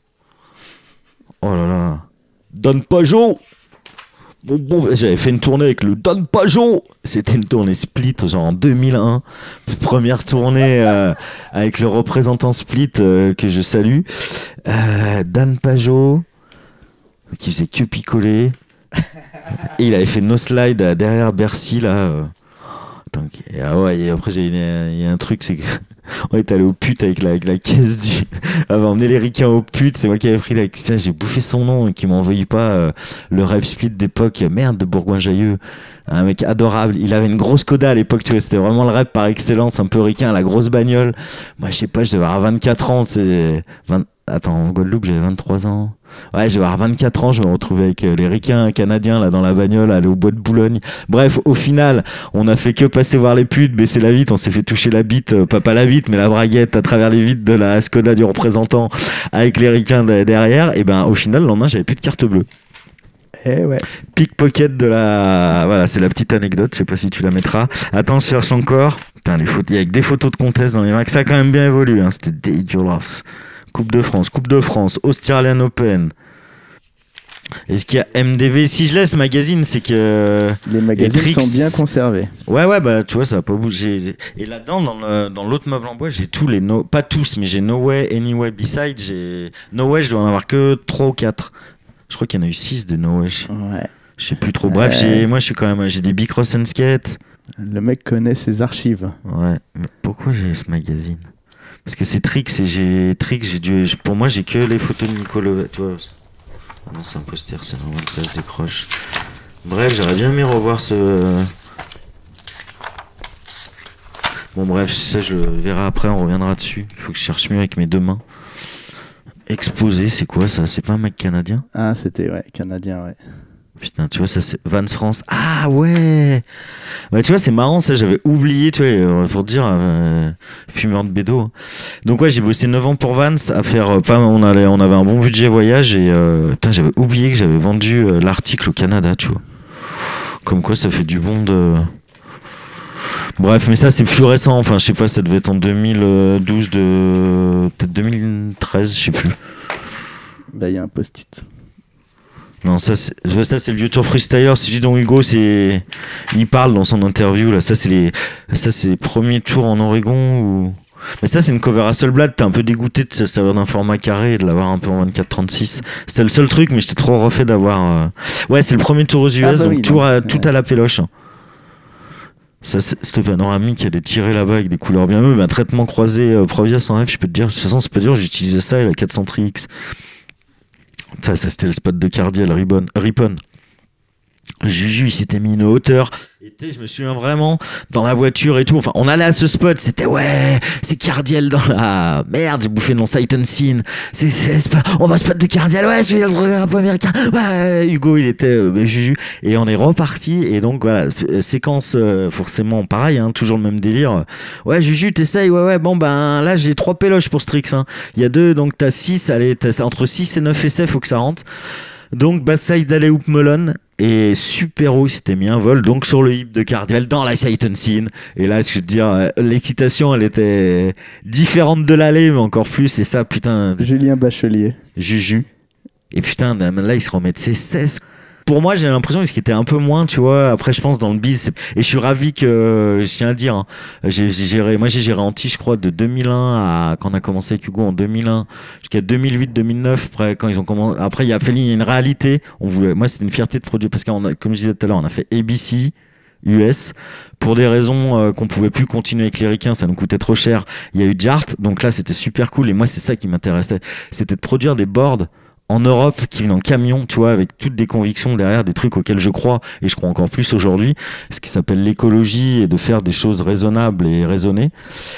Oh là là. Don Pajon. Bon, j'avais fait une tournée avec le Don Pajon. C'était une tournée split, genre en 2001. Première tournée avec le représentant split que je salue. Dan Pajon, qui faisait que picoler. Et il avait fait No Slide derrière Bercy, là. Et après, il y a un truc, c'est que on est allé au pute avec la caisse du. On avait emmené les ricains au pute, c'est moi qui avais pris la. Tiens, j'ai bouffé son nom et qui m'envoyait pas le rap split d'époque, merde, de Bourgoin-Jailleux. Un mec adorable. Il avait une grosse coda à l'époque, tu vois, c'était vraiment le rap par excellence, un peu ricain, la grosse bagnole. Moi, je sais pas, je devais avoir 24 ans, c'est. Attends, en Guadeloupe, j'avais 23 ans. Ouais, je vais avoir 24 ans, je me retrouvais avec les ricains canadiens là dans la bagnole, aller au bois de Boulogne. Bref, au final, on a fait que passer voir les putes, baisser la vitre, on s'est fait toucher la bite, pas la vitre, mais la braguette à travers les vitres de la Skoda du représentant avec les ricains derrière. Et ben, au final, le lendemain, j'avais plus de carte bleue. Eh ouais. Pickpocket de la... Voilà, c'est la petite anecdote, je sais pas si tu la mettras. Attends, je cherche encore. Putain, les photos, il y a que des photos de comtesse dans les mains, ça a quand même bien évolué, hein. C'était dégueulasse. Coupe de France, Australian Open. Est-ce qu'il y a MDV? Si je laisse magazine, c'est que... Les magazines sont bien conservés. Ouais, bah tu vois, ça va pas bouger. Et là-dedans, dans l'autre meuble en bois, j'ai tous les... Pas tous, mais j'ai No Way, Anyway, Beside. J'ai No Way, je dois en avoir que 3 ou 4. Je crois qu'il y en a eu 6 de No Way. Ouais. Je sais plus trop. Bref, moi, je suis quand même... J'ai des Big Cross and Skate. Le mec connaît ses archives. Ouais, mais pourquoi j'ai ce magazine? Parce que c'est Trix, pour moi, j'ai que les photos de Nicolas, tu vois. Ah non, c'est un poster, c'est normal, ça se décroche. Bref, j'aurais bien aimé revoir ce... Bon, bref, ça, je le verrai après, on reviendra dessus. Il faut que je cherche mieux avec mes 2 mains. Exposé, c'est quoi ça? C'est pas un mec canadien? Ah, c'était, ouais, canadien, ouais. Putain, tu vois, ça c'est Vans France. Ah ouais! Bah, tu vois, c'est marrant, ça, j'avais oublié, tu vois, pour te dire, fumeur de bédo. Hein. Donc, ouais, j'ai bossé 9 ans pour Vans à faire. On avait un bon budget voyage et putain, j'avais oublié que j'avais vendu l'article au Canada, tu vois. Comme quoi, ça fait du bon de. Bref, mais ça, c'est plus récent. Enfin, je sais pas, ça devait être en 2012, peut-être 2013, je sais plus. Bah, il y a un post-it. Non, ça c'est le vieux tour freestyler. C'est Gidon Hugo, il parle dans son interview là. Ça c'est les premiers tours en Oregon ou... Mais ça c'est une cover Hasselblad. T'es un peu dégoûté de savoir d'un format carré et de l'avoir un peu en 24-36. C'était le seul truc, mais j'étais trop refait d'avoir. Ouais, c'est le premier tour aux US, donc oui, tout à la péloche. Ça, cette panoramique, elle est tirée là-bas avec des couleurs bien meubles. Un traitement croisé Provia 100F, je peux te dire. De toute façon, c'est pas dur. J'utilisais ça et la 400 X. Ça c'était le spot de Cardiel, Ripon. Juju, il s'était mis une hauteur. Et je me souviens vraiment, dans la voiture et tout, enfin, on allait à ce spot, c'était c'est Cardiel dans la... Merde, j'ai bouffé mon Sight Unseen. On va spot de Cardiel, ouais, c'est un peu américain. Ouais, Hugo, il était Juju. Et on est reparti, et donc voilà, séquence forcément pareil, hein, toujours le même délire. Ouais, Juju, t'essayes, ouais, bon, ben là, j'ai 3 péloches pour Strix. Hein. Il y a 2, donc t'as 6, allez, entre 6 et 9 essais, faut que ça rentre. Donc, Backside Alley Hoop Melon. Et Supero, il s'était mis un vol donc sur le hip de Cardiel dans la Sight Unseen. Et là, je veux te dire, l'excitation, elle était différente de l'allée, mais encore plus. Et ça, putain. Julien Bachelier. Juju. Et putain, là, il se remet de ses 16. Pour moi, j'ai l'impression qu'il était un peu moins, tu vois. Après, je pense dans le biz. Et je suis ravi que, je tiens à le dire, hein, j'ai géré Anti, je crois, de 2001 à quand on a commencé avec Hugo en 2001 jusqu'à 2008-2009. Après, quand ils ont commencé, après, il y a une réalité. Moi, c'était une fierté de produire parce que, comme je disais tout à l'heure, on a fait ABC, US. Pour des raisons qu'on pouvait plus continuer avec les ricains, ça nous coûtait trop cher. Il y a eu Jart, donc là, c'était super cool. Et moi, c'est ça qui m'intéressait. C'était de produire des boards en Europe qui viennent en camion, tu vois, avec toutes des convictions derrière, des trucs auxquels je crois, et je crois encore plus aujourd'hui, ce qui s'appelle l'écologie et de faire des choses raisonnables et raisonnées.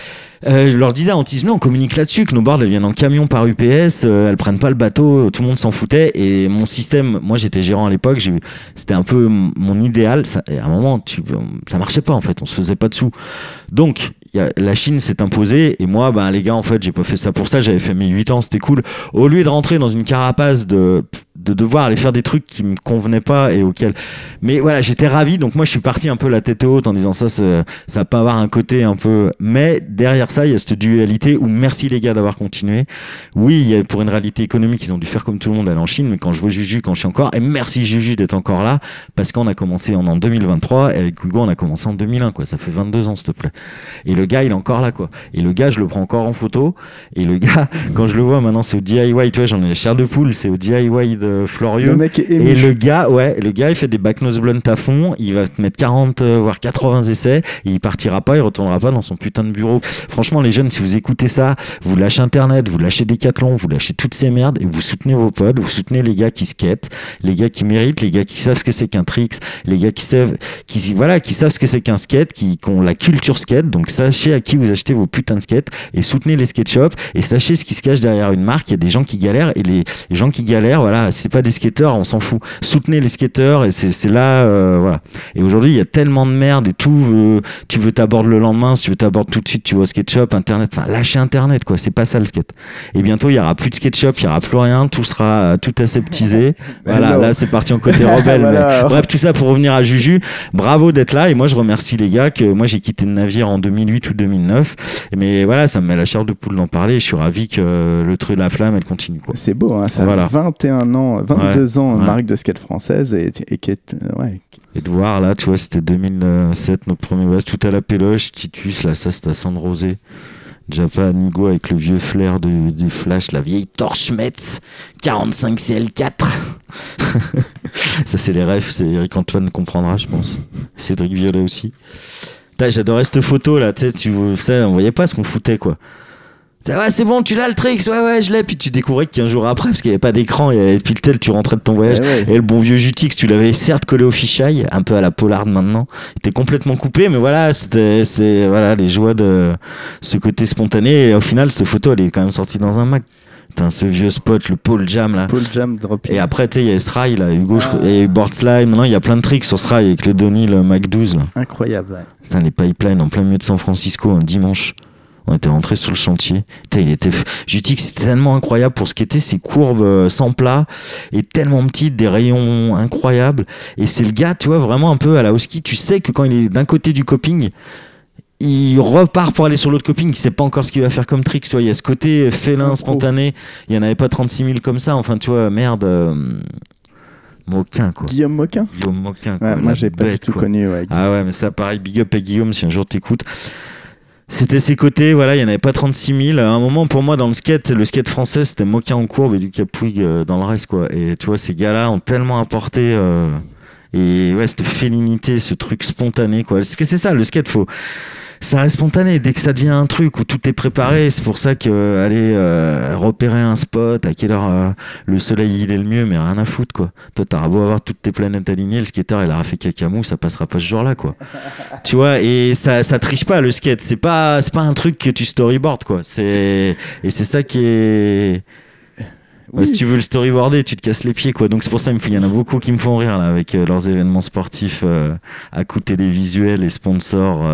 Je leur disais à Antis, non, on communique là-dessus, que nos boards elles viennent en camion par UPS, elles prennent pas le bateau, tout le monde s'en foutait. Et mon système, moi j'étais gérant à l'époque, c'était un peu mon idéal. Et à un moment, ça marchait pas en fait, on se faisait pas de sous. Donc la Chine s'est imposée et moi, les gars, en fait, j'ai pas fait ça pour ça. J'avais fait mes 8 ans, c'était cool. Au lieu de rentrer dans une carapace de devoir aller faire des trucs qui me convenaient pas et auxquels... Mais voilà, j'étais ravi. Donc moi, je suis parti un peu la tête haute en disant ça va pas avoir un côté un peu... Mais derrière ça, il y a cette dualité où merci les gars d'avoir continué. Oui, pour une réalité économique, ils ont dû faire comme tout le monde, aller en Chine. Mais quand je vois Juju, quand je suis encore... Et merci Juju d'être encore là parce qu'on a commencé en 2023 et avec Hugo, on a commencé en 2001, quoi. Ça fait 22 ans, s'il te plaît. Et le gars, il est encore là, quoi. Et le gars, je le prends encore en photo. Et le gars, quand je le vois maintenant, c'est au DIY. Tu vois, j'en ai la chair de poule. C'est au DIY Florieux. Le mec est et ému. le gars, il fait des back-nose blunt à fond. Il va te mettre 40, voire 80 essais. Et il partira pas, il retournera pas dans son putain de bureau. Franchement, les jeunes, si vous écoutez ça, vous lâchez Internet, vous lâchez Decathlon, vous lâchez toutes ces merdes et vous soutenez vos potes, vous soutenez les gars qui skatent, les gars qui méritent, les gars qui savent ce que c'est qu'un tricks, les gars qui savent ce que c'est qu'un skate, qui ont la culture skate. Donc sachez à qui vous achetez vos putains de skates et soutenez les skate shops et sachez ce qui se cache derrière une marque. Il y a des gens qui galèrent et les gens qui galèrent, voilà, c'est pas des skateurs, on s'en fout. Soutenez les skateurs et c'est là, voilà. Et aujourd'hui, il y a tellement de merde et tout, tu veux t'aborder le lendemain, si tu veux t'aborder tout de suite, tu vois skate shop, Internet, enfin lâchez Internet quoi, c'est pas ça le skate. Et bientôt, il y aura plus de skate shop, il y aura plus rien, tout sera tout aseptisé. Voilà, là c'est parti en côté rebelle. Voilà. Bref, tout ça pour revenir à Juju. Bravo d'être là et moi je remercie les gars que moi j'ai quitté le navire en 2008 ou 2009. Mais voilà, ça me met la chair de poule d'en parler et je suis ravi que le truc de la flamme elle continue quoi. C'est beau, hein, ça Voilà. a 21 ans, 22 ans, ouais. marque de skate française et qui est, ouais. Et de voir là, tu vois, c'était 2007 notre premier voyage, tout à la péloche, Titus, là ça c'était à San Rosé. Japa Amigo avec le vieux flair du Flash, la vieille torche Metz 45 CL4. Ça c'est les rêves, c'est Eric Antoine comprendra je pense. Cédric Violet aussi. J'adorais cette photo là, tu sais, on voyait pas ce qu'on foutait quoi. Ouais, c'est bon, tu l'as le tricks, ouais, je l'ai. Puis tu découvrais que 15 jours après, parce qu'il n'y avait pas d'écran, et puis tel, tu rentrais de ton voyage. Ouais. Et le bon vieux Jutix, tu l'avais certes collé au fisheye, un peu à la Pollard maintenant. Il était complètement coupé, mais voilà, c'est voilà, les joies de ce côté spontané. Et au final, cette photo, elle est quand même sortie dans un mag. Putain, ce vieux spot, le Paul Jam là. Paul Jam drop. Et après, tu sais, il y a SRAI là, Hugo, et Board Slide. Maintenant, il y a plein de tricks sur SRAI avec le Donny, le Mac 12 là. Incroyable, ouais. Putain, les pipelines en plein milieu de San Francisco, un dimanche. On était rentré sur le chantier. Putain, Jutix, c'était tellement incroyable pour ce qu'étaient ces courbes sans plat et tellement petites, des rayons incroyables. Et c'est le gars, tu vois, vraiment un peu à la Husky. Tu sais que quand il est d'un côté du coping, il repart pour aller sur l'autre coping. Il sait pas encore ce qu'il va faire comme trick. Tu vois, il y a ce côté félin, spontané. Il y en avait pas 36 000 comme ça. Enfin, tu vois, merde. Moquin, quoi. Guillaume Moquin. Guillaume Moquin, quoi. Ouais, moi, j'ai pas du tout connu. Ouais, ah ouais, mais ça, pareil, big up à Guillaume si un jour t'écoutes. C'était ses côtés, voilà, il n'y en avait pas 36 000. À un moment, pour moi, dans le skate français, c'était Moquin en courbe et du Capouig dans le reste, quoi. Et tu vois, ces gars-là ont tellement apporté. Et ouais, cette félinité, ce truc spontané, quoi. Parce que c'est ça, le skate, ça reste spontané. Dès que ça devient un truc où tout est préparé, c'est pour ça que aller repérer un spot, à quelle heure le soleil il est le mieux, mais rien à foutre quoi. Toi t'auras beau avoir toutes tes planètes alignées, le skater il aura fait cacamou, ça passera pas ce jour-là quoi. Tu vois, et ça triche pas le skate, c'est pas un truc que tu storyboard quoi. Et c'est ça qui est. Ouais, si tu veux le storyboarder, tu te casses les pieds quoi. Donc c'est pour ça qu'il y en a beaucoup qui me font rire là avec leurs événements sportifs à coût télévisuel et sponsors.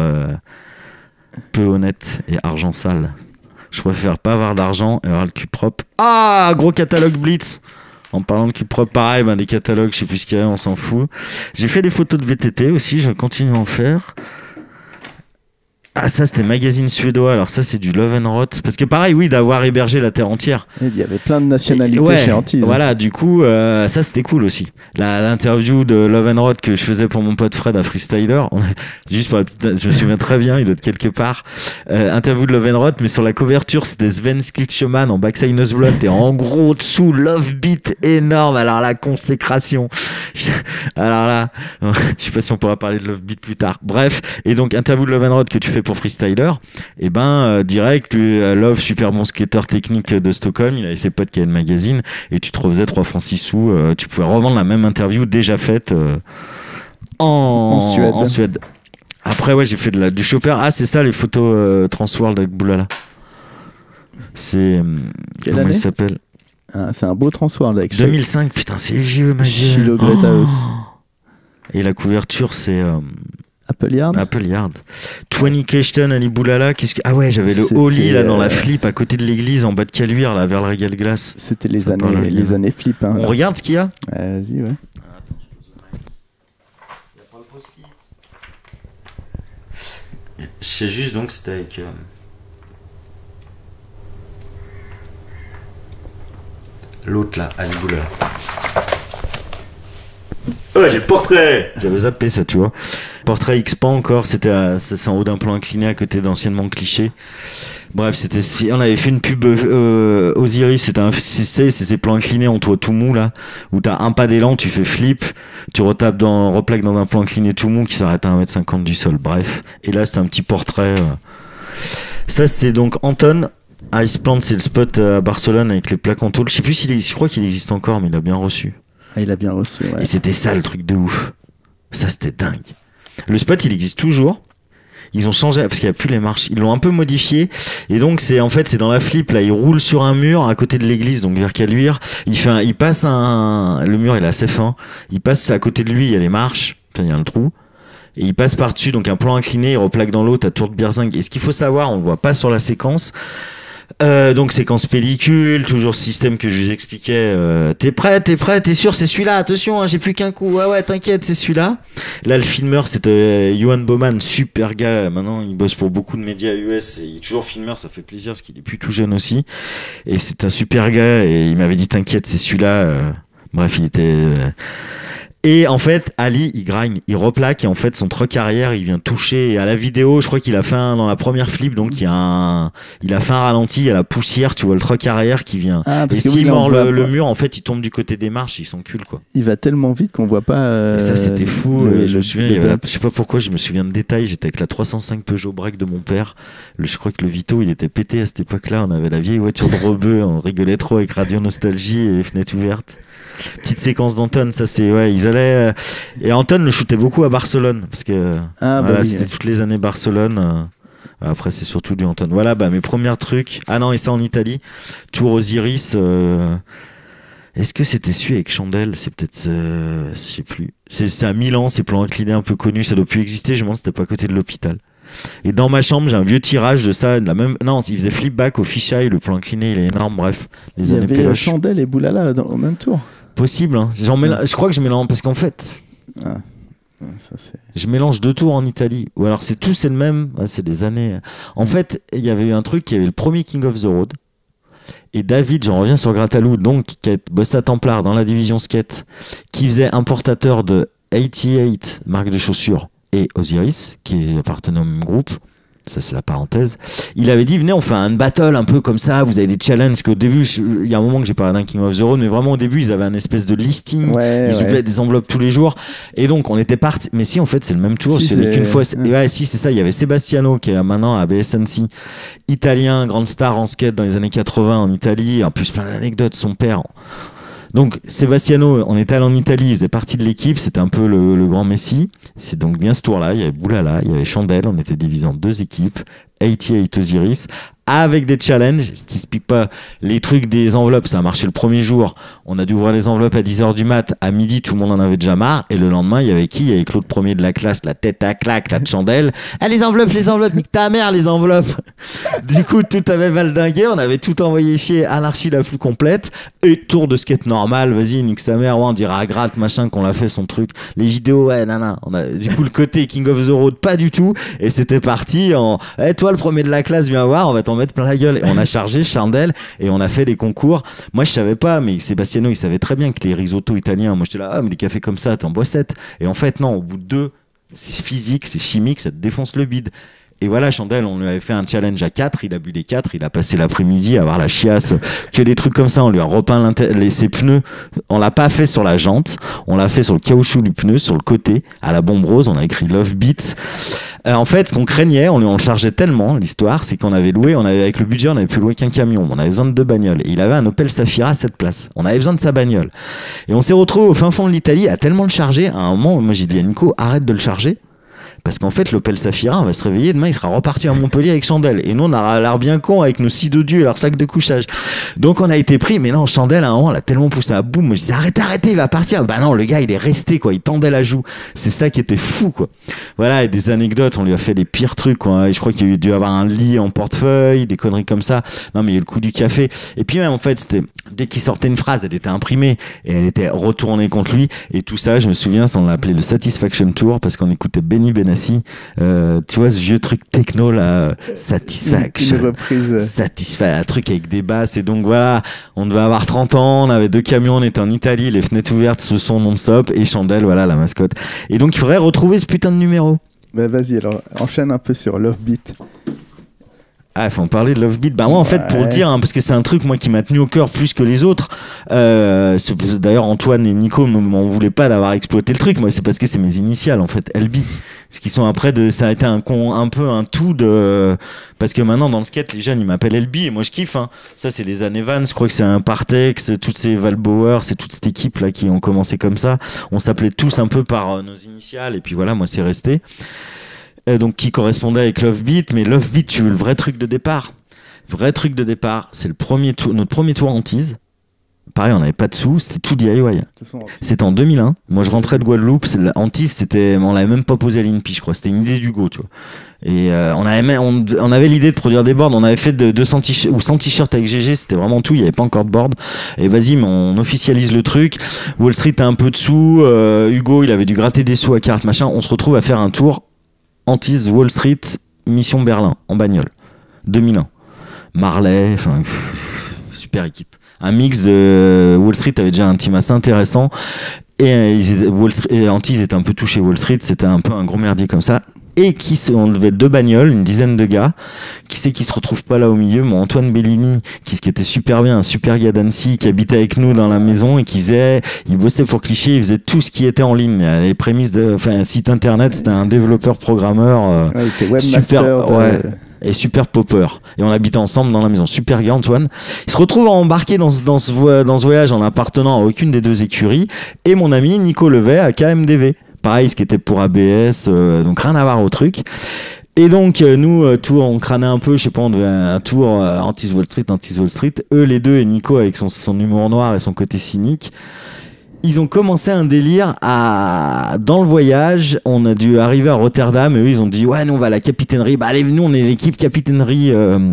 Peu honnête et argent sale. Je préfère pas avoir d'argent et avoir le cul propre. Ah, gros catalogue Blitz. En parlant de cul propre, pareil, des catalogues, je sais plus ce qu'il y a, on s'en fout. J'ai fait des photos de VTT aussi, je continue à en faire. Ah, ça c'était magazine suédois, alors ça c'est du Love and Rot. Parce que pareil, oui, d'avoir hébergé la Terre entière. Il y avait plein de nationalités chez Antise. Voilà, du coup, ça c'était cool aussi. L'interview de Love and Rot que je faisais pour mon pote Fred à Freestyler, juste pour la petite, je me souviens très bien, il doit être quelque part. Interview de Love and Rot, mais sur la couverture c'était Sven Skilschoman en backside nose blunt et en gros dessous Love Beat énorme. Alors la consécration. Alors là, je sais pas si on pourra parler de Love Beat plus tard. Bref, et donc interview de Love and Rot que tu fais pour Freestyler, et direct Love, super bon skater technique de Stockholm, il avait ses potes qui avaient le magazine et tu te refaisais 3 francs 6 sous, tu pouvais revendre la même interview déjà faite en Suède. Après ouais, j'ai fait du chopper. Ah c'est ça les photos Transworld avec Boulala. C'est comment il s'appelle? C'est un beau Transworld avec 2005, putain c'est vieux ma gueule. Shiloh Gretaus. Et la couverture c'est Apple Yard. 20 Question Ali Boulala. Ah ouais, j'avais le Oli là dans la flip à côté de l'église en bas de Caluire là vers le Régal Glace. C'était les années flip. Hein, on regarde ce qu'il y a. Vas-y ouais. Je sais juste donc c'était avec l'autre là, Ali Boulala. Oh, j'ai le portrait. J'avais zappé ça, tu vois. portrait X-Pan encore, c'est en haut d'un plan incliné à côté d'anciennement Cliché. Bref, on avait fait une pub Osiris, c'est ces plans inclinés en toit tout mou là, où t'as un pas d'élan, tu fais flip, tu replaques dans un plan incliné tout mou qui s'arrête à 1m50 du sol. Bref, et là c'est un petit portrait. Ça c'est donc Anton. Iceplant, c'est le spot à Barcelone avec les plaques en tôle. Je crois qu'il existe encore, mais il a bien reçu. Ah, il a bien reçu, ouais. Et c'était ça le truc de ouf. Ça c'était dingue. Le spot il existe toujours. Ils ont changé parce qu'il n'y a plus les marches. Ils l'ont un peu modifié. Et donc c'est dans la flip là. Il roule sur un mur à côté de l'église, donc vers Caluire. Il passe le mur il est assez fin. Il passe à côté de lui, il y a les marches. Enfin, il y a un trou. Et il passe par-dessus, donc un plan incliné, il replaque dans l'eau, t'as Tour de Birzing. Et ce qu'il faut savoir, on le voit pas sur la séquence. Donc séquence pellicule, toujours système que je vous expliquais. T'es prêt, t'es sûr, c'est celui-là. Attention, hein, j'ai plus qu'un coup. Ouais, t'inquiète, c'est celui-là. Là, le filmeur, c'était Johan Baumann, super gars. Maintenant, il bosse pour beaucoup de médias US et il est toujours filmeur. Ça fait plaisir parce qu'il est plus tout jeune aussi. Et c'est un super gars et il m'avait dit t'inquiète, c'est celui-là. Bref, il était. Et en fait, Ali, il grind, il replaque et en fait, son truck arrière, il vient toucher. Et à la vidéo, je crois qu'il a fait dans la première flip, donc il a fait un ralenti, il y a la poussière, tu vois le truck arrière qui vient. Et s'il mord le mur, en fait, il tombe du côté des marches, il s'encule, quoi. Il va tellement vite qu'on voit pas. Et ça, c'était fou. Je me souviens, je sais pas pourquoi, je me souviens de détails. J'étais avec la 305 Peugeot Break de mon père. Je crois que le Vito, il était pété à cette époque-là. On avait la vieille voiture de rebeu, on rigolait trop avec Radio Nostalgie et les fenêtres ouvertes. Petite séquence d'Anton, ça c'est ils allaient et Anton le shootait beaucoup à Barcelone parce que c'était toutes les années Barcelone. Après c'est surtout du Anton. Voilà, mes premiers trucs. Ah non, et ça en Italie, Tour Osiris. Est-ce que c'était celui avec Chandelle? C'est peut-être, je sais plus. C'est à Milan, ces plans inclinés un peu connus, ça doit plus exister. Je me demande si c'était pas à côté de l'hôpital. Et dans ma chambre, j'ai un vieux tirage de ça, non, il faisait flip back au fisheye, le plan incliné, il est énorme. Bref, il y avait Chandelle et Boulala au même tour. Possible, hein. Je crois que je mélange parce qu'en fait, je mélange deux tours en Italie. Ou alors c'est le même. C'est des années. En fait, il y avait eu un truc, il y avait le premier King of the Road. Et David, j'en reviens sur Gratalou, donc qui a bossé à Templar dans la division skate, qui faisait importateur de 88 marques de chaussures et Osiris, qui appartenait au même groupe. Ça c'est la parenthèse. Il avait dit venez on fait un battle un peu comme ça, vous avez des challenges, parce qu'au début il y a un moment que j'ai parlé d'un King of the Road, mais vraiment au début ils avaient un espèce de listing, ils soufflaient des enveloppes tous les jours et donc on était parti, mais si en fait c'est le même tour, c'est qu'une fois si c'est ça, il y avait Sebastiano qui est maintenant à BSNC, italien, grande star en skate dans les années 80 en Italie, en plus plein d'anecdotes, son père. Donc Sebastiano, on était allé en Italie, il faisait partie de l'équipe, c'était un peu le grand Messi. C'est donc bien ce tour-là, il y avait Boulala, il y avait Chandelle, on était divisé en deux équipes, 88 Osiris, avec des challenges. Je t'explique pas les trucs des enveloppes, ça a marché le premier jour. On a dû ouvrir les enveloppes à 10h du mat, à midi tout le monde en avait déjà marre, et le lendemain il y avait qui? Il y avait Claude Premier de la classe, la tête à claque, la Chandelle. Ah les enveloppes, nique ta mère les enveloppes. Du coup tout avait valdingué, on avait tout envoyé chez Anarchie la plus complète, et tour de skate normal, vas-y nique sa mère, on dira à gratte machin qu'on l'a fait son truc. Les vidéos, du coup le côté King of the Road pas du tout, et c'était parti en toi le premier de la classe viens voir, on va t'en mettre plein la gueule. Et on a chargé Chandelle et on a fait les concours. Moi je savais pas, mais Sebastiano il savait très bien que les risottos italiens, moi j'étais là mais les cafés comme ça t'en bois 7. Et en fait non, au bout de 2 c'est physique, c'est chimique, ça te défonce le bide. Et voilà, Chandelle, on lui avait fait un challenge à 4, il a bu les 4, il a passé l'après-midi à avoir la chiasse, que des trucs comme ça, on lui a repeint ses pneus, on l'a pas fait sur la jante, on l'a fait sur le caoutchouc du pneu, sur le côté, à la bombe rose, on a écrit Love Beat. En fait, ce qu'on craignait, on le chargeait tellement, l'histoire, c'est qu'on avait loué, avec le budget, on avait pu louer qu'un camion, on avait besoin de 2 bagnoles, et il avait un Opel Safira à 7 places, on avait besoin de sa bagnole. Et on s'est retrouvé au fin fond de l'Italie à tellement le charger, à un moment, moi j'ai dit à Nico, arrête de le charger. Parce qu'en fait, l'Opel Safira, on va se réveiller demain, il sera reparti à Montpellier avec Chandelle. Et nous, on a l'air bien con avec nos scies d'odieux et leur sac de couchage. Donc, on a été pris. Mais non, Chandelle, à un moment, l'a tellement poussé à bout. Moi, je disais, arrêtez, il va partir. Bah non, le gars, il est resté, quoi. Il tendait la joue. C'est ça qui était fou, quoi. Voilà, et des anecdotes. On lui a fait les pires trucs, quoi. Et je crois qu'il a dû avoir un lit en portefeuille, des conneries comme ça. Non, mais il y a eu le coup du café. Et puis, même, en fait, c'était, dès qu'il sortait une phrase, elle était imprimée et elle était retournée contre lui. Et tout ça, je me souviens, on l'appelait le Satisfaction Tour parce qu'on écoutait Benny Benassi Pharmacy. Tu vois ce vieux truc techno là, Satisfaction. Une reprise. Un truc avec des basses. Et donc voilà, on devait avoir 30 ans, on avait 2 camions, on était en Italie, les fenêtres ouvertes, ce son non-stop, et Chandelle, voilà la mascotte. Et donc il faudrait retrouver ce putain de numéro. Bah vas-y, alors enchaîne un peu sur Love Beat. Ah, faut en parler de Love Beat. Bah moi en fait pour le dire, parce que c'est un truc moi qui m'a tenu au cœur plus que les autres. D'ailleurs Antoine et Nico m'en voulaient pas d'avoir exploité le truc. Moi c'est parce que c'est mes initiales en fait, LB. Ce qui sont après ça a été un peu un tout de parce que maintenant dans le skate les jeunes ils m'appellent LB et moi je kiffe. Hein. Ça c'est les années Vans, je crois que c'est un Partex, toutes ces Valbauer, c'est toute cette équipe là qui ont commencé comme ça. On s'appelait tous un peu par nos initiales et puis voilà moi c'est resté. Donc qui correspondait avec Love Beat, mais Love Beat, tu veux le vrai truc de départ. Vrai truc de départ, c'est notre premier tour en tease. Pareil, on n'avait pas de sous, c'était tout DIY. C'était en 2001. Moi, je rentrais de Guadeloupe. En tease, on l'avait même pas posé à l'INPI, je crois. C'était une idée d'Hugo, tu vois. Et on avait l'idée de produire des boards. On avait fait 200 t-shirts ou 100 t-shirts avec GG. C'était vraiment tout. Il n'y avait pas encore de board. Et vas-y, mais on officialise le truc. Wall Street a un peu de sous. Hugo, il avait dû gratter des sous à carte, machin. On se retrouve à faire un tour Antise, Wall Street, Mission Berlin, en bagnole. 2001. Marley, enfin, super équipe. Un mix de Wall Street avait déjà un team assez intéressant. Et Antise était un peu touché Wall Street, c'était un peu un gros merdier comme ça. Et on devait 2 bagnoles, une dizaine de gars. Qui c'est qui se retrouve pas là au milieu? Mon Antoine Bellini, qui était super bien, un super gars d'Annecy, qui habitait avec nous dans la maison et il bossait pour Cliché, il faisait tout ce qui était en ligne. Les prémices site internet, c'était un développeur programmeur. Il était webmaster. Et super popper. Et on habitait ensemble dans la maison. Super gars, Antoine. Il se retrouve embarqué dans ce voyage en appartenant à aucune des 2 écuries. Et mon ami Nico Levet à KMDV. Pareil, ce qui était pour ABS, donc rien à voir au truc. Et donc, nous, on crânait un peu, je sais pas, on devait un tour Antis-Wall Street. Eux, les 2, et Nico avec son humour noir et son côté cynique. Ils ont commencé un délire dans le voyage. On a dû arriver à Rotterdam et eux ils ont dit ouais nous on va à la capitainerie. Bah allez nous on est l'équipe capitainerie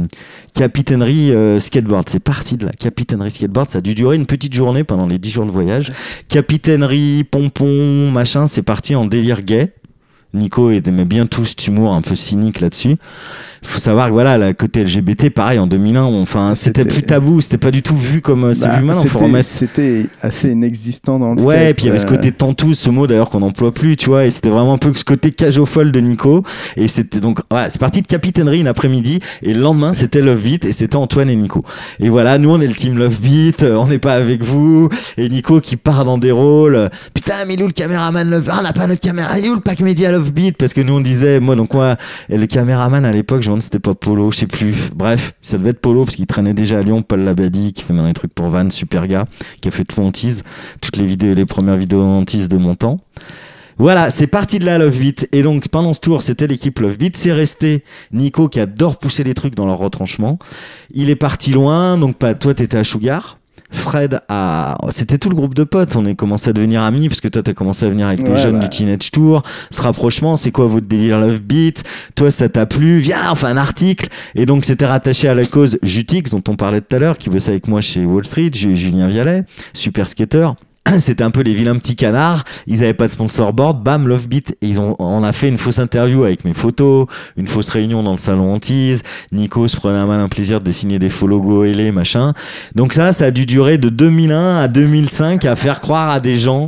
skateboard. C'est parti de la capitainerie skateboard. Ça a dû durer une petite journée pendant les 10 jours de voyage. Capitainerie, pompon, machin. C'est parti en délire gay. Nico aimait bien tout cet humour un peu cynique là-dessus. Faut savoir que voilà, le côté LGBT, pareil, en 2001, c'était plus tabou, c'était pas du tout vu comme c'est vu maintenant. C'était assez inexistant dans le skate. Ouais, et puis il y avait ce côté tantou, ce mot d'ailleurs qu'on n'emploie plus, tu vois, et c'était vraiment un peu ce côté cage au folle de Nico. Et c'était donc, ouais, c'est parti de capitainerie une après-midi, et le lendemain c'était Love Beat, et c'était Antoine et Nico. Et voilà, nous on est le team Love Beat, on n'est pas avec vous, et Nico qui part dans des rôles. Putain, mais où le caméraman Love Beat? On n'a pas notre caméra, où le pack média Love Beat? Parce que nous on disait, moi, et le caméraman à l'époque, je me demande si c'était pas Polo, je sais plus. Bref, ça devait être Polo parce qu'il traînait déjà à Lyon. Paul Labadie qui fait maintenant des trucs pour Van, super gars, qui a fait tout en tease, toutes les premières vidéos en tease de mon temps. Voilà, c'est parti de là Love Beat. Et donc pendant ce tour, c'était l'équipe Love Beat. C'est resté Nico qui adore pousser les trucs dans leur retranchement. Il est parti loin, donc toi t'étais à Sugar. Fred c'était tout le groupe de potes, on est commencé à devenir amis parce que toi t'as commencé à venir avec les jeunes du Teenage Tour. Ce rapprochement, c'est quoi votre délire Love Beat? Toi ça t'a plu, viens on fait un article. Et donc c'était rattaché à la cause Jutix dont on parlait tout à l'heure, qui bossait avec moi chez Wall Street, Julien Vialet, super skater. C'était un peu les vilains petits canards. Ils avaient pas de sponsor board. Bam, Love Beat. Et on a fait une fausse interview avec mes photos, une fausse réunion dans le salon Antise. Nico se prenait un malin plaisir de dessiner des faux logos ailés, machin. Donc ça a dû durer de 2001 à 2005 à faire croire à des gens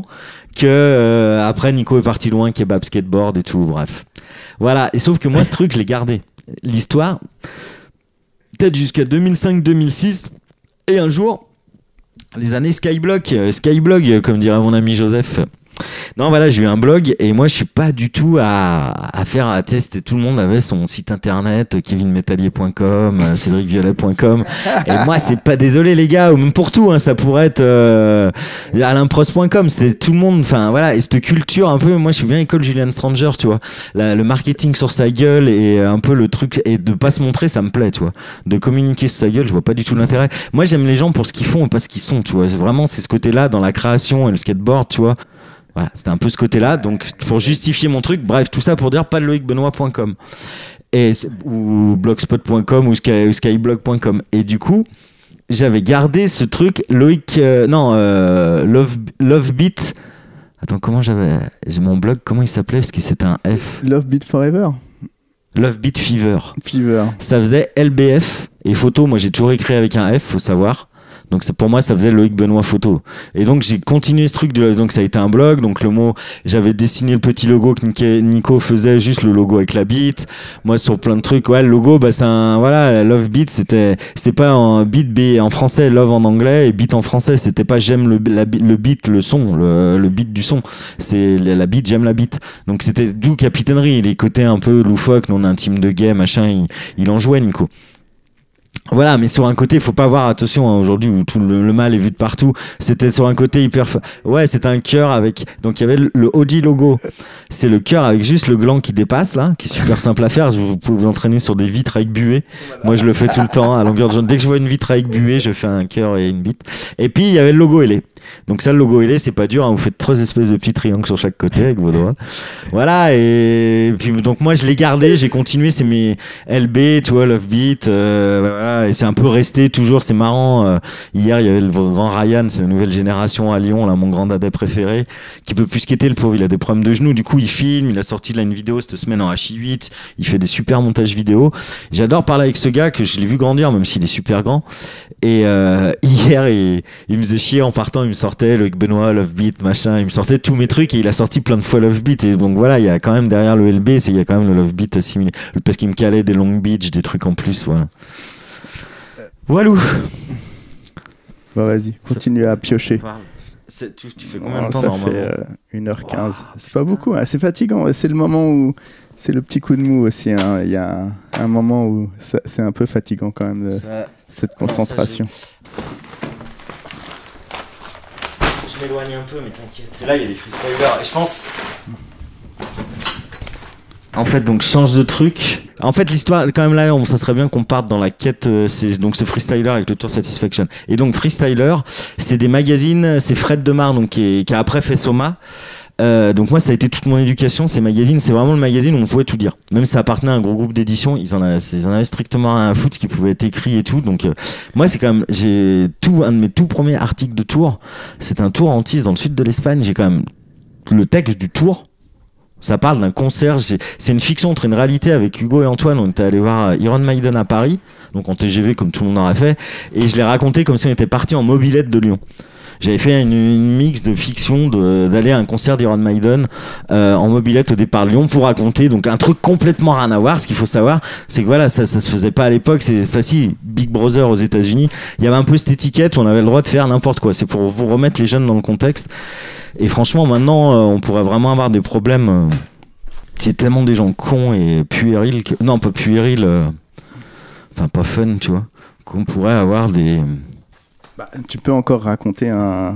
que après Nico est parti loin, kebab skateboard et tout. Bref. Voilà. Et sauf que moi, ce truc, je l'ai gardé. L'histoire, peut-être jusqu'à 2005-2006. Et un jour, les années Skyblog, comme dirait mon ami Joseph. Non, voilà, j'ai eu un blog et moi je suis pas du tout à faire tester. Tout le monde avait son site internet, kevinmetalier.com, cédricviolet.com. Et moi c'est pas, désolé les gars, ou même pour tout, hein, ça pourrait être alainprost.com. C'est tout le monde, enfin voilà. Et cette culture un peu, moi je suis bien école Julian Stranger, tu vois. Le marketing sur sa gueule et un peu le truc, et de pas se montrer, ça me plaît, tu vois. De communiquer sur sa gueule, je vois pas du tout l'intérêt. Moi j'aime les gens pour ce qu'ils font et pas ce qu'ils sont, tu vois. Vraiment, c'est ce côté-là dans la création et le skateboard, tu vois. Voilà, c'était un peu ce côté-là, donc pour justifier mon truc, bref, tout ça pour dire pas de loicbenoît.com ou blogspot.com ou skyblog.com. Et du coup, j'avais gardé ce truc, Love Beat Attends, j'ai mon blog, comment il s'appelait? Parce que c'était un F. Love Beat Forever. Love Beat Fever. Fever. Ça faisait LBF et photo. Moi, j'ai toujours écrit avec un F, faut savoir. Donc pour moi, ça faisait Loïc Benoît photo. Et donc j'ai continué ce truc donc ça a été un blog. Donc le mot, j'avais dessiné le petit logo que Nico faisait, juste le logo avec la bite. Moi sur plein de trucs, ouais, le logo, c'est Love Beat, c'est pas en beat B en français, love en anglais et beat en français. C'était pas j'aime le beat, le son, le beat du son. C'est la beat, j'aime la beat. Donc c'était d'où capitainerie, les côtés un peu loufoques, non intime de gay, machin, il en jouait Nico. Voilà, mais sur un côté, faut pas voir, attention, hein, aujourd'hui où tout le mal est vu de partout, c'était sur un côté hyper... Ouais, c'était un cœur avec... Donc il y avait le OG logo, c'est le cœur avec juste le gland qui dépasse, là, qui est super simple à faire, vous pouvez vous entraîner sur des vitres avec buée. Moi, je le fais tout le temps, à longueur de journée. Dès que je vois une vitre avec buée, je fais un cœur et une bite. Et puis, il y avait le logo ailé. Donc ça, le logo ailé, c'est pas dur, hein, vous faites 3 espèces de petits triangles sur chaque côté avec vos doigts. Voilà, et puis donc moi, je l'ai gardé, j'ai continué, c'est mes LB, tu vois, Love Beat, voilà, et c'est un peu resté toujours, c'est marrant. Hier, il y avait le grand Ryan, c'est la nouvelle génération à Lyon, là, mon grand dadais préféré, qui peut plus skater, le pauvre, il a des problèmes de genoux, du coup, il filme, il a sorti là une vidéo cette semaine en H8, il fait des super montages vidéo. J'adore parler avec ce gars, que je l'ai vu grandir, même s'il est super grand. Et hier, il me faisait chier en partant, il me sortait le Benoît, Love Beat, machin, il me sortait tous mes trucs et il a sorti plein de fois Love Beat. Et donc voilà, il y a quand même derrière le LB, il y a quand même le Love Beat assimilé. Parce qu'il me calait des Long Beach, des trucs en plus, voilà. Walou. Bon, vas-y, continue à piocher. Tu fais combien de temps ça normalement? fait 1h15. Wow. C'est pas beaucoup, hein. C'est fatigant. C'est le moment où... C'est le petit coup de mou aussi. Hein. Il y a un moment où c'est un peu fatigant quand même, cette concentration. Je m'éloigne un peu, mais t'inquiète. C'est là, il y a des freestylers. Et je pense... En fait, donc, je change de truc. En fait, l'histoire, quand même là, ça serait bien qu'on parte dans la quête. Donc, c'est Freestyler avec le Tour Satisfaction. Et donc, Freestyler, c'est des magazines. C'est Fred Demar, donc, qui a après fait Soma. Donc moi ça a été toute mon éducation, ces magazines, c'est vraiment le magazine où on pouvait tout dire. Même si ça appartenait à un gros groupe d'édition, ils en avaient strictement rien à foutre, ce qui pouvait être écrit et tout. Donc moi c'est quand même, un de mes tout premiers articles de Tour, c'est un Tour Antibes dans le sud de l'Espagne. J'ai quand même le texte du Tour. Ça parle d'un concert, c'est une fiction entre une réalité avec Hugo et Antoine. On était allé voir Iron Maiden à Paris, donc en TGV comme tout le monde aurait fait, et je l'ai raconté comme si on était parti en mobilette de Lyon. J'avais fait une mix de fiction d'aller à un concert d'Iron Maiden en mobilette au départ de Lyon pour raconter donc un truc complètement rien à voir. Ce qu'il faut savoir, c'est que voilà, ça se faisait pas à l'époque. C'est facile. Big Brother aux États-Unis, il y avait un peu cette étiquette où on avait le droit de faire n'importe quoi. C'est pour vous remettre les jeunes dans le contexte. Et franchement, maintenant, on pourrait vraiment avoir des problèmes. C'est tellement des gens cons et puérils. Non, pas puérils. Enfin, pas fun, tu vois. Qu'on pourrait avoir des... tu peux encore raconter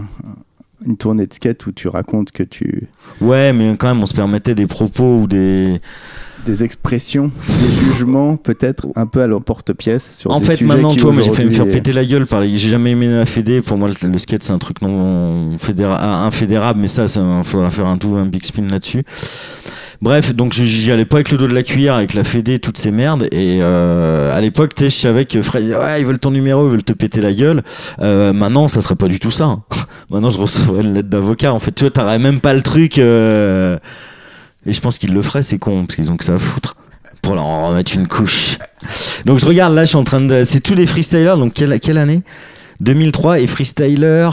une tournée de skate où tu racontes que tu... Ouais, mais quand même, on se permettait des propos ou des expressions, des jugements, peut-être un peu à l'emporte-pièce sur des sujets qui... En fait, maintenant, toi, moi, j'ai failli me faire péter la gueule par j'ai jamais aimé la fédé. Pour moi, le skate, c'est un truc non infédérable, mais ça faudra faire un big spin là-dessus. Bref, donc j'y allais pas avec le dos de la cuillère, avec la fédé, toutes ces merdes. Et à l'époque, je savais que Fred, ouais, ils veulent ton numéro, ils veulent te péter la gueule. Maintenant, ça serait pas du tout ça. Hein. Maintenant, je recevrais une lettre d'avocat. En fait, tu vois, t'aurais même pas le truc. Et je pense qu'ils le feraient, c'est con, parce qu'ils ont que ça à foutre. Pour leur en remettre une couche. Donc je regarde, là, je suis en train de... C'est tous les freestylers, donc quelle année ? 2003. Et Freestyler,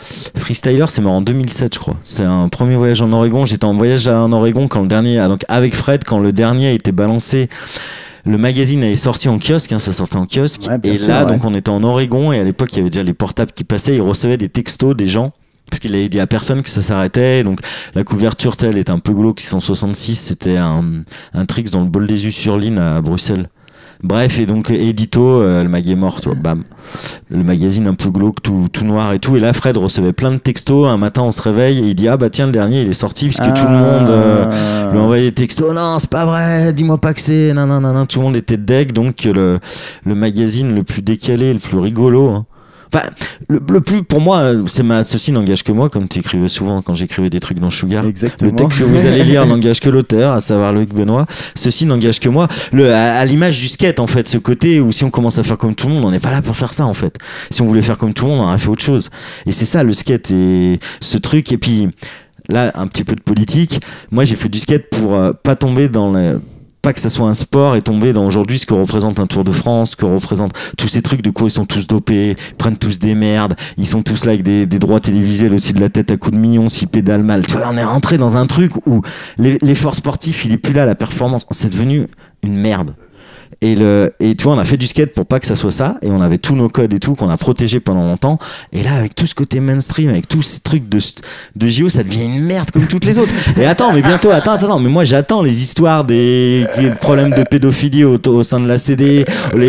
c'est mort en 2007, je crois. C'est un premier voyage en Oregon. J'étais en voyage en Oregon quand le dernier, donc avec Fred, quand le dernier a été balancé. Le magazine est sorti en kiosque, hein, ça sortait en kiosque. Ouais, et sûr, là, donc on était en Oregon et à l'époque, il y avait déjà les portables qui passaient. Ils recevaient des textos des gens. Parce qu'il avait dit à personne que ça s'arrêtait. Donc la couverture, elle était un peu glauque. 666, c'était un tricks dans le bol des Us-sur-Line à Bruxelles. Bref, et donc édito, le mag est mort, tu vois, bam. Le magazine un peu glauque, tout noir et tout. Et là, Fred recevait plein de textos. Un matin, on se réveille et il dit, ah bah tiens, le dernier, il est sorti, puisque tout le monde lui envoyait des textos. Non, c'est pas vrai, dis-moi pas que c'est. Non. Tout le monde était deg. Donc le magazine le plus décalé, le plus rigolo, hein. Enfin, le plus, pour moi, ceci n'engage que moi, comme tu écrivais souvent quand j'écrivais des trucs dans Sugar. Exactement. Le texte que vous allez lire n'engage que l'auteur, à savoir Loïc Benoît. Ceci n'engage que moi. À l'image du skate, en fait, ce côté où si on commence à faire comme tout le monde, on n'est pas là pour faire ça, en fait. Si on voulait faire comme tout le monde, on aurait fait autre chose. Et c'est ça, le skate, et ce truc. Et puis, là, un petit peu de politique. Moi, j'ai fait du skate pour pas tomber dans pas que ça soit un sport et tomber dans aujourd'hui ce que représente un Tour de France, ce que représente tous ces trucs de quoi ils sont tous dopés, ils prennent tous des merdes, ils sont tous là avec des droits télévisuels aussi de la tête à coups de millions s'ils pédalent mal. Tu vois, on est rentré dans un truc où l'effort sportif, il est plus là, la performance, c'est devenu une merde. Et tu vois, on a fait du skate pour pas que ça soit ça, et on avait tous nos codes et tout qu'on a protégé pendant longtemps. Et là, avec tout ce côté mainstream, avec tous ces trucs de JO, ça devient une merde comme toutes les autres. Et attends, mais bientôt, mais moi j'attends les histoires des problèmes de pédophilie au sein de la CD,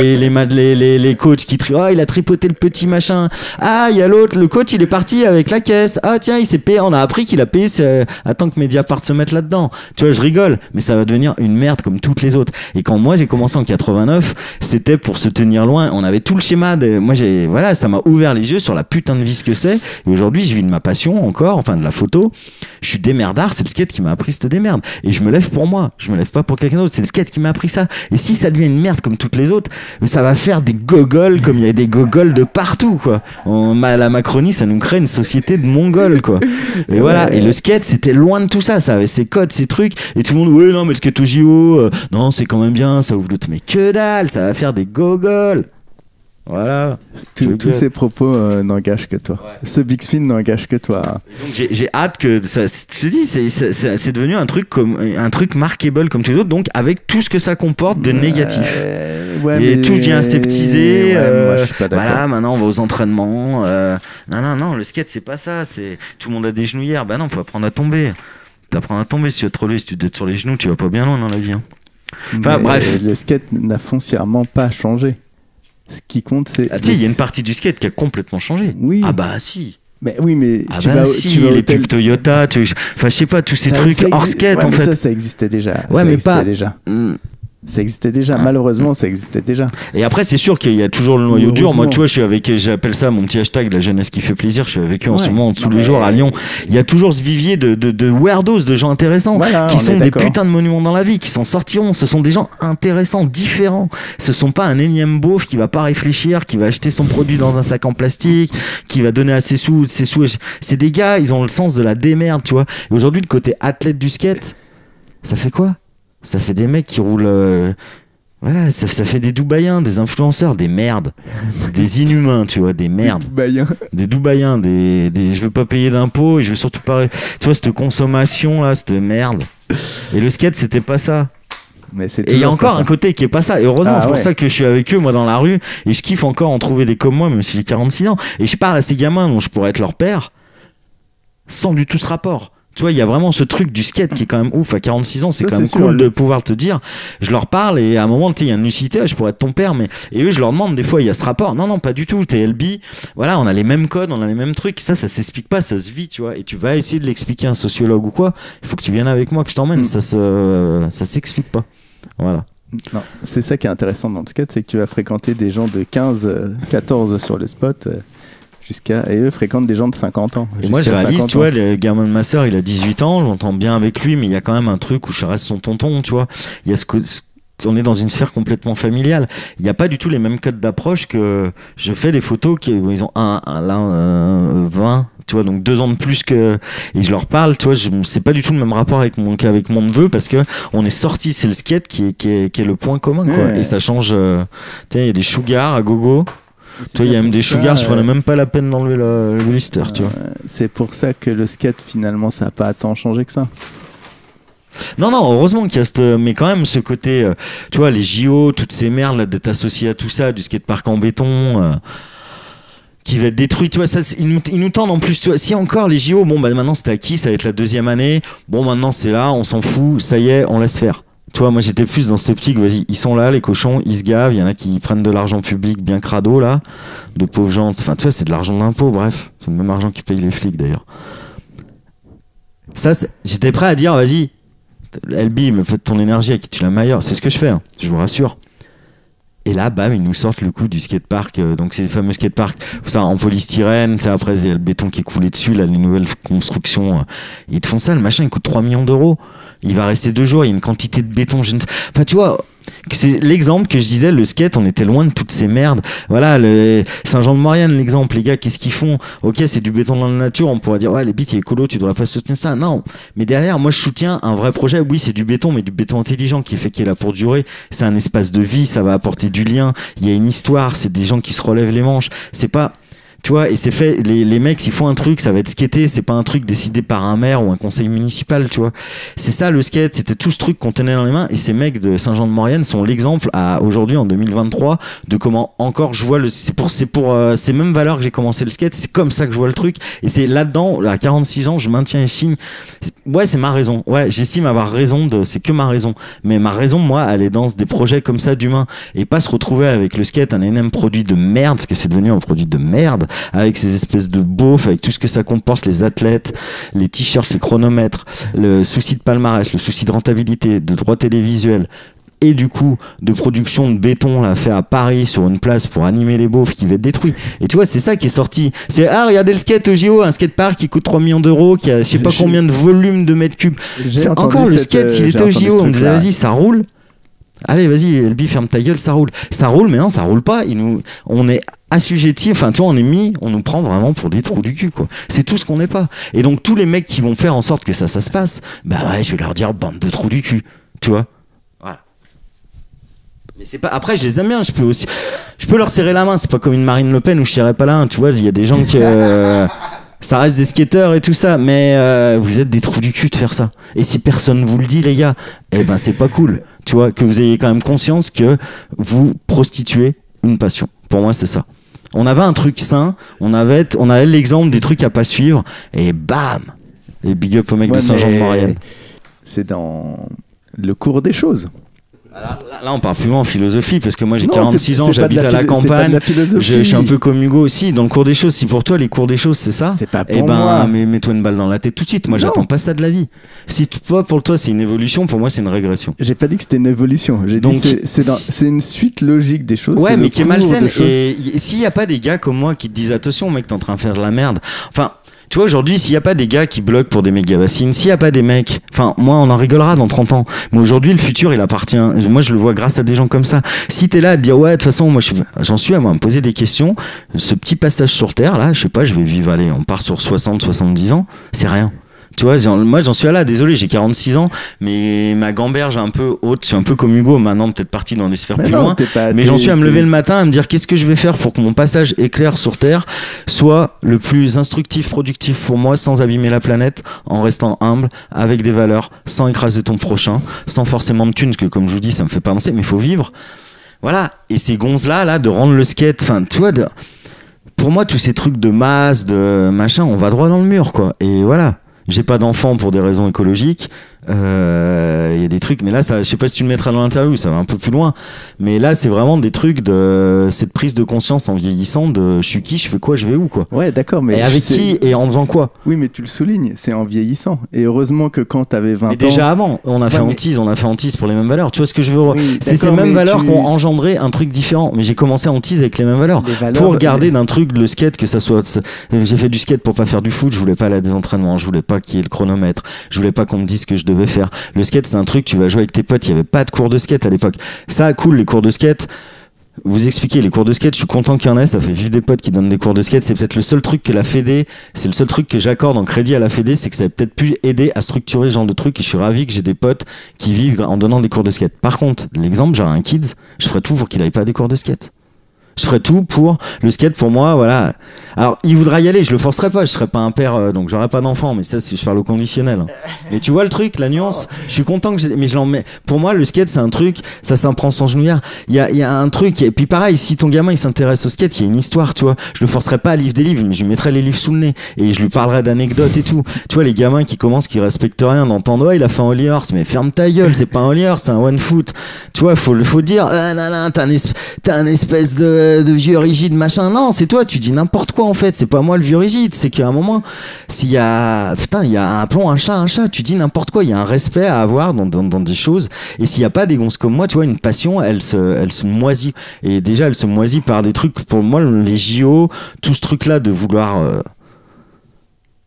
les coachs qui il a tripoté le petit machin. Ah, il y a l'autre, le coach il est parti avec la caisse. Ah tiens, il s'est payé, on a appris qu'il a payé. Attends que Mediapart se mette là-dedans. Tu vois, je rigole, mais ça va devenir une merde comme toutes les autres. Et quand moi j'ai commencé en 89, c'était pour se tenir loin. On avait tout le schéma voilà, ça m'a ouvert les yeux sur la putain de vie ce que c'est. Et aujourd'hui, je vis de ma passion encore, enfin de la photo. Je suis démerdard, c'est le skate qui m'a appris cette démerde. Et je me lève pour moi, je me lève pas pour quelqu'un d'autre. C'est le skate qui m'a appris ça. Et si ça devient une merde comme toutes les autres, ça va faire des gogoles comme il y a des gogoles de partout, quoi. La Macronie, ça nous crée une société de mongols, quoi. Et voilà. Et le skate, c'était loin de tout ça. Ça avait ses codes, ses trucs. Et tout le monde, ouais, non, mais le skate au JO, non, c'est quand même bien, ça ouvre d'autres. Mais que dalle, ça va faire des gogoles. Voilà. Tous ces propos n'engagent que toi. Ouais. Ce Big Spin n'engage que toi. Donc j'ai hâte que ça. Je te dis, c'est devenu un truc markable comme tous les autres, donc avec tout ce que ça comporte de négatif. Et tout devient aseptisé. Moi, je suis pas d'accord. Voilà, maintenant on va aux entraînements. Non, le skate c'est pas ça. C'est tout le monde a des genouillères. Bah non, faut apprendre à tomber. T'apprends à tomber. Si tu veux te relever, si tu te sur les genoux, tu vas pas bien loin dans la vie. Hein. Enfin, bref. Le skate n'a foncièrement pas changé. Ce qui compte, c'est. Ah, tu sais, il y a une partie du skate qui a complètement changé. Oui. Ah, bah, si. Mais oui, mais tu vas les pubs Toyota, enfin, je sais pas, tous ces trucs hors skate, en fait. Ça existait déjà. Ouais, mais pas. Ça existait déjà, malheureusement, ça existait déjà. Et après, c'est sûr qu'il y a toujours le noyau dur. Moi, tu vois, j'appelle ça mon petit hashtag, la jeunesse qui fait plaisir. Je suis avec eux en ce moment, tous les jours à Lyon. Il y a toujours ce vivier de weirdos, de gens intéressants, qui sont des putains de monuments dans la vie, qui s'en sortiront. Ce sont des gens intéressants, différents. Ce sont pas un énième beauf qui va pas réfléchir, qui va acheter son produit dans un sac en plastique, qui va donner à ses sous. C'est des gars, ils ont le sens de la démerde, tu vois. Et aujourd'hui, le côté athlète du skate, ça fait quoi? Ça fait des mecs qui roulent. Voilà, ça fait des Dubaïens, des influenceurs, des merdes, des inhumains, tu vois, des merdes. Des Dubaïens, je veux pas payer d'impôts et je veux surtout pas. Tu vois, cette consommation là, cette merde. Et le skate, c'était pas ça. Mais et il y a encore un côté qui est pas ça. Et heureusement, c'est pour ça que je suis avec eux, moi, dans la rue. Et je kiffe encore en trouver des comme moi, même si j'ai 46 ans. Et je parle à ces gamins dont je pourrais être leur père, sans du tout ce rapport. Tu vois, il y a vraiment ce truc du skate qui est quand même ouf. À 46 ans, c'est quand même cool de pouvoir te dire. Je leur parle et à un moment, tu sais, il y a une lucidité, je pourrais être ton père, mais. Et eux, je leur demande, des fois, il y a ce rapport. Non, pas du tout. T'es LB. Voilà, on a les mêmes codes, on a les mêmes trucs. Ça s'explique pas, ça se vit, tu vois. Et tu vas essayer de l'expliquer à un sociologue ou quoi. Il faut que tu viennes avec moi, que je t'emmène. Ça s'explique pas. Voilà. Non, c'est ça qui est intéressant dans le skate, c'est que tu vas fréquenter des gens de 15, 14 sur le spot. Et eux fréquentent des gens de 50 ans. Et moi je réalise, tu vois, le gamin de ma soeur, il a 18 ans, j'entends bien avec lui, mais il y a quand même un truc où je reste son tonton, tu vois. Il y a on est dans une sphère complètement familiale. Il n'y a pas du tout les mêmes codes d'approche que je fais des photos où ils ont 20, tu vois, donc 2 ans de plus que. Et je leur parle, tu vois, c'est pas du tout le même rapport qu'avec mon neveu parce que on est sorti, c'est le skate qui est le point commun, quoi. Ouais. Et ça change. Tu sais, il y a des Sugar à gogo. Tu vois, il y a même des Sugars, je prenais même pas la peine d'enlever le blister, tu vois. C'est pour ça que le skate, finalement, ça n'a pas tant changé que ça. Non, heureusement qu'il y a mais quand même, ce côté, tu vois, les JO, toutes ces merdes, là, d'être associé à tout ça, du skatepark en béton, qui va être détruit, tu vois, ça, ils nous tendent en plus, tu vois, si encore les JO, bon, bah maintenant c'est acquis, ça va être la 2e année, bon, maintenant c'est là, on s'en fout, ça y est, on laisse faire. Tu vois, moi j'étais plus dans cette optique, vas-y, ils sont là, les cochons, ils se gavent, il y en a qui prennent de l'argent public bien crado là, de pauvres gens, enfin tu vois, c'est de l'argent d'impôt, bref, c'est le même argent qui paye les flics d'ailleurs. Ça, j'étais prêt à dire, vas-y, LB, me fais ton énergie à qui tu la meilleure, c'est ce que je fais, hein, je vous rassure. Et là, bam, ils nous sortent le coup du skatepark, donc c'est les fameux skateparks, ça en polystyrène, ça, après il y a le béton qui est coulé dessus, là, les nouvelles constructions, ils te font ça, le machin il coûte 3 millions d'euros. Il va rester 2 jours, il y a une quantité de béton. Enfin, tu vois, C'est l'exemple que je disais, le skate, on était loin de toutes ces merdes. Voilà, le Saint-Jean-de-Maurienne, l'exemple, les gars, qu'est-ce qu'ils font? Ok, c'est du béton dans la nature, on pourrait dire, ouais, les beats, il est écolo, tu devrais pas soutenir ça. Non, mais derrière, moi, je soutiens un vrai projet. Oui, c'est du béton, mais du béton intelligent qui fait qu'il est là pour durer. C'est un espace de vie, ça va apporter du lien. Il y a une histoire, c'est des gens qui se relèvent les manches. C'est pas... Tu vois, et c'est fait, les mecs, s'ils font un truc, ça va être skaté, c'est pas un truc décidé par un maire ou un conseil municipal, tu vois. C'est ça le skate, c'était tout ce truc qu'on tenait dans les mains, et ces mecs de Saint-Jean-de-Maurienne sont l'exemple aujourd'hui, en 2023, de comment encore je vois c'est pour ces mêmes valeurs que j'ai commencé le skate, c'est comme ça que je vois le truc, et c'est là-dedans, à 46 ans, je maintiens et signe. Ouais, c'est ma raison, ouais, j'estime avoir raison, c'est que ma raison, mais ma raison, moi, elle est dans des projets comme ça d'humains, et pas se retrouver avec le skate, un énorme produit de merde, parce que c'est devenu un produit de merde, avec ces espèces de beaufs, avec tout ce que ça comporte, les athlètes, les t-shirts, les chronomètres, le souci de palmarès, le souci de rentabilité, de droits télévisuels, et du coup de production de béton là, fait à Paris sur une place pour animer les beaufs qui va être détruit. Et tu vois, c'est ça qui est sorti. C'est regardez le skate au JO, un skatepark qui coûte 3 millions d'euros, qui a je sais pas combien de volume de mètres cubes. Encore le skate, s'il était au JO, on me disait vas-y, ça roule. Allez, vas-y, Elbi, ferme ta gueule, ça roule. Ça roule, mais non, ça roule pas. On est assujettis, enfin, tu vois, on nous prend vraiment pour des trous du cul, quoi. C'est tout ce qu'on n'est pas. Et donc, tous les mecs qui vont faire en sorte que ça se passe, bah ouais, je vais leur dire bande de trous du cul, tu vois. Voilà. Mais c'est pas, après, je les aime bien, je peux leur serrer la main, c'est pas comme une Marine Le Pen où je serrais pas la main, tu vois, il y a des gens qui, ça reste des skateurs et tout ça, mais vous êtes des trous du cul de faire ça. Et si personne vous le dit, les gars, eh ben, c'est pas cool. Tu vois, que vous ayez quand même conscience que vous prostituez une passion. Pour moi, c'est ça. On avait un truc sain, on avait l'exemple des trucs à pas suivre, et bam! Et big up au mec de Saint-Jean-de-Maurienne. C'est dans le cours des choses. Là, on parle plus loin en philosophie, parce que moi j'ai 46 ans, j'habite à la campagne, je suis un peu comme Hugo aussi. Dans le cours des choses, si pour toi les cours des choses c'est ça, c'est pas pour moi. Mais mets-toi une balle dans la tête tout de suite. Moi, j'attends pas ça de la vie. Si pour toi c'est une évolution, pour moi c'est une régression. J'ai pas dit que c'était une évolution. J'ai dit c'est une suite logique des choses. Ouais, mais qui est malsaine. Et s'il y a pas des gars comme moi qui te disent attention, mec, t'es en train de faire de la merde. Enfin. Tu vois, aujourd'hui, s'il n'y a pas des gars qui bloquent pour des méga bassines, s'il n'y a pas des mecs, enfin, moi, on en rigolera dans 30 ans. Mais aujourd'hui, le futur, il appartient. Moi, je le vois grâce à des gens comme ça. Si t'es là à te dire, ouais, de toute façon, moi, j'en suis à moi, me poser des questions. Ce petit passage sur Terre, là, je sais pas, je vais vivre, allez, on part sur 60, 70 ans, c'est rien. Tu vois, moi j'en suis là, désolé, j'ai 46 ans, mais ma gamberge est un peu haute, je suis un peu comme Hugo, maintenant peut-être parti dans des sphères plus loin, mais j'en suis à me lever le matin, à me dire qu'est-ce que je vais faire pour que mon passage éclair sur Terre soit le plus instructif, productif pour moi, sans abîmer la planète, en restant humble, avec des valeurs, sans écraser ton prochain, sans forcément de thunes, parce que comme je vous dis, ça me fait pas avancer, mais il faut vivre. Voilà, et ces gonzes-là, de rendre le skate, enfin, tu vois, pour moi, tous ces trucs de masse, de machin, on va droit dans le mur, quoi, et voilà. J'ai pas d'enfant pour des raisons écologiques. Il y a des trucs, mais là, ça, je sais pas si tu le mettras dans l'interview, ça va un peu plus loin. Mais là, c'est vraiment des trucs de cette prise de conscience en vieillissant de je suis qui, je fais quoi, je vais où, quoi. Ouais, d'accord, mais. Et avec qui et en faisant quoi. Oui, mais tu le soulignes, c'est en vieillissant. Et heureusement que quand t'avais 20 ans. Mais déjà avant, on a fait Antise pour les mêmes valeurs. Tu vois ce que je veux oui, c'est ces mêmes valeurs qui ont engendré un truc différent. Mais j'ai commencé Antise avec les mêmes valeurs. Pour garder d'un truc le skate, que ça soit. J'ai fait du skate pour pas faire du foot, je voulais pas aller à des entraînements, je voulais pas qu'il y ait le chronomètre, je voulais pas qu'on me dise ce que je devais faire. Le skate, c'est un truc, tu vas jouer avec tes potes, il y avait pas de cours de skate à l'époque. Ça, cool, les cours de skate. Vous expliquez les cours de skate, je suis content qu'il y en ait, ça fait vivre des potes qui donnent des cours de skate, c'est peut-être le seul truc que la Fédé, c'est le seul truc que j'accorde en crédit à la Fédé, c'est que ça a peut-être pu aider à structurer ce genre de truc, et je suis ravi que j'ai des potes qui vivent en donnant des cours de skate. Par contre, l'exemple, j'aurais un kids, je ferais tout pour qu'il aille pas à des cours de skate. Je ferais tout pour le skate, pour moi, voilà. Alors, il voudra y aller, je le forcerai pas, je serais pas un père, donc j'aurais pas d'enfant, mais ça, c'est je parle au conditionnel. Mais tu vois le truc, la nuance, je suis content que mais je l'en mets. Pour moi, le skate, c'est un truc, ça s'apprend sans genouillère. Il y a un truc, et puis pareil, si ton gamin, il s'intéresse au skate, il y a une histoire, tu vois. Je le forcerai pas à lire des livres, mais je lui mettrai les livres sous le nez, et je lui parlerai d'anecdotes et tout. Tu vois, les gamins qui commencent, qui respectent rien, d'entendre, ouais, il a fait un Holly Horse, mais ferme ta gueule, c'est pas un Holly Horse, c'est un one foot. Tu vois, faut dire, t'as un espèce de vieux rigide machin. Non, c'est toi, tu dis n'importe quoi en fait. C'est pas moi le vieux rigide, c'est qu'à un moment, s'il y a il y a un plomb, un chat, tu dis n'importe quoi. Il y a un respect à avoir dans des choses. Et s'il y a pas des gonzes comme moi, tu vois, une passion, elle se moisit. Et déjà, elle se moisit par des trucs. Pour moi, les JO, tout ce truc là de vouloir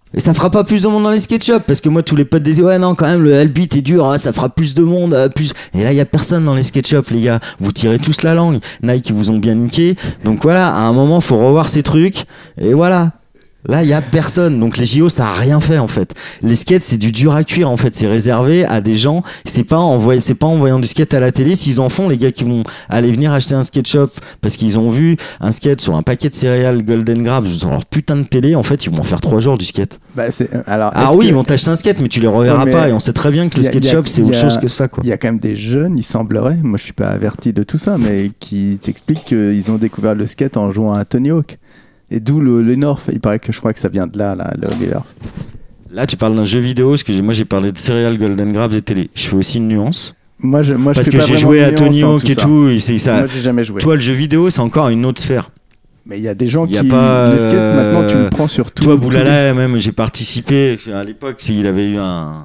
Et ça fera pas plus de monde dans les skate shops, parce que moi tous les potes disaient ouais non quand même le L-beat est dur, ça fera plus de monde, plus. Et là il y a personne dans les skate shops les gars, vous tirez tous la langue, Nike ils vous ont bien niqué, donc voilà, à un moment faut revoir ces trucs, et voilà. Là, il y a personne. Donc les JO, ça a rien fait en fait. Les skates, c'est du dur à cuire en fait. C'est réservé à des gens. C'est pas en voyant du skate à la télé. S'ils en font, les gars qui vont aller venir acheter un skate shop parce qu'ils ont vu un skate sur un paquet de céréales Golden Grave sur leur putain de télé, en fait, ils vont en faire 3 jours du skate. Alors oui, ils vont t'acheter un skate, mais tu les reverras pas. Et on sait très bien que le skate shop, c'est autre chose que ça, quoi. Il y a quand même des jeunes, il semblerait, moi je suis pas averti de tout ça, mais qui t'expliquent qu'ils ont découvert le skate en jouant à Tony Hawk. Et d'où le North, il paraît que je crois que ça vient de là, le North. Là, tu parles d'un jeu vidéo, parce que moi j'ai parlé de Serial Golden Grave et télé. Je fais aussi une nuance. Moi je parce fais que pas j'ai joué à Tony Hawk et ça. tout. Et c'est ça. Moi j'ai jamais joué. Toi, le jeu vidéo, c'est encore une autre sphère. Mais il y a des gens le skate, maintenant tu le prends sur tout. Toi, Boulala, même, j'ai participé. À l'époque, il avait eu un.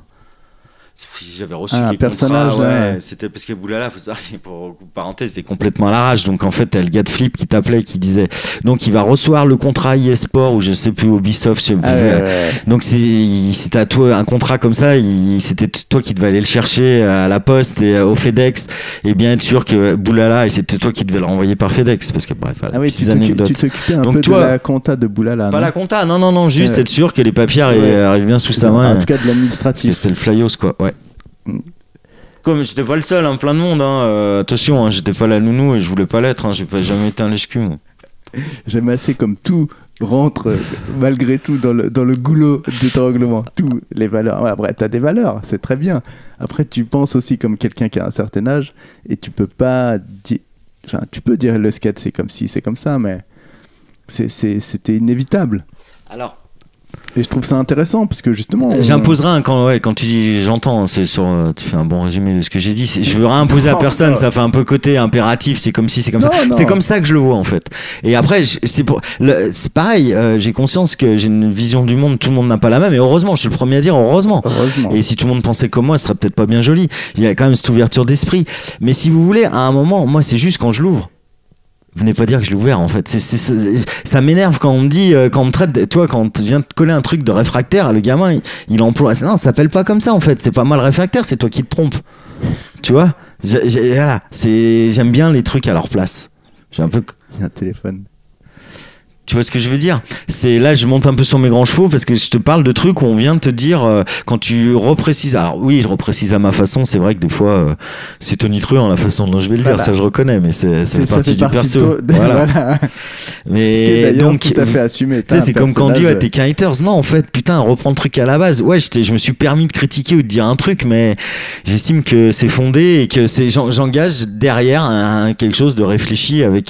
J'avais reçu un des personnage, contrats, ouais. C'était parce que Boulala, faut savoir, pour parenthèse, c'était complètement à l'arrache. Donc en fait, t'as le gars de Flip qui t'appelait, qui disait, donc il va recevoir le contrat eSport ou je sais plus Ubisoft. Donc c'était à toi un contrat comme ça. C'était toi qui devais aller le chercher à la poste et au FedEx et bien être sûr que Boulala, et c'était toi qui devais le renvoyer par FedEx parce que bref. Voilà, tu t'occupais un donc, peu de la compta de Boulala. Pas la compta, non, juste être sûr que les papiers arrivent bien sous sa main. En tout cas de l'administratif. C'était le Flyos quoi. Ouais. Comme j'étais pas le seul, plein de monde. Attention, j'étais pas la nounou et je voulais pas l'être. J'ai pas jamais été un lèche-cul. J'aime assez comme tout rentre malgré tout dans le goulot d'étranglement. Tous les valeurs. Ouais, après, t'as des valeurs, c'est très bien. Après, tu penses aussi comme quelqu'un qui a un certain âge et tu peux pas dire. Enfin, tu peux dire le skate c'est comme ci, c'est comme ça, mais c'était inévitable. Alors. Et je trouve ça intéressant parce que justement. J'imposerai quand tu dis j'entends, tu fais un bon résumé de ce que j'ai dit. Je veux rien imposer à personne, ça fait un peu côté impératif, c'est comme si, c'est comme ça. C'est comme ça que je le vois en fait. Et après, c'est pareil, j'ai conscience que j'ai une vision du monde, tout le monde n'a pas la même. Et heureusement, je suis le premier à dire heureusement. Et si tout le monde pensait comme moi, ce serait peut-être pas bien joli. Il y a quand même cette ouverture d'esprit. Mais si vous voulez, à un moment, moi, c'est juste quand je l'ouvre. Venez pas dire que je l'ai ouvert en fait. Ça m'énerve quand on me dit, quand on me traite, toi, quand on vient te coller un truc de réfractaire, le gamin il emploie. Non, ça s'appelle pas comme ça en fait. C'est pas mal réfractaire, c'est toi qui te trompes. Tu vois, voilà, j'aime bien les trucs à leur place. J'ai un peu. Il y a un téléphone. Tu vois ce que je veux dire? C'est là, je monte un peu sur mes grands chevaux parce que je te parle de trucs où on vient de te dire quand tu reprécises. Alors oui, je reprécise à ma façon. C'est vrai que des fois, c'est tonitruant la façon dont je vais le dire. Ça, je reconnais, mais ça fait partie du perso. Voilà. Mais ce qui est d'ailleurs donc, tout à fait assumé. Tu sais, c'est comme quand on dit t'es qu'un haters. Non, en fait, putain, reprends le truc à la base. Ouais, je me suis permis de critiquer ou de dire un truc, mais j'estime que c'est fondé et que j'engage derrière quelque chose de réfléchi avec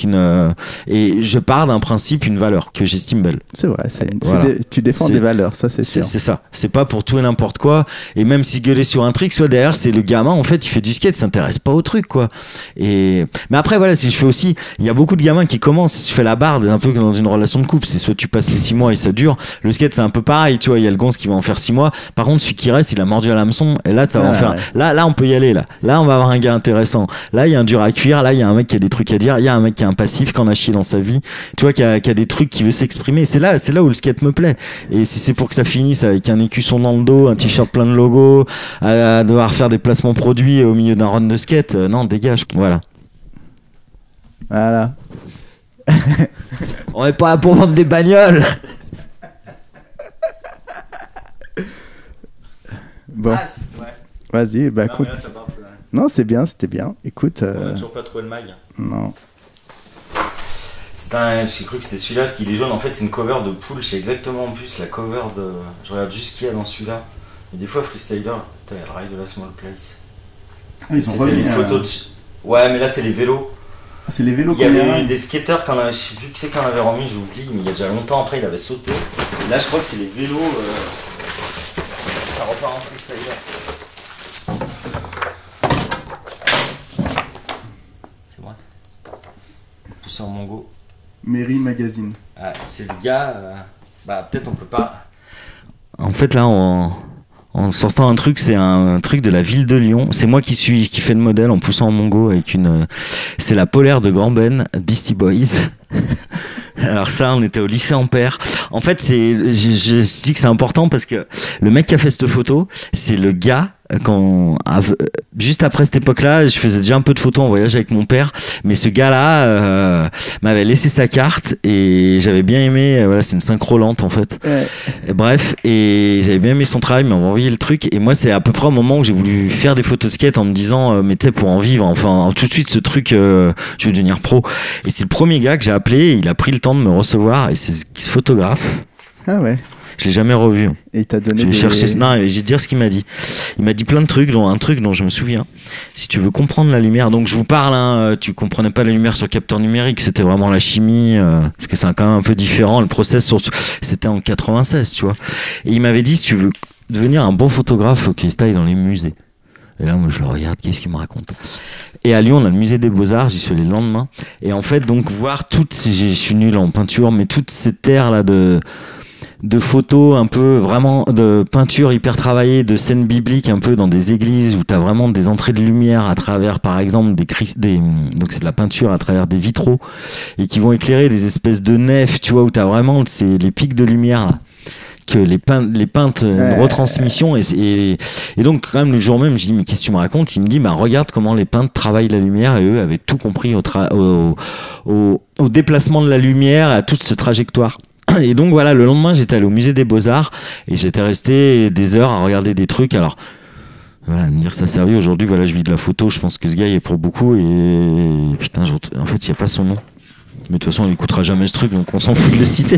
et je pars d'un principe, une valeur que j'estime belle. C'est vrai, tu défends des valeurs, ça c'est sûr. C'est ça, c'est pas pour tout et n'importe quoi. Et même si gueuler sur un truc, soit derrière, c'est le gamin, en fait, il fait du skate, s'intéresse pas au truc, quoi. Mais après, voilà, si je fais aussi, il y a beaucoup de gamins qui commencent, je fais la barde, un peu comme dans une relation de couple, c'est soit tu passes les 6 mois et ça dure. Le skate, c'est un peu pareil, tu vois, il y a le gonze qui va en faire 6 mois. Par contre, celui qui reste, il a mordu à l'hameçon, et là, ça va en faire. Ouais. Là, on peut y aller, là. Là, on va avoir un gars intéressant. Là, il y a un dur à cuire, là, il y a un mec qui a des trucs à dire, il y a un mec qui a un passif, qui en a chié dans sa vie, tu vois, qui a des trucs qui veut s'exprimer. C'est là où le skate me plaît. Et si c'est pour que ça finisse avec un écusson dans le dos, un t-shirt plein de logos, à devoir faire des placements produits au milieu d'un run de skate, non, dégage. Voilà. On n'est pas là pour vendre des bagnoles. Bon. Ouais. Vas-y, bah écoute. Non, c'est bien, c'était bien. Écoute. On a toujours pas trouvé le mag. Non. J'ai cru que c'était celui-là, parce qu'il est jaune. En fait, c'est une cover de Pool. C'est exactement en plus la cover de. Je regarde juste ce qu'il y a dans celui-là. Et des fois, Freestyler, putain, il y a le rail de la Small Place. C'était les photos de. Ouais, mais là, c'est les vélos. Ah, c'est les vélos. Il y avait eu des skateurs, je sais plus qui c'est qu'on avait remis, j'oublie, mais il y a déjà longtemps après, il avait sauté. Et là, je crois que c'est les vélos. Ça repart en Freestyler. C'est moi, ça. Tout sur Mongo. Mairie Magazine. Ah, c'est le gars. Peut-être on peut pas. En fait, là, en sortant un truc, c'est un truc de la ville de Lyon. C'est moi qui fais le modèle en poussant en Mongo avec c'est la polaire de Grand Ben, Beastie Boys. Alors ça, on était au lycée Ampère. En fait, je dis que c'est important parce que le mec qui a fait cette photo, c'est le gars juste après cette époque-là, je faisais déjà un peu de photos en voyage avec mon père, mais ce gars-là m'avait laissé sa carte et j'avais bien aimé. Voilà, c'est une synchro lente en fait. Et bref, et j'avais bien aimé son travail, il m'avait envoyé le truc. Et moi, c'est à peu près au moment où j'ai voulu faire des photos de skate en me disant, mais tu sais, pour en vivre, enfin, tout de suite, ce truc, je vais devenir pro. Et c'est le premier gars que j'ai appelé. Il a pris le temps de me recevoir et c'est ce photographe. Ah ouais. Je l'ai jamais revu. Et il t'a donné je vais chercher. Non, je vais te dire ce qu'il m'a dit. Il m'a dit plein de trucs, dont un truc dont je me souviens. Si tu veux comprendre la lumière, donc je vous parle, tu comprenais pas la lumière sur capteur numérique, c'était vraiment la chimie, parce que c'est quand même un peu différent. Le process, c'était en 96, tu vois. Et il m'avait dit, si tu veux devenir un bon photographe, faut qu'il t'aille dans les musées. Et là, moi, je le regarde, qu'est-ce qu'il me raconte? Et à Lyon, on a le musée des Beaux-Arts, j'y suis allé le lendemain. Et en fait, donc, voir je suis nul en peinture, mais toute cette terre-là de photos un peu vraiment de peinture hyper travaillée, de scènes bibliques un peu dans des églises où t'as vraiment des entrées de lumière à travers par exemple donc c'est de la peinture à travers des vitraux et qui vont éclairer des espèces de nefs, tu vois, où t'as vraiment les pics de lumière là, que les peintes une retransmission et donc quand même le jour même je dis mais qu'est-ce que tu me racontes? Il me dit bah regarde comment les peintres travaillent la lumière et eux avaient tout compris au déplacement de la lumière, à toute cette trajectoire. Et donc voilà, le lendemain j'étais allé au musée des Beaux-Arts et j'étais resté des heures à regarder des trucs. Alors voilà, me dire ça servi aujourd'hui, voilà, je vis de la photo, je pense que ce gars il est pour beaucoup et putain, en fait il n'y a pas son nom. Mais de toute façon il écoutera jamais ce truc donc on s'en fout de le citer.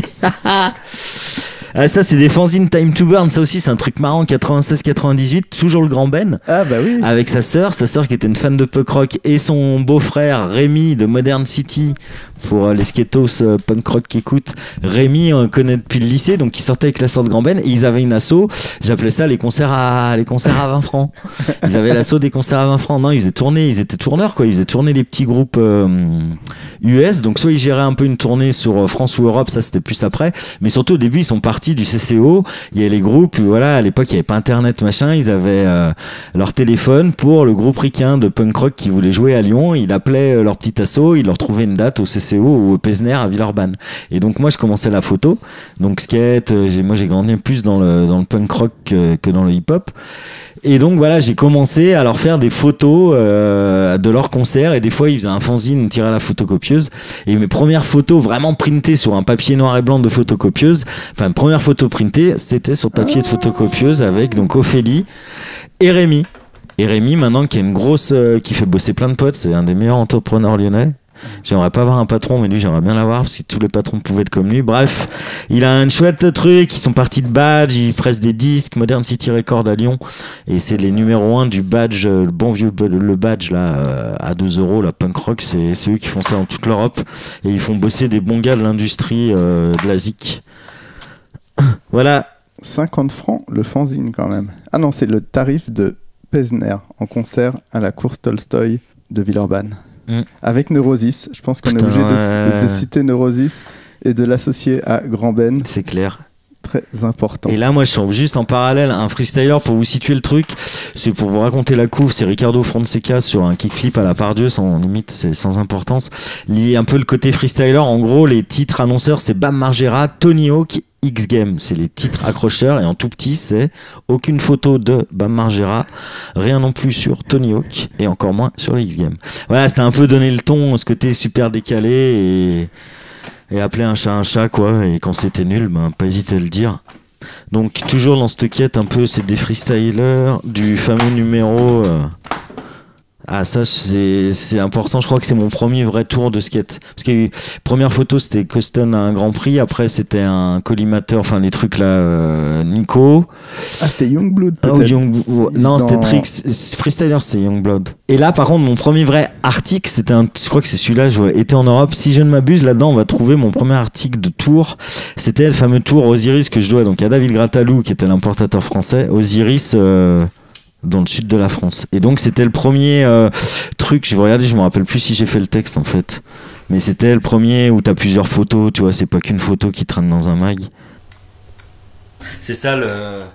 Ah, ça c'est des fanzines Time to Burn, ça aussi c'est un truc marrant, 96-98, toujours le grand Ben. Ah bah oui. Avec sa sœur qui était une fan de punk rock et son beau-frère Rémi de Modern City. Pour les skatos punk rock qui écoutent, Rémi on connaît depuis le lycée, donc il sortait avec la sœur de grand Ben et ils avaient une asso, j'appelais ça les concerts à 20 francs. Ils avaient l'asso des concerts à 20 francs. Non, ils étaient tourneurs quoi, ils faisaient tourner les petits groupes US, donc soit ils géraient un peu une tournée sur France ou Europe, ça c'était plus après, mais surtout au début ils sont partis du CCO, il y a les groupes, voilà, à l'époque il n'y avait pas internet machin, ils avaient leur téléphone pour le groupe ricain de punk rock qui voulait jouer à Lyon, ils appelaient leur petit asso, ils leur trouvaient une date au CCO ou au Pesner à Villeurbanne. Et donc moi je commençais la photo, donc skate, moi j'ai grandi plus dans le punk rock que dans le hip hop. Et donc voilà, j'ai commencé à leur faire des photos de leurs concerts et des fois ils faisaient un fanzine, on tirait à la photocopieuse et mes premières photos vraiment printées sur un papier noir et blanc de photocopieuse, enfin première photo printée, c'était sur papier de photocopieuse avec donc Ophélie et Rémi. Et Rémi maintenant qui est une grosse qui fait bosser plein de potes, c'est un des meilleurs entrepreneurs lyonnais. J'aimerais pas avoir un patron, mais lui j'aimerais bien l'avoir parce que tous les patrons pouvaient être comme lui. Bref, il a un chouette truc, ils sont partis de badge, ils pressent des disques, Modern City Records à Lyon, et c'est les numéros 1 du badge, le bon vieux le badge là à 2 €, la punk rock, c'est eux qui font ça dans toute l'Europe et ils font bosser des bons gars de l'industrie de la zik. Voilà. 50 francs le fanzine quand même. Ah non, c'est le tarif de Pesner en concert à la course Tolstoï de Villeurbanne. Avec Neurosis, je pense qu'on est obligé de citer Neurosis et de l'associer à Grand Ben. C'est clair. Très important. Et là, moi, je suis juste en parallèle un freestyler pour vous situer le truc. C'est pour vous raconter la couve. C'est Ricardo Fonseca sur un kickflip à la Pardieu, sans limite, c'est sans importance. Il y a un peu le côté freestyler. En gros, les titres annonceurs, c'est Bam Margera, Tony Hawk, X Games, c'est les titres accrocheurs et en tout petit c'est aucune photo de Bam Margera, rien non plus sur Tony Hawk et encore moins sur les X Games. Voilà, c'était un peu donner le ton, ce côté super décalé et appeler un chat quoi, et quand c'était nul, ben pas hésiter à le dire. Donc toujours dans cette quête un peu, c'est des freestylers du fameux numéro Ah ça c'est important, je crois que c'est mon premier vrai tour de skate. Parce que première photo c'était Coston à un Grand Prix, après c'était un collimateur, enfin les trucs là, Nico. Ah c'était Youngblood peut-être. Non c'était Trix, Freestyler c'est Youngblood. Et là par contre mon premier vrai article, c'était je crois que c'est celui-là, je été en Europe, si je ne m'abuse, là-dedans on va trouver mon premier article de tour. C'était le fameux tour Osiris que je dois donc à David Gratalou qui était l'importateur français, Osiris dans le sud de la France. Et donc c'était le premier truc, je vais regarder, je me rappelle plus si j'ai fait le texte en fait, mais c'était le premier où t'as plusieurs photos, tu vois, c'est pas qu'une photo qui traîne dans un mag. C'est ça le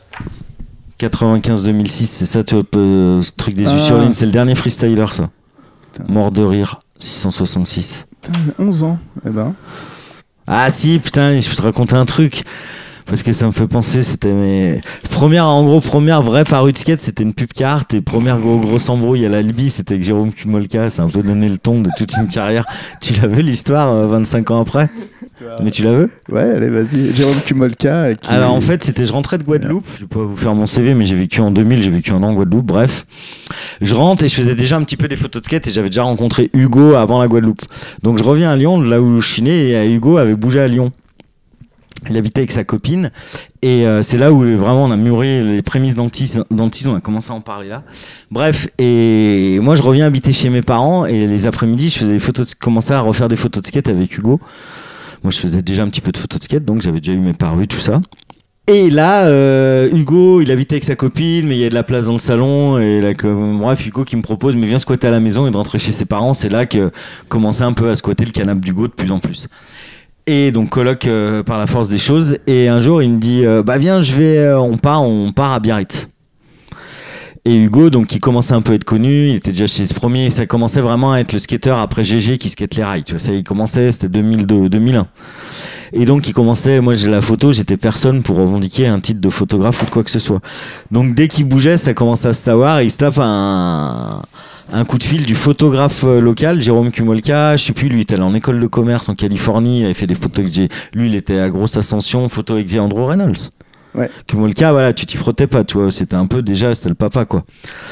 95-2006, c'est ça, tu vois, ce truc des yeux sur ligne, c'est le dernier freestyler ça. Putain. Mort de rire, 666. Putain, 11 ans, eh ben. Ah si, putain, je peux te raconter un truc. Parce que ça me fait penser, c'était mes première vraie parue de skate, c'était une pub carte, et première grosse embrouille à l'Albi, c'était avec Jérôme Kumolka, ça a un peu donné le ton de toute une carrière. Tu l'as vu l'histoire 25 ans après? Mais tu l'as vu? Ouais, allez, vas-y. Jérôme Kumolka. Alors en fait, je rentrais de Guadeloupe, je vais pas vous faire mon CV, mais j'ai vécu en 2000, j'ai vécu un an en Guadeloupe, bref. Je rentre et je faisais déjà un petit peu des photos de skate et j'avais déjà rencontré Hugo avant la Guadeloupe. Donc je reviens à Lyon, là où je suis né, et Hugo avait bougé à Lyon. Il habitait avec sa copine et c'est là où vraiment on a mûri les prémices d'Antis, on a commencé à en parler là. Bref, et moi je reviens habiter chez mes parents et les après-midi je faisais des photos, commençais à refaire des photos de skate avec Hugo. Moi je faisais déjà un petit peu de photos de skate, donc j'avais déjà eu mes parues, tout ça. Et là, Hugo, il habitait avec sa copine, mais il y a de la place dans le salon. Et là, bref, Hugo qui me propose, mais viens squatter à la maison et de rentrer chez ses parents. C'est là que commençait un peu à squatter le canapé d'Hugo de plus en plus. Et donc coloc par la force des choses. Et un jour, il me dit, bah viens, on part à Biarritz. Et Hugo, donc qui commençait un peu à être connu, il était déjà chez ce premier. Ça commençait vraiment à être le skateur après GG qui skate les rails. Tu vois, ça, il commençait, c'était 2002, 2001. Et donc il commençait, moi j'ai la photo, j'étais personne pour revendiquer un titre de photographe ou de quoi que ce soit. Donc dès qu'il bougeait, ça commençait à se savoir et il se tape un coup de fil du photographe local, Jérôme Kumolka, je sais plus, lui il était allé en école de commerce en Californie, il avait fait des photos avec lui il était à grosse ascension, photo avec Andrew Reynolds. Ouais. Kumolka, voilà, tu t'y frottais pas, tu vois, c'était un peu déjà, c'était le papa quoi.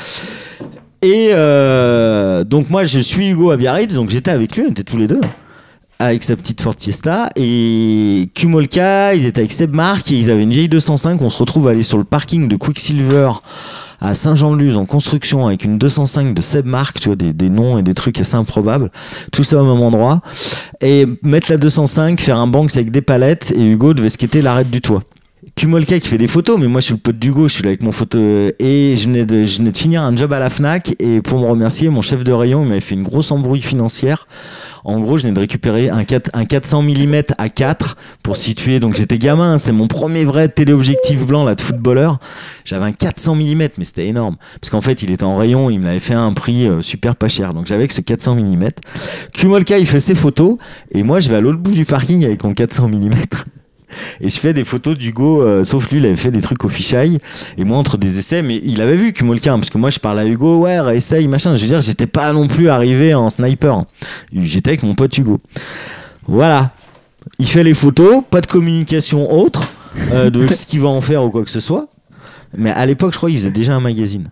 Et donc moi je suis Hugo à Biarritz, donc j'étais avec lui, on était tous les deux. Avec sa petite Ford Fiesta et Kumolka, ils étaient avec Seb Marc et ils avaient une vieille 205. On se retrouve à aller sur le parking de Quicksilver à Saint-Jean-de-Luz en construction avec une 205 de Seb Marc, tu vois, des noms et des trucs assez improbables, tout ça au même endroit, et mettre la 205, faire un Banks avec des palettes, et Hugo devait skater l'arête du toit. Kumolka qui fait des photos, mais moi je suis le pote d'Hugo, je suis là avec mon photo et je venais de finir un job à la Fnac et pour me remercier, mon chef de rayon il m'avait fait une grosse embrouille financière. En gros, je venais de récupérer un 400 mm à 4 pour situer. Donc j'étais gamin, c'est mon premier vrai téléobjectif blanc là de footballeur. J'avais un 400 mm, mais c'était énorme parce qu'en fait, il était en rayon, il me l'avait fait à un prix super pas cher. Donc j'avais que ce 400 mm. Kumolka, il fait ses photos et moi je vais à l'autre bout du parking avec mon 400 mm. Et je fais des photos d'Hugo, sauf lui, il avait fait des trucs au fisheye. Et moi, entre des essais, mais il avait vu Kumolka, parce que moi, je parle à Hugo, ouais, essaye, machin. Je veux dire, j'étais pas non plus arrivé en sniper. J'étais avec mon pote Hugo. Voilà. Il fait les photos, pas de communication autre, de ce qu'il va en faire ou quoi que ce soit. Mais à l'époque, je crois qu'il faisait déjà un magazine.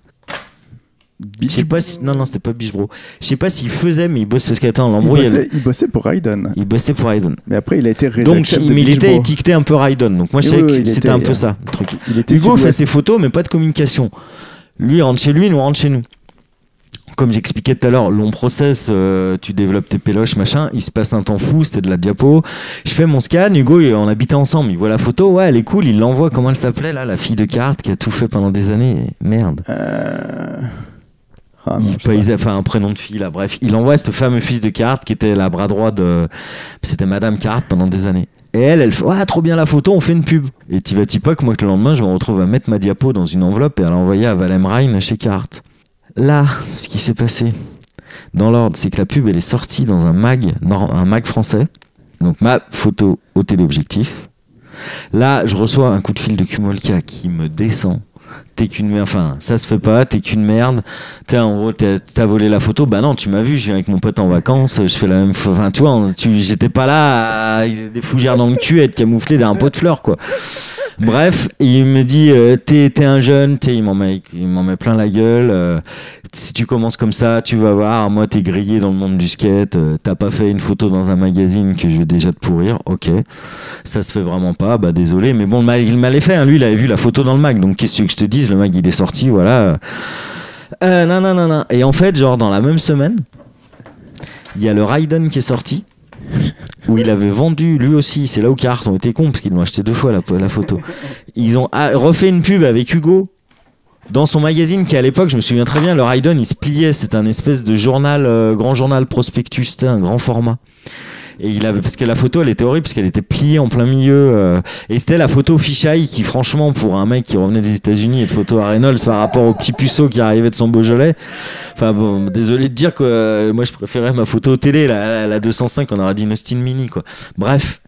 Je sais pas si... Non, c'était pas Biche Bro. Je sais pas s'il faisait, mais il bossait parce qu'attends, l'embrouille. Il bossait pour Raiden. Il bossait pour Raiden. Mais après, il a été rédacteur donc, mais il était étiqueté un peu Raiden. Donc moi, je savais que c'était un peu ça. Le truc. Hugo fait ses photos, mais pas de communication. Lui il rentre chez lui, nous on rentre chez nous. Comme j'expliquais tout à l'heure, long process, tu développes tes péloches, machin, il se passe un temps fou, c'était de la diapo. Je fais mon scan, Hugo, on habitait ensemble, il voit la photo, ouais, elle est cool, il l'envoie, comment elle s'appelait là, la fille de carte qui a tout fait pendant des années, merde. Ah non, il a fait un prénom de fille là, bref, il envoie cette fameuse fille de carte qui était la bras droit de. C'était Madame Carte pendant des années. Et elle fait ouais, trop bien la photo, on fait une pub. Et t'y vas-tu pas que moi que le lendemain je me retrouve à mettre ma diapo dans une enveloppe et à l'envoyer à Valem Rhein chez Carte. Là, ce qui s'est passé dans l'ordre, c'est que la pub elle est sortie dans un mag français. Donc ma photo au téléobjectif. Là, je reçois un coup de fil de Kumolka qui me descend. T'es qu'une merde, enfin ça se fait pas, t'es qu'une merde, en gros t'as volé la photo, bah non tu m'as vu, je viens avec mon pote en vacances, je fais la même, enfin tu vois, j'étais pas là des fougères dans le cul à être camouflé derrière un pot de fleurs quoi. Bref, il me dit t'es un jeune, il m'en met plein la gueule, si tu commences comme ça tu vas voir, moi t'es grillé dans le monde du skate, t'as pas fait une photo dans un magazine que je vais déjà te pourrir, ok, ça se fait vraiment pas, bah désolé, mais bon il m'allait fait, hein. Lui il avait vu la photo dans le mag, donc qu'est-ce que je te dise, le mag il est sorti, voilà. Non. Et en fait, genre dans la même semaine, il y a le Raiden qui est sorti, où il avait vendu lui aussi, c'est là où Carte ont été cons, parce qu'ils l'ont acheté 2 fois la photo. Ils ont refait une pub avec Hugo dans son magazine qui à l'époque, je me souviens très bien, le Raiden il se pliait, c'était un espèce de journal, grand journal prospectus, c'était un grand format. Et parce que la photo elle était horrible parce qu'elle était pliée en plein milieu et c'était la photo fisheye qui franchement pour un mec qui revenait des États-Unis et de photo à Reynolds par rapport au petit puceau qui arrivait de son Beaujolais, enfin bon, désolé de dire que moi je préférais ma photo au télé, la 205, on aurait dit une Austin Mini quoi. Bref,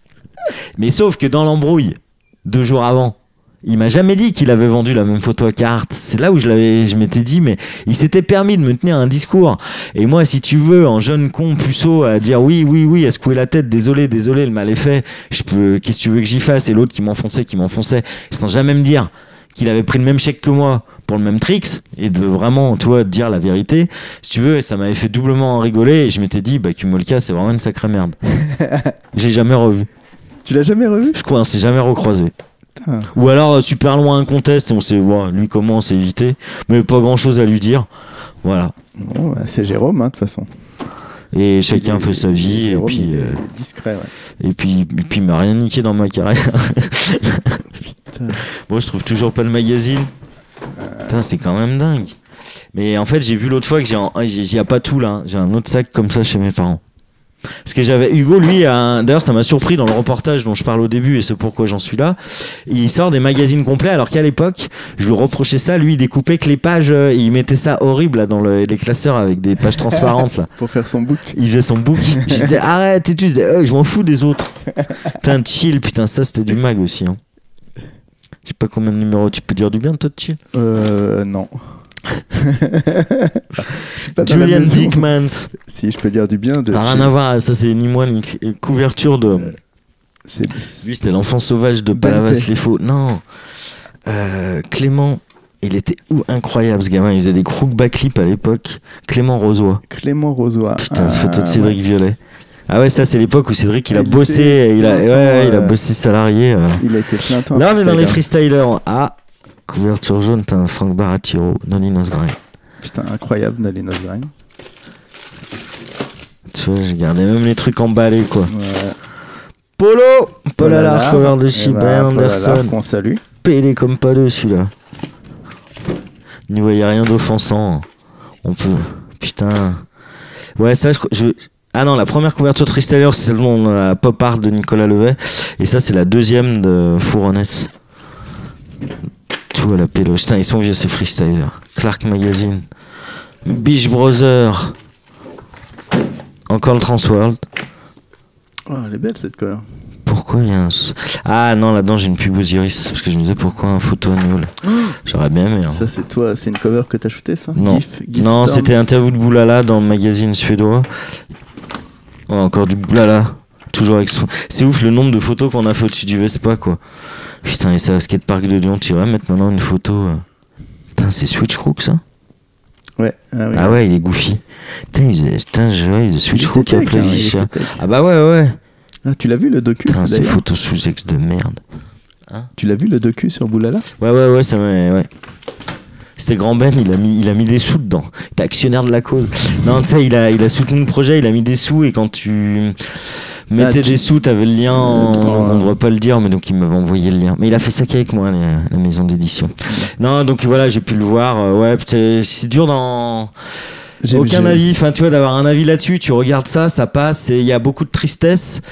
Mais sauf que dans l'embrouille, 2 jours avant, il m'a jamais dit qu'il avait vendu la même photo à Carhartt. C'est là où je m'étais dit, mais il s'était permis de me tenir un discours. Et moi, si tu veux, en jeune con puceau, à dire oui, à secouer la tête, désolé, le mal est fait, qu'est-ce que tu veux que j'y fasse? Et l'autre qui m'enfonçait, sans jamais me dire qu'il avait pris le même chèque que moi pour le même tricks, et de vraiment, toi, dire la vérité. Si tu veux, ça m'avait fait doublement rigoler, et je m'étais dit, bah, Kumolka, c'est vraiment une sacrée merde. J'ai jamais revu. Tu l'as jamais revu? Je crois, on s'est jamais recroisé. Putain. Ou alors super loin un contest et on s'est lui comment on s'est évité, mais pas grand chose à lui dire, voilà. Bon, c'est Jérôme de toute façon, et chacun fait sa vie. Jérôme, et puis discret, ouais. et puis il m'a rien niqué dans ma carrière. Putain. Bon, je trouve toujours pas le magazine. Putain, c'est quand même dingue. Mais en fait, j'ai vu l'autre fois que il y a pas tout là, j'ai un autre sac comme ça chez mes parents. Parce que j'avais Hugo, lui, d'ailleurs ça m'a surpris dans le reportage dont je parle au début, et c'est pourquoi j'en suis là. Il sort des magazines complets, alors qu'à l'époque, je lui reprochais ça, lui il découpait que les pages, il mettait ça horrible là, dans les classeurs avec des pages transparentes là. Pour faire son book. Il faisait son book. Je disais arrête, et tu disais je m'en fous des autres. Putain, chill, putain, ça c'était du mag aussi. Hein. Je sais pas combien de numéros, tu peux dire du bien toi de chill? Non. Julian Dickmans. Si je peux dire du bien de. Rien à voir, ça c'est ni moi ni couverture de. Lui c'était l'enfant sauvage de Palavas les Faux. Non. Clément, il était incroyable ce gamin. Il faisait des crook backflip à l'époque. Clément Rosoy. Putain, cette photo de Cédric Violet. Ah ouais, ça c'est l'époque où Cédric il a bossé, il a bossé salarié. Il a été plein temps. Là on est dans les freestylers. Ah. Couverture jaune, t'as un Frank Baratiro, Nolly Nosgrind. Putain, incroyable, Nolly Nosgrind. Tu vois, j'ai gardé même les trucs emballés, quoi. Ouais. Paul Allard, cover de Brian Anderson. Qu'on salue. Pélé comme pas deux, celui-là. Il n'y voyait rien d'offensant. On peut. Putain. Ouais, ça, Ah non, la première couverture de Freestyler, c'est seulement la pop art de Nicolas Levet. Et ça, c'est la deuxième de Fouronès. Tout à la péloche. Putain, ils sont vieux ces freestylers. Clark Magazine. Beach Brother. Encore le Transworld. Oh, elle est belle cette cover. Pourquoi il y a un. Ah non, là-dedans j'ai une pub Osiris. Parce que je me disais pourquoi un photo annual. J'aurais bien aimé. Hein. Ça c'est toi, c'est une cover que t'as shootée ça? Non, non, c'était interview de Boulala dans le magazine suédois. Oh, encore du Boulala. Toujours avec son. C'est ouf le nombre de photos qu'on a fait au-dessus du Vespa quoi. Putain, et ça, skatepark de Lyon, tu vas mettre maintenant une photo. Putain, c'est Switchcrook ça? Ouais. Ah, oui, ouais, il est goofy. Putain, il faisait Switchcrook à Plaisir. Ah bah ouais. Ah, tu l'as vu le docu? Putain, ces photos sous ex de merde. Hein? Tu l'as vu le docu sur Boulala? Ouais, ça m'a. Ouais. C'était Grand Ben, il a mis des sous dedans. Il est actionnaire de la cause. Non, tu sais, il a soutenu le projet, il a mis des sous, et quand tu. Mettez des sous, t'avais le lien, on ne devrait pas le dire, mais donc il m'avait envoyé le lien. Mais il a fait ça qu'avec moi, la maison d'édition. Non, donc voilà, j'ai pu le voir. Ouais, c'est dur dans. Aucun avis, enfin tu vois, d'avoir un avis là-dessus, tu regardes ça passe, et il y a beaucoup de tristesse.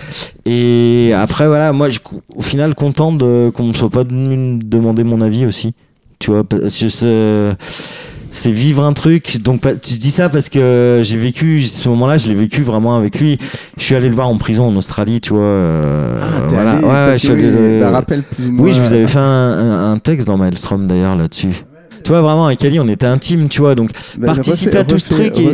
Et après, voilà, moi, au final, content qu'on me soit pas venu demander mon avis aussi. Tu vois, parce que c'est vivre un truc. Donc tu dis ça parce que j'ai vécu ce moment-là, je l'ai vécu vraiment avec lui. Je suis allé le voir en prison en Australie, tu vois. Voilà. Allé, ouais, je suis allé. Rappelle plus ou moins. Oui, je vous avais fait un texte dans Maelstrom d'ailleurs là-dessus. Tu vois, vraiment avec Ali, on était intimes, tu vois. Donc participer à tout ce truc et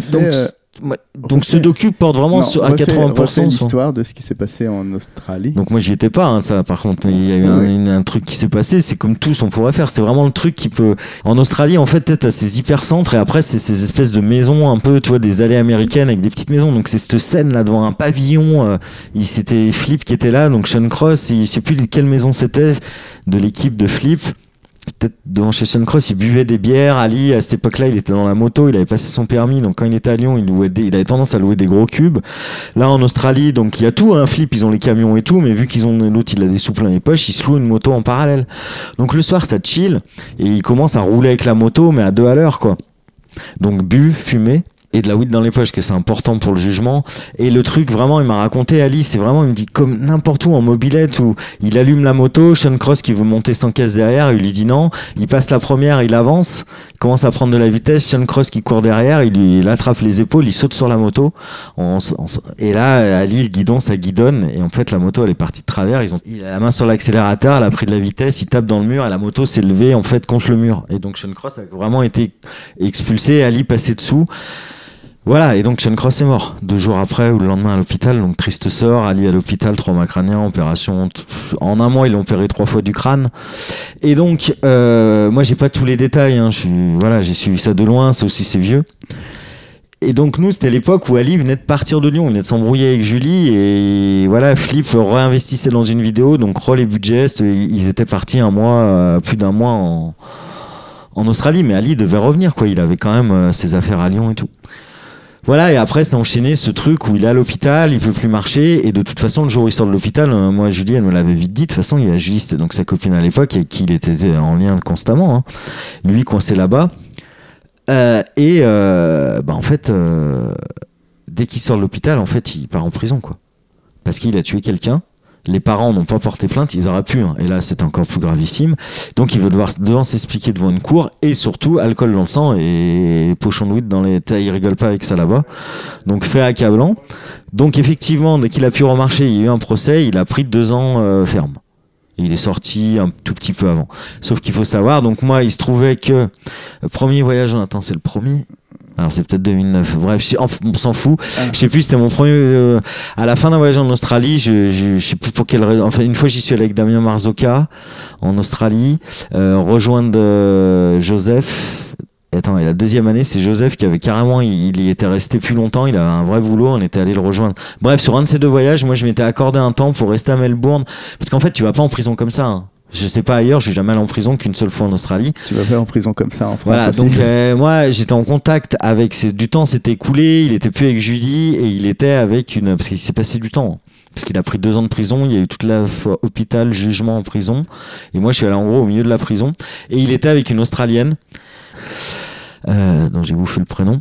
donc ce docu porte vraiment à 80% l'histoire de ce qui s'est passé en Australie. Donc moi j'y étais pas, hein, ça par contre, il y a eu un truc qui s'est passé, c'est comme tous on pourrait faire, c'est vraiment le truc qui peut. En Australie en fait t'as ces hypercentres et après c'est ces espèces de maisons un peu, tu vois, des allées américaines avec des petites maisons, donc c'est cette scène là devant un pavillon, c'était Flip qui était là, donc Sean Cross, je sais plus quelle maison c'était de l'équipe de Flip. Peut-être devant chez Sean Cross, il buvait des bières. Ali, à cette époque-là, il était dans la moto, il avait passé son permis. Donc, quand il était à Lyon, il avait tendance à louer des gros cubes. Là, en Australie, donc il y a tout, hein, Flip, ils ont les camions et tout, mais vu qu'ils ont l'autre, il a des sous plein les poches, ils se louent une moto en parallèle. Donc, le soir, ça chill et il commence à rouler avec la moto, mais à 2 à l'heure, quoi. Donc, bu, fumé. et de la weed dans les poches, que c'est important pour le jugement. Et le truc, vraiment, il m'a raconté, Ali, c'est vraiment, il me dit, comme n'importe où en mobilette, où il allume la moto, Sean Cross qui veut monter sans caisse derrière, il lui dit non, il passe la première, il avance, il commence à prendre de la vitesse, Sean Cross qui court derrière, il attrape les épaules, il saute sur la moto, et là, Ali, le guidon, ça guidonne, et en fait, la moto, elle est partie de travers, il a la main sur l'accélérateur, elle a pris de la vitesse, il tape dans le mur, et la moto s'est levée, en fait, contre le mur. Et donc, Sean Cross a vraiment été expulsé, Ali passé dessous. Voilà, et donc Sean Cross est mort 2 jours après ou le lendemain à l'hôpital, donc triste sort, Ali à l'hôpital, trauma crânien, opération, en un mois ils l'ont opéré 3 fois du crâne, et donc moi j'ai pas tous les détails, hein. J'ai suivi ça de loin, c'est vieux, et donc nous c'était l'époque où Ali venait de partir de Lyon, il venait de s'embrouiller avec Julie, et voilà, Flip réinvestissait dans une vidéo, donc Roll et Budgest, ils étaient partis plus d'un mois en Australie, mais Ali devait revenir, quoi, il avait quand même ses affaires à Lyon et tout. Voilà, et après, c'est enchaîné ce truc où il est à l'hôpital, il peut plus marcher, et de toute façon, le jour où il sort de l'hôpital, moi, Julie, elle me l'avait vite dit, de toute façon, Julie, c'était donc sa copine à l'époque, avec qui il était en lien constamment, hein. Lui, coincé là-bas. En fait, dès qu'il sort de l'hôpital, en fait, il part en prison, quoi. Parce qu'il a tué quelqu'un. Les parents n'ont pas porté plainte, ils auraient pu, hein. Et là c'est encore plus gravissime. Donc il veut devoir s'expliquer devant une cour, et surtout alcool dans le sang et pochon de weed dans les têtes. Il rigole pas avec ça là-bas. Donc fait accablant. Donc effectivement, dès qu'il a pu remarcher, il y a eu un procès, il a pris 2 ans ferme. Et il est sorti un tout petit peu avant. Sauf qu'il faut savoir, donc moi il se trouvait que premier voyage, c'est le premier. Alors c'est peut-être 2009, bref, on s'en fout. Je sais plus, c'était mon premier à la fin d'un voyage en Australie, je sais plus pour quelle raison. Enfin, une fois j'y suis allé avec Damien Marzoka en Australie, rejoindre Joseph. Attends, et la 2e année, c'est Joseph qui avait carrément, il y était resté plus longtemps, il avait un vrai boulot, on était allé le rejoindre. Bref, sur un de ces 2 voyages, moi je m'étais accordé un temps pour rester à Melbourne, parce qu'en fait tu vas pas en prison comme ça, hein. Je sais pas ailleurs, je suis jamais allé en prison qu'une seule fois en Australie. Tu vas pas en prison comme ça en France. Voilà, donc moi j'étais en contact avec, du temps s'était écoulé, il était plus avec Julie, et il était avec parce qu'il s'est passé du temps. Parce qu'il a pris 2 ans de prison, il y a eu toute la fois hôpital, jugement en prison, et moi je suis allé en gros au milieu de la prison, et il était avec une Australienne, dont j'ai bouffé le prénom.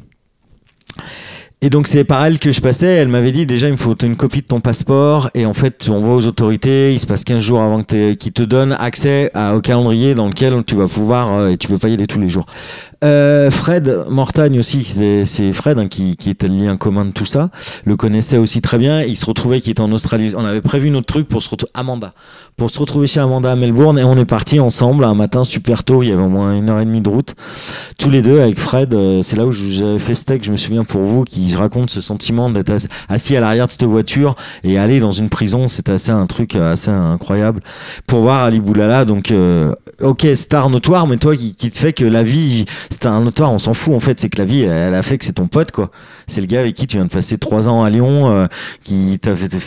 Et donc c'est par elle que je passais, elle m'avait dit déjà il me faut une copie de ton passeport, et en fait on va aux autorités, il se passe 15 jours avant qu'ils te donnent accès au calendrier dans lequel tu vas pouvoir, et tu peux pas y aller tous les jours. Fred Mortagne aussi, c'est Fred, hein, qui était le lien commun de tout ça, le connaissait aussi très bien. Il se retrouvait qu'il était en Australie, on avait prévu notre truc pour se retrouver chez Amanda à Melbourne, et on est partis ensemble un matin super tôt, il y avait au moins 1h30 de route, tous les deux avec Fred. C'est là où j'avais fait steak, je me souviens, pour vous, qui raconte ce sentiment d'être assis à l'arrière de cette voiture et aller dans une prison. C'était un truc assez incroyable pour voir Ali Boulala. Donc ok, star notoire, mais toi qui te fait que la vie, c'était un notoire, on s'en fout en fait, c'est que la vie elle a fait que c'est ton pote, quoi. C'est le gars avec qui tu viens de passer 3 ans à Lyon, qui t'a fait,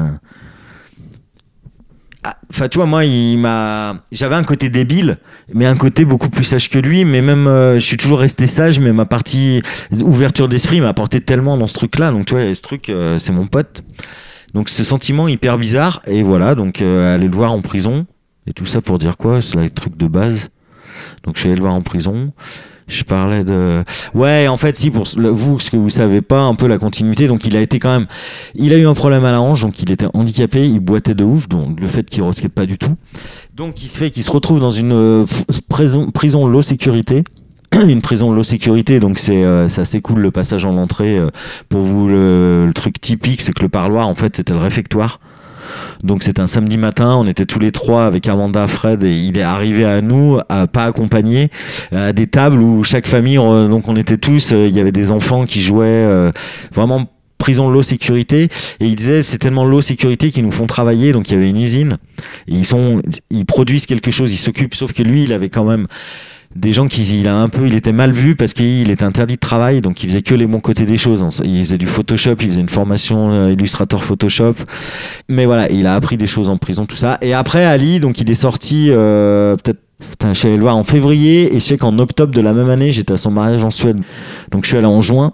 enfin tu vois, moi j'avais un côté débile, mais un côté beaucoup plus sage que lui, mais même je suis toujours resté sage, mais ma partie ouverture d'esprit m'a apporté tellement dans ce truc là. Donc tu vois, ce truc c'est mon pote, donc ce sentiment hyper bizarre. Et voilà, donc aller le voir en prison, et tout ça pour dire quoi, c'est le truc de base. Donc je suis allé le voir en prison. Je parlais de... Ouais, en fait, si, pour vous, ce que vous savez pas, un peu la continuité, donc il a eu un problème à la hanche, donc il était handicapé, il boitait de ouf, donc le fait qu'il ne pas du tout. Donc il se retrouve dans une prison low sécurité. Une prison low sécurité, donc c'est assez cool le passage en entrée. Pour vous, le truc typique, c'est que le parloir, en fait, c'était le réfectoire. Donc c'était un samedi matin, on était tous les 3 avec Amanda, Fred, et il est arrivé à nous, pas accompagné, à des tables où chaque famille, donc on était tous, il y avait des enfants qui jouaient, vraiment prison low sécurité, et il disait c'est tellement low sécurité qu'ils nous font travailler. Donc il y avait une usine, et ils produisent quelque chose, ils s'occupent, sauf que lui il avait quand même des gens il était mal vu parce qu'il était interdit de travail, donc il faisait que les bons côtés des choses. Il faisait du Photoshop, il faisait une formation illustrateur Photoshop, mais voilà, il a appris des choses en prison, tout ça. Et après Ali, donc il est sorti je suis allé le voir en février, et je sais qu'en octobre de la même année j'étais à son mariage en Suède, donc je suis allé en juin.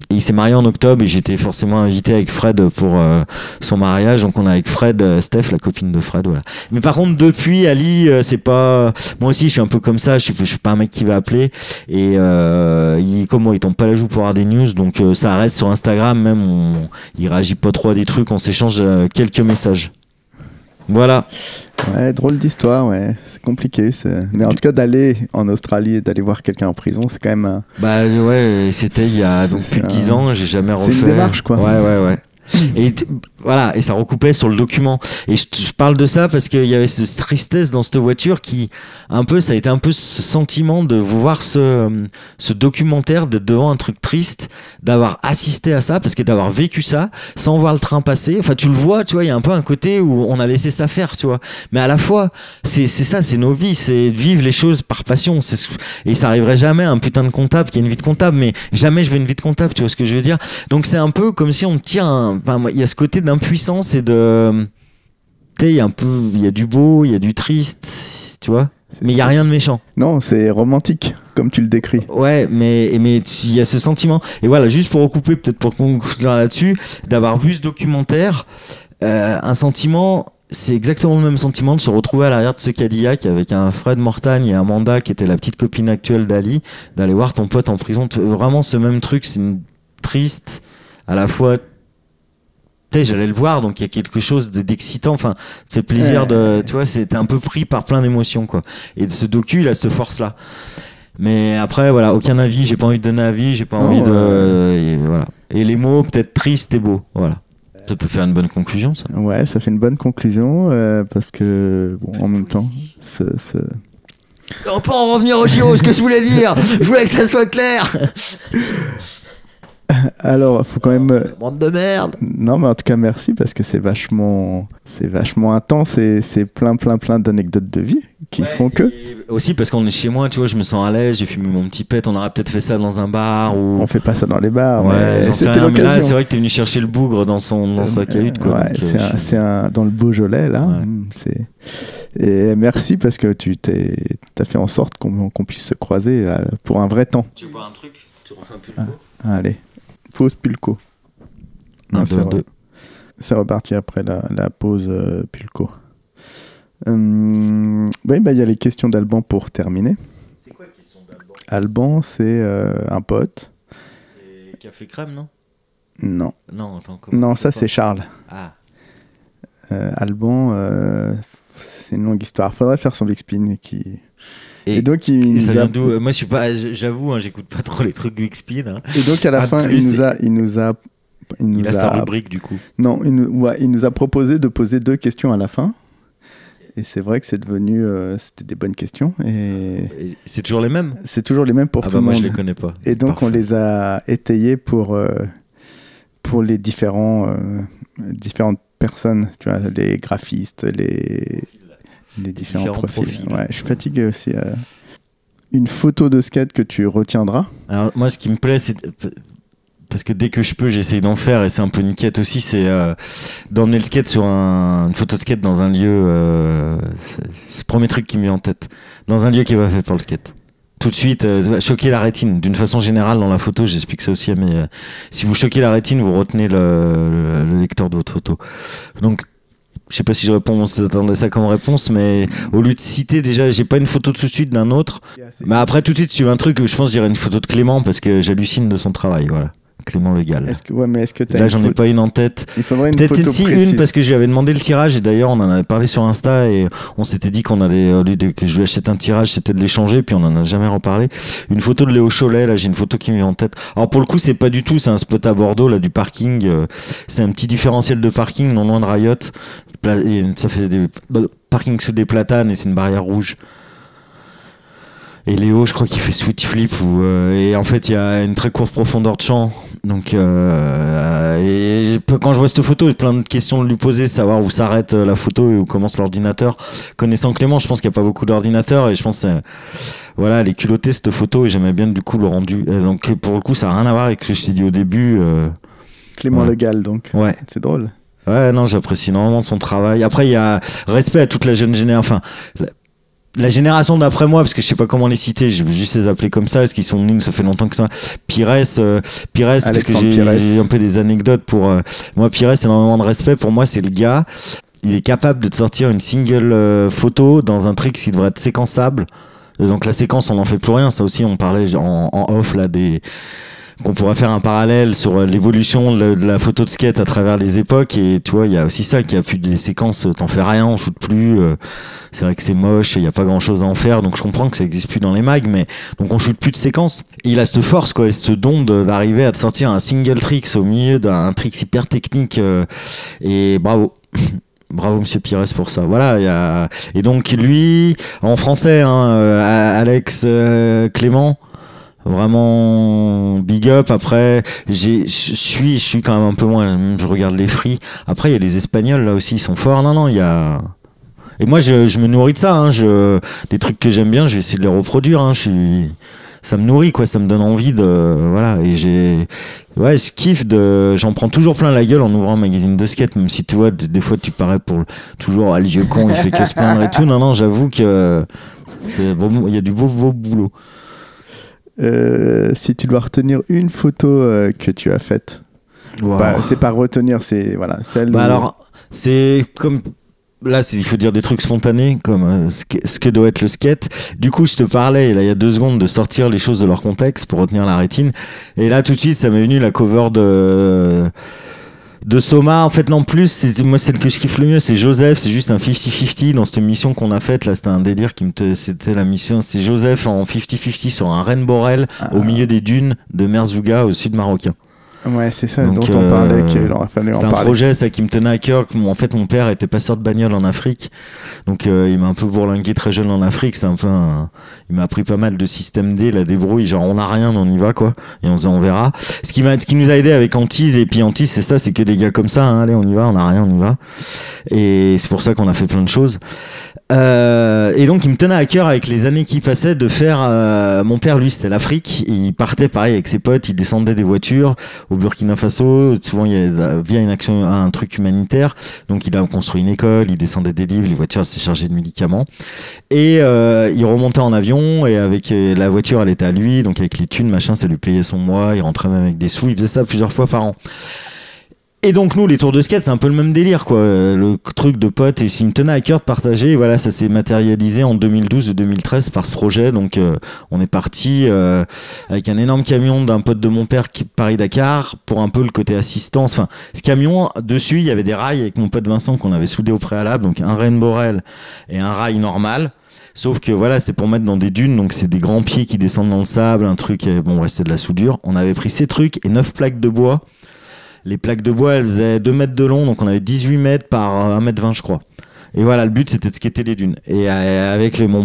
Et il s'est marié en octobre et j'étais forcément invité avec Fred pour son mariage. Donc on a avec Fred, Steph, la copine de Fred, voilà. Mais par contre depuis Ali, c'est pas. Moi aussi je suis un peu comme ça. Je suis pas un mec qui va appeler et il tombe pas la joue pour avoir des news. Donc ça reste sur Instagram même. Il réagit pas trop à des trucs. On s'échange quelques messages. Voilà. Ouais, drôle d'histoire, ouais. C'est compliqué. Mais en tout cas, d'aller en Australie et d'aller voir quelqu'un en prison, c'est quand même. Bah ouais, c'était il y a donc plus de 10 ans, j'ai jamais refait. C'est une démarche, quoi. Ouais. Et voilà, et ça recoupait sur le document. Et je parle de ça parce qu'il y avait cette tristesse dans cette voiture qui, ça a été un peu ce sentiment de voir ce documentaire, d'être devant un truc triste, d'avoir assisté à ça, parce que d'avoir vécu ça, sans voir le train passer. Enfin, tu le vois, tu vois, il y a un peu un côté où on a laissé ça faire, tu vois. Mais à la fois, c'est ça, c'est nos vies, c'est vivre les choses par passion. Et ça arriverait jamais à un putain de comptable qui a une vie de comptable, mais jamais je veux une vie de comptable, tu vois ce que je veux dire. Donc c'est un peu comme si on me tire il y a ce côté d'impuissance et de. Tu sais, il y a du beau, il y a du triste, tu vois. Mais il n'y a rien de méchant. Non, c'est romantique, comme tu le décris. Ouais, mais il y a ce sentiment. Et voilà, juste pour recouper, peut-être pour conclure là-dessus, d'avoir vu ce documentaire, un sentiment. C'est exactement le même sentiment de se retrouver à l'arrière de ce Cadillac avec un Fred Mortagne et Amanda qui était la petite copine actuelle d'Ali, d'aller voir ton pote en prison. Vraiment ce même truc, c'est triste, à la fois. J'allais le voir, donc il y a quelque chose d'excitant, enfin, ça fait plaisir tu vois, t'es un peu pris par plein d'émotions, quoi. Et ce docu, il a cette force-là. Mais après, voilà, aucun avis, j'ai pas envie de donner avis, j'ai pas envie de. Et voilà. Et les mots, peut-être tristes et beaux, voilà. Ça peut faire une bonne conclusion, ça. Ouais, ça fait une bonne conclusion, parce que, bon, en même temps, On peut en revenir au JO, ce que je voulais dire. Je voulais que ça soit clair. Alors, faut quand même. Bande de merde. Non, mais en tout cas, merci parce que c'est vachement intense et c'est plein d'anecdotes de vie qui font que. Aussi parce qu'on est chez moi, tu vois, je me sens à l'aise, j'ai fumé mon petit pet, on aurait peut-être fait ça dans un bar ou. On fait pas ça dans les bars, ouais, mais c'était l'occasion. Là, c'est vrai que t'es venu chercher le bougre dans sa cahute, quoi. Ouais, donc, c'est dans le Beaujolais là. Ouais. Et merci parce que t'as fait en sorte qu'on puisse se croiser pour un vrai temps. Tu vois un truc, tu refais un pulco. Allez. Fausse pulco. Non, c'est reparti après la pause pulco. Oui, il y a les questions d'Alban pour terminer. C'est quoi les questions d'Alban ? Alban, c'est un pote. C'est café crème, non ? Non. Non, attends, non, ça c'est Charles. Ah. Alban, c'est une longue histoire. Faudrait faire son Big Spin Et donc il nous a... Moi je suis pas, j'avoue, j'écoute pas trop les trucs du X-Spin. Hein. Et donc à la fin, il a sa rubrique du coup. Non, il nous a proposé de poser 2 questions à la fin. Et c'est vrai que c'est devenu, c'était des bonnes questions. Et c'est toujours les mêmes. C'est toujours les mêmes pour tout le monde. Moi je les connais pas. Et donc on les a étayés pour les différentes personnes, tu vois, les graphistes, les différents profils. Ouais, je suis fatigué aussi. Une photo de skate que tu retiendras. Alors moi, ce qui me plaît, c'est parce que dès que je peux, j'essaye d'en faire et c'est un peu une quête aussi, c'est d'emmener le skate sur une photo de skate dans un lieu. C'est le premier truc qui me vient en tête. Dans un lieu qui est pas fait pour le skate. Tout de suite, choquer la rétine. D'une façon générale, dans la photo, j'explique ça aussi. Mais si vous choquez la rétine, vous retenez le lecteur de votre photo. Donc je sais pas si je réponds, j'attendais ça comme réponse, mais au lieu de citer, déjà, j'ai pas une photo tout de suite d'un autre. Mais après, tout de suite, tu veux un truc, je pense, j'irais une photo de Clément parce que j'hallucine de son travail, voilà. Clément Le Gall. Là, j'en ai pas une en tête. Il faudrait peut-être une parce que j'avais demandé le tirage et d'ailleurs, on en avait parlé sur Insta et on s'était dit qu'on allait, au lieu que je lui achète un tirage, c'était de l'échanger, puis on en a jamais reparlé. Une photo de Léo Cholet, là, j'ai une photo qui me vient en tête. Alors, pour le coup, c'est pas du tout, c'est un spot à Bordeaux, là, du parking. C'est un petit différentiel de parking, non loin de Riot. Et ça fait des parkings sous des platanes et c'est une barrière rouge. Et Léo, je crois qu'il fait sweet flip et en fait il y a une très courte profondeur de champ. Donc et quand je vois cette photo, j'ai plein de questions de lui poser, savoir où s'arrête la photo et où commence l'ordinateur. Connaissant Clément, je pense qu'il n'y a pas beaucoup d'ordinateurs et je pense voilà, elle est culottée cette photo et j'aimais bien du coup le rendu. Et donc pour le coup, ça n'a rien à voir avec ce que je t'ai dit au début. Clément Le Gall, donc. Ouais. C'est drôle. Ouais, non, j'apprécie énormément son travail. Après, il y a respect à toute la jeune génération. Enfin, la génération d'après moi, parce que je sais pas comment les citer, je vais juste les appeler comme ça, parce qu'ils sont venus, ça fait longtemps que ça. Pires, parce que j'ai un peu des anecdotes pour moi. Pires, énormément de respect. Pour moi, c'est le gars. Il est capable de te sortir une single photo dans un truc qui devrait être séquençable. Et donc la séquence, on n'en fait plus rien. Ça aussi, on parlait en off là qu'on pourrait faire un parallèle sur l'évolution de la photo de skate à travers les époques, et tu vois, il y a aussi ça, qu'il y a plus des séquences, t'en fais rien, on shoot plus, c'est vrai que c'est moche, il y a pas grand chose à en faire, donc je comprends que ça existe plus dans les mags, mais donc on shoot plus de séquences, et il a cette force quoi, et ce don d'arriver à te sortir un single tricks au milieu d'un tricks hyper technique, et bravo. Bravo Monsieur Pires pour ça. Voilà, et donc lui, en français, Alex Clément, vraiment big up. Après je suis quand même un peu moins, je regarde les Free. Après il y a les Espagnols là aussi, ils sont forts. Non il y a, et moi je me nourris de ça, des trucs que j'aime bien, je vais essayer de les reproduire, ça me nourrit quoi, ça me donne envie de, voilà, et je kiffe j'en prends toujours plein la gueule en ouvrant un magazine de skate, même si tu vois des fois tu parais pour toujours le vieux con, il fait que se plaindre et tout. Non j'avoue que c'est bon, il y a du beau boulot. Si tu dois retenir une photo que tu as faite, wow. C'est pas retenir, c'est voilà, celle. Alors, c'est comme là, il faut dire des trucs spontanés, comme ce que doit être le skate. Du coup, je te parlais là il y a 2 secondes de sortir les choses de leur contexte pour retenir la rétine. Et là, tout de suite, ça m'est venu la cover de Soma. En fait non, plus moi celle que je kiffe le mieux, c'est Joseph. C'est juste un 50-50 dans cette mission qu'on a faite là, c'était un délire c'était la mission, c'est Joseph en 50-50 sur un Rainbow Rail au milieu des dunes de Merzouga au sud marocain. Ouais, c'est ça. Donc, dont on parlait, qu'il aurait fallu en parler. C'est un projet ça qui me tenait à cœur. En fait, mon père était passeur de bagnole en Afrique, donc il m'a un peu bourlingué très jeune en Afrique. C'est un peu il m'a appris pas mal de système D, la débrouille, genre on a rien mais on y va quoi, et on verra. Ce qui nous a aidé avec Antise, et puis Antise c'est ça, c'est que des gars comme ça, allez on y va, on a rien, on y va, et c'est pour ça qu'on a fait plein de choses. Et donc il me tenait à cœur avec les années qui passaient de faire mon père lui c'était l'Afrique, il partait pareil avec ses potes, il descendait des voitures au Burkina Faso, souvent via une action, un truc humanitaire, donc il a construit une école, il descendait des livres, les voitures s'étaient chargées de médicaments, et il remontait en avion, et avec la voiture elle était à lui, donc avec les thunes machin ça lui payait son mois, il rentrait même avec des sous, il faisait ça plusieurs fois par an. Et donc nous les tours de skate c'est un peu le même délire quoi, le truc de potes, et s'il me tenait à cœur de partager, et voilà, ça s'est matérialisé en 2012 ou 2013 par ce projet. Donc on est parti avec un énorme camion d'un pote de mon père qui Paris-Dakar pour un peu le côté assistance. Enfin ce camion dessus il y avait des rails avec mon pote Vincent qu'on avait soudé au préalable, donc un Rainbow Rail et un rail normal. Sauf que voilà, c'est pour mettre dans des dunes, donc c'est des grands pieds qui descendent dans le sable, un truc, bon ouais, c'est de la soudure. On avait pris ces trucs et 9 plaques de bois. Les plaques de bois, elles faisaient 2 mètres de long, donc on avait 18 mètres par 1 mètre 20, je crois. Et voilà, le but c'était de skater les dunes. Et avec mon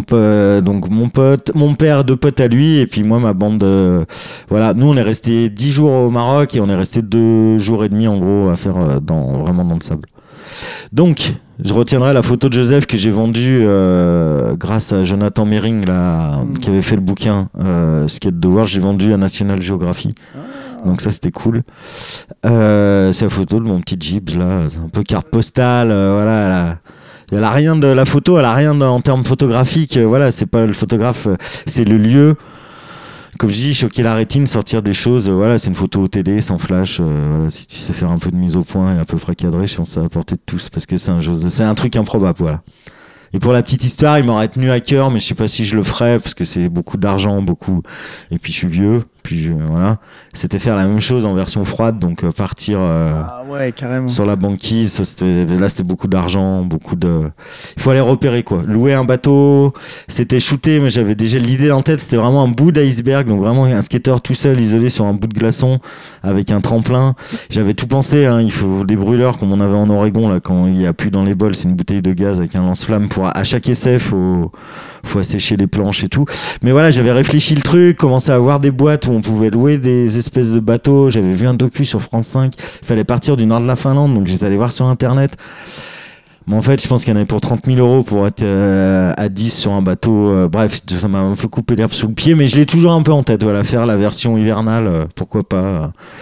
père, 2 potes à lui, et puis moi, ma bande de... Voilà, nous on est resté 10 jours au Maroc, et on est resté 2 jours et demi en gros à faire vraiment dans le sable. Donc, je retiendrai la photo de Joseph que j'ai vendue grâce à Jonathan Mering, là, qui avait fait le bouquin Skate the World. J'ai vendu à National Geographic. Donc ça c'était cool. C'est la photo de mon petit Jeep là, un peu carte postale, voilà. Elle a rien de la photo, elle a rien en termes photographiques. Voilà, c'est pas le photographe, c'est le lieu. Comme je dis, choquer la rétine, sortir des choses. Voilà, c'est une photo au télé, sans flash. Voilà, si tu sais faire un peu de mise au point et à peu près cadré, je pense que ça va apporter de tous, parce que c'est un truc improbable, voilà. Et pour la petite histoire, il m'aurait tenu à cœur, mais je sais pas si je le ferais, parce que c'est beaucoup d'argent, et puis je suis vieux, voilà. C'était faire la même chose en version froide, donc partir ouais, carrément. Sur la banquise, c'était beaucoup d'argent, il faut aller repérer quoi. Louer un bateau, c'était shooter, mais j'avais déjà l'idée en tête, c'était vraiment un bout d'iceberg, donc vraiment un skateur tout seul, isolé sur un bout de glaçon, avec un tremplin. J'avais tout pensé, il faut des brûleurs comme on avait en Oregon, là, quand il y a plus dans les bols, c'est une bouteille de gaz avec un lance-flamme à chaque essai, faut assécher les planches et tout. Mais voilà, j'avais réfléchi le truc, commencé à avoir des boîtes où on pouvait louer des espèces de bateaux. J'avais vu un docu sur France 5. Il fallait partir du nord de la Finlande, donc j'étais allé voir sur internet. Mais en fait, je pense qu'il y en avait pour 30 000 € pour être à 10 sur un bateau. Bref, ça m'a un peu coupé l'herbe sous le pied, mais je l'ai toujours un peu en tête. Voilà, faire la version hivernale, pourquoi pas.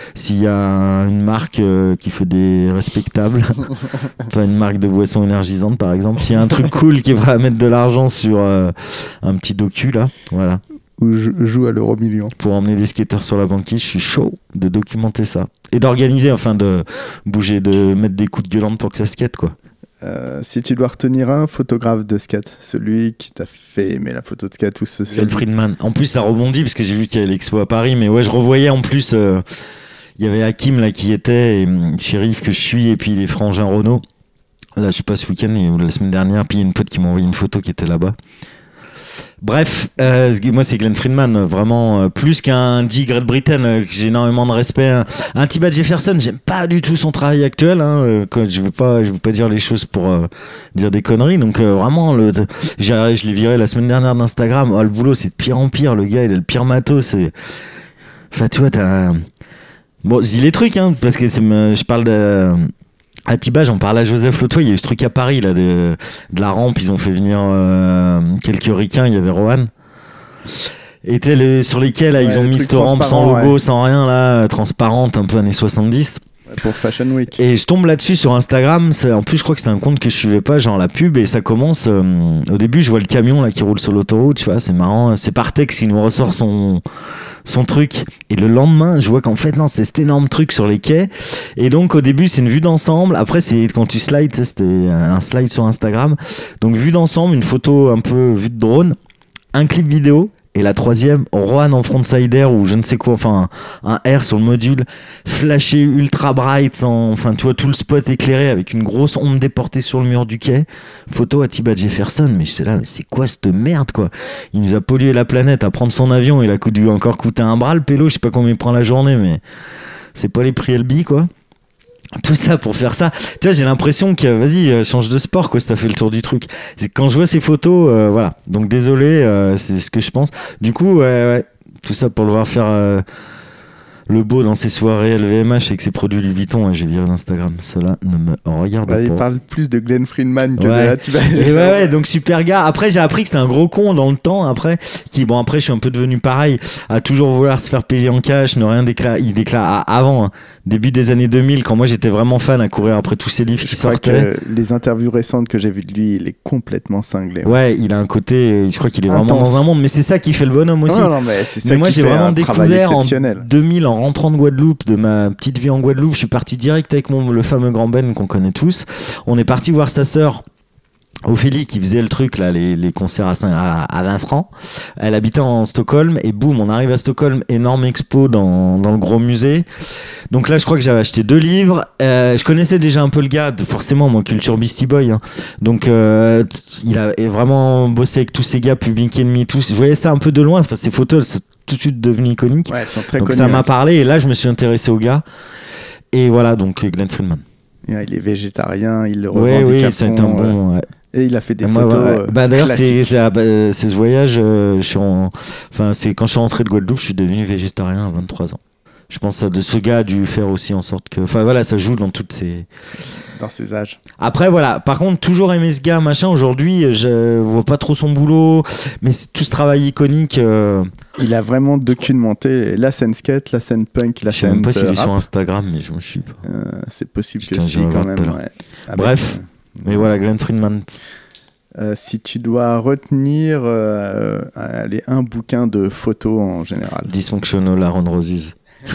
s'il y a une marque qui fait des respectables, enfin une marque de boisson énergisante par exemple, s'il y a un truc cool qui est prêt à mettre de l'argent sur un petit docu là, voilà. Ou joue à l'euro-million. Pour emmener des skateurs sur la banquise, je suis chaud de documenter ça. Et d'organiser, enfin de bouger, de mettre des coups de gueulante pour que ça skate, quoi. Si tu dois retenir un photographe de skate, celui qui t'a fait aimer la photo de skate ou ce Glenn Friedman. En plus, ça rebondit parce que j'ai vu qu'il y avait l'expo à Paris, mais ouais, je revoyais en plus, il y avait Hakim là qui était, et Shérif que je suis, et puis les frangins Renault. Là, je sais pas, ce week-end ou la semaine dernière, puis il y a une pote qui m'a envoyé une photo qui était là-bas. Bref, moi c'est Glenn Friedman, vraiment plus qu'un G. Great Britain, que j'ai énormément de respect. Un T-Bad Jefferson, j'aime pas du tout son travail actuel. Je veux pas dire les choses pour dire des conneries. Donc vraiment, je l'ai viré la semaine dernière d'Instagram. Oh, le boulot c'est de pire en pire. Le gars il a le pire matos. Enfin tu vois, bon, je dis les trucs parce que je parle de. À Tiba, j'en parlais à Joseph l'autre fois, il y a eu ce truc à Paris là, de la rampe, ils ont fait venir quelques ricains, il y avait Rohan. Et sur lesquels là, ils ont mis cette rampe sans logo, sans rien, là, transparente, un peu années 70. Pour Fashion Week. Et je tombe là-dessus sur Instagram, en plus je crois que c'est un compte que je suivais pas, genre la pub, et ça commence, au début je vois le camion là qui roule sur l'autoroute, tu vois, c'est marrant, c'est Partex qui nous ressort son truc, et le lendemain je vois qu'en fait non, c'est cet énorme truc sur les quais, et donc au début c'est une vue d'ensemble, après c'est quand tu slides, c'était un slide sur Instagram, donc vue d'ensemble, une photo un peu vue de drone, un clip vidéo. Et la troisième, Rohan en frontside ou je ne sais quoi, enfin un R sur le module, flashé ultra bright, enfin tu vois tout le spot éclairé avec une grosse ombre déportée sur le mur du quai. Photo à T-Bad Jefferson, mais je sais là, mais c'est quoi cette merde quoi? Il nous a pollué la planète à prendre son avion, il a dû encore coûter un bras le pélo, je sais pas combien il prend la journée, mais c'est pas les prix LB quoi. Tout ça pour faire ça, tu vois, j'ai l'impression que vas-y, change de sport quoi, si t'as fait le tour du truc. Quand je vois ces photos, voilà, donc désolé, c'est ce que je pense. Du coup, ouais, tout ça pour le voir faire le beau dans ses soirées LVMH avec ses produits Louis Vuitton, j'ai viré d'Instagram. Cela ne me regarde pas. Il parle plus de Glenn Friedman que ouais. de Atiba. Ouais, donc super gars. Après, j'ai appris que c'était un gros con dans le temps. Après, après, je suis un peu devenu pareil, à toujours vouloir se faire payer en cash, ne rien déclarer. Il déclare avant, début des années 2000, quand moi j'étais vraiment fan à courir après tous ces livres qui sortaient. Que les interviews récentes que j'ai vues de lui, il est complètement cinglé. Ouais, il a un côté, je crois qu'il est intense. Vraiment dans un monde, mais c'est ça qui fait le bonhomme aussi. Non, mais c'est ça moi, qui j'ai fait vraiment un travail découvert exceptionnel. En 2000 en rentrant de Guadeloupe, de ma petite vie en Guadeloupe, je suis parti direct avec le fameux grand Ben qu'on connaît tous. On est parti voir sa sœur Ophélie qui faisait le truc là, les concerts à 20 francs. Elle habitait en Stockholm et boum, on arrive à Stockholm, énorme expo dans le gros musée. Donc là je crois que j'avais acheté 2 livres. Je connaissais déjà un peu le gars, forcément moi Culture Beastie Boy, donc il a vraiment bossé avec tous ces gars, Public Enemy, tous. Je voyais ça un peu de loin, parce que ces photos elles sont tout de suite devenues iconiques. Ouais, elles sont très donc connues, ça m'a parlé et là je me suis intéressé au gars. Et voilà, donc Glenn Friedman. Il est végétarien, il le revendique à fond. Oui, c'est un bon. Ouais. Et il a fait des photos. D'ailleurs, classiques. c'est ce voyage. C'est quand je suis rentré de Guadeloupe, je suis devenu végétarien à 23 ans. Je pense que ce gars a dû faire aussi en sorte que. Enfin voilà, ça joue dans toutes ces. Dans ses âges. Après voilà, par contre, toujours aimé ce gars, machin. Aujourd'hui, je vois pas trop son boulot, mais tout ce travail iconique. Il a vraiment documenté la scène skate, la scène punk, la scène. Je sais même pas s'il est sur Instagram, mais je me suis pas. C'est possible que si, quand même. Ouais. Bref, mais voilà, Glenn Friedman. Si tu dois retenir un bouquin de photos en général. Dysfunctional Aaron Roses.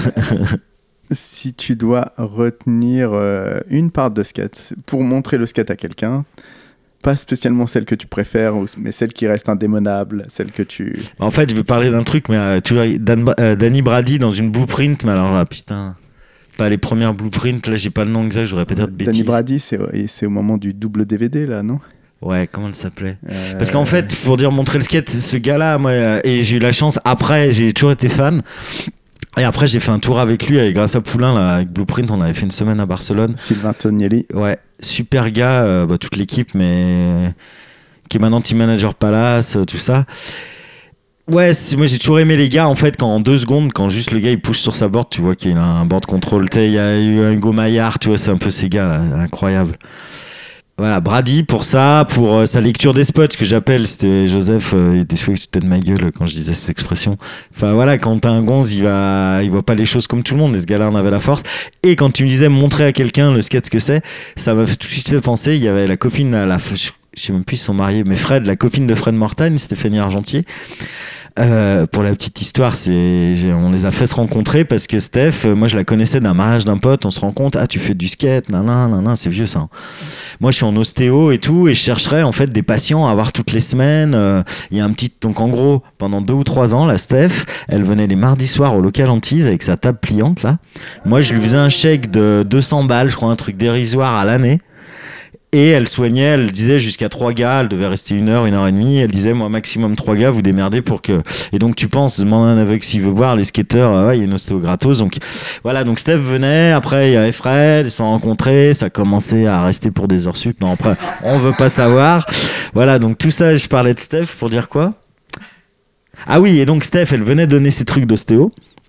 Si tu dois retenir une part de skate pour montrer le skate à quelqu'un, pas spécialement celle que tu préfères, mais celle qui reste indémodable, celle que tu... En fait, je vais parler d'un truc, mais tu vois, Danny Brady dans une blueprint, mais alors là, putain, pas les premières blueprints, là j'ai pas le nom exact, j'aurais peut-être de bêtises. Danny Brady, c'est au moment du double DVD, là, non ? Ouais, comment elle s'appelait ? Parce qu'en fait, pour dire montrer le skate, ce gars-là, moi, et j'ai eu la chance, après, j'ai toujours été fan. Et après, j'ai fait un tour avec lui, grâce à Poulain, là, avec Blueprint, on avait fait une semaine à Barcelone. Sylvain Tonielli. Ouais, super gars, toute l'équipe, mais qui est maintenant team manager Palace, tout ça. Ouais, moi j'ai toujours aimé les gars, en fait, quand en 2 secondes, quand juste le gars il pousse sur sa board, tu vois qu'il a un board control. Il y a eu un Hugo Maillard, tu vois, c'est un peu ces gars là, incroyable. Voilà, Brady pour ça, pour sa lecture des spots, ce que j'appelle, c'était Joseph, il était souhaité que de ma gueule quand je disais cette expression. Enfin voilà, quand t'as un gonze, il voit pas les choses comme tout le monde, et ce gars-là en avait la force. Et quand tu me disais montrer à quelqu'un le skate ce que c'est, ça m'a tout de suite fait penser, il y avait la copine, je sais même plus, ils sont mariés, mais Fred, la copine de Fred Mortagne, Stéphanie Argentier. Pour la petite histoire, on les a fait se rencontrer parce que Steph, moi je la connaissais d'un mariage d'un pote, on se rend compte, tu fais du skate, nanana, c'est vieux ça. Hein. Moi je suis en ostéo et tout, et je chercherais en fait des patients à voir toutes les semaines. Il y a donc en gros, pendant 2 ou 3 ans, la Steph, elle venait les mardis soirs au local Antise avec sa table pliante là. Moi je lui faisais un chèque de 200 balles, je crois, un truc dérisoire à l'année. Et elle soignait, elle disait jusqu'à 3 gars, elle devait rester 1 heure et demie, elle disait moi maximum 3 gars, vous démerdez pour que... Et donc tu penses, demande à un aveugle s'il veut voir, les skateurs, il y a une ostéo gratos, donc voilà, donc Steph venait, après il y avait Fred, ils se sont rencontrés, ça commençait à rester pour des heures sup, non après on veut pas savoir, voilà, donc tout ça je parlais de Steph pour dire quoi ? Ah oui, et donc Steph elle venait donner ses trucs d'ostéo.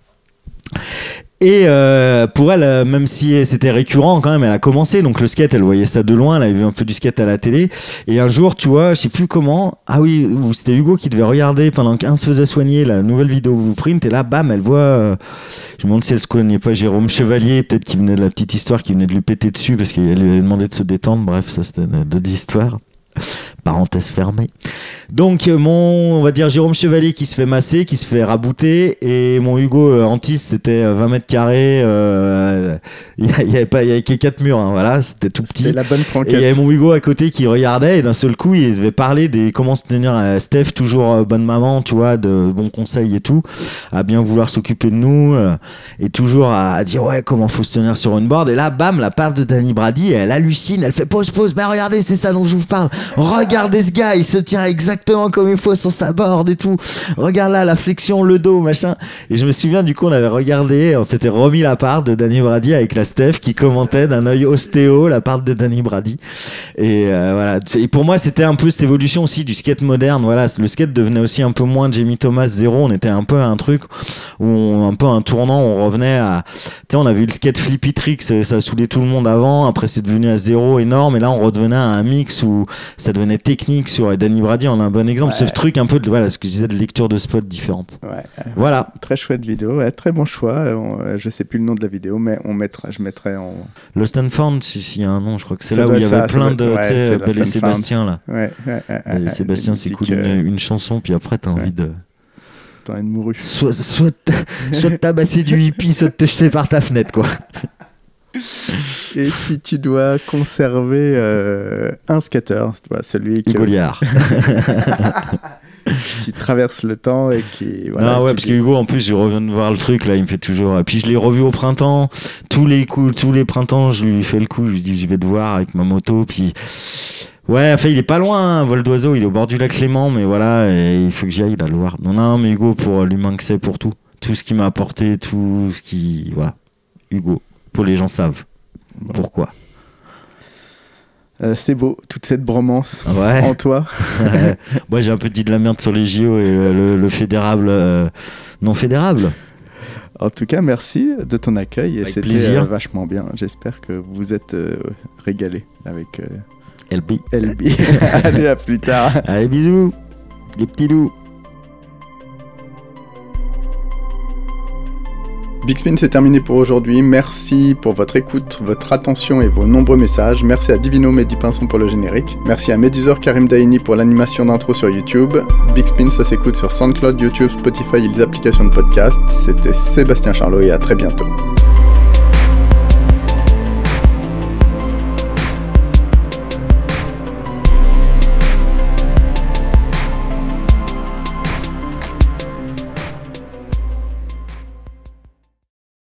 Et pour elle, même si c'était récurrent quand même, elle a commencé, donc le skate, elle voyait ça de loin, elle avait vu un peu du skate à la télé, et un jour, tu vois, je sais plus comment, c'était Hugo qui devait regarder pendant qu'un se faisait soigner la nouvelle vidéo Blueprint, et là, bam, elle voit, je me demande si elle se connaît pas Jérôme Chevalier, peut-être qu'il venait de la petite histoire, qui venait de lui péter dessus, parce qu'elle lui avait demandé de se détendre, bref, ça c'était d'autres histoires. Parenthèse fermée. Donc on va dire Jérôme Chevalier qui se fait masser, qui se fait rabouter, et mon Hugo Antis, c'était 20 mètres carrés, il y avait que 4 murs, hein, voilà, c'était tout petit. C'était la bonne franquette. Et il y avait mon Hugo à côté qui regardait, et d'un seul coup il devait parler des comment se tenir à Steph, toujours bonne maman, tu vois, de bons conseils et tout, à bien vouloir s'occuper de nous, et toujours à dire ouais comment faut se tenir sur une board. Et là bam, la part de Danny Brady, elle hallucine, elle fait pause, ben regardez, c'est ça dont je vous parle, regardez ce gars, il se tient exactement comme il faut sur sa board et tout, regarde là la flexion, le dos, machin. Et je me souviens, du coup on avait regardé, on s'était remis la part de Danny Brady avec la Steph qui commentait d'un œil ostéo la part de Danny Brady. Et voilà, et pour moi c'était un peu cette évolution aussi du skate moderne. Voilà, le skate devenait aussi un peu moins Jamie Thomas 0, on était un peu à un truc où un peu un tournant, on revenait à, tu sais, on avait eu le skate Flippy Tricks, ça saoulait tout le monde avant, après c'est devenu à 0 énorme, et là on redevenait à un mix où ça devenait technique sur, et Danny Brady en a un bon exemple, ce truc un peu de, voilà, ce que je disais, de lecture de spots différentes. Voilà. Très chouette vidéo, très bon choix. Je sais plus le nom de la vidéo, mais je mettrai en... Lost and Found, s'il y a un nom, je crois que c'est là où il y avait plein de, tu sais, Belle et Sébastien là. Et Sébastien s'écoute une chanson, puis après t'as envie de... T'as une mourue. Soit de tabasser du hippie, soit de te jeter par ta fenêtre, quoi. Et si tu dois conserver un skater, celui qui... Goliard. qui traverse le temps et qui... Voilà, non, ouais, parce que Hugo, en plus, je reviens de voir le truc, là, il me fait toujours... Et puis je l'ai revu au printemps, tous les printemps, je lui fais le coup, je lui dis, je vais te voir avec ma moto, puis... Ouais, enfin, il est pas loin, hein, vol d'oiseau, il est au bord du lac Clément, mais voilà, et il faut que j'y aille, là, le voir. Non, mais Hugo, pour l'humain que c'est, pour tout. Tout ce qu'il m'a apporté, tout ce qui... Voilà. Hugo. Pour les gens savent. Bon. Pourquoi. C'est beau, toute cette bromance en toi. Moi, j'ai un peu dit de la merde sur les JO et le fédérable, non fédérable. En tout cas, merci de ton accueil. Et c'était vachement bien. J'espère que vous vous êtes régalé avec LB. Allez, à plus tard. Allez, bisous. Les petits loups. Big Spin, c'est terminé pour aujourd'hui. Merci pour votre écoute, votre attention et vos nombreux messages. Merci à Divino Mehdi Pinson pour le générique. Merci à Médusor Karim Daini pour l'animation d'intro sur YouTube. Big Spin, ça s'écoute sur SoundCloud, YouTube, Spotify et les applications de podcast. C'était Sébastien Charlot et à très bientôt.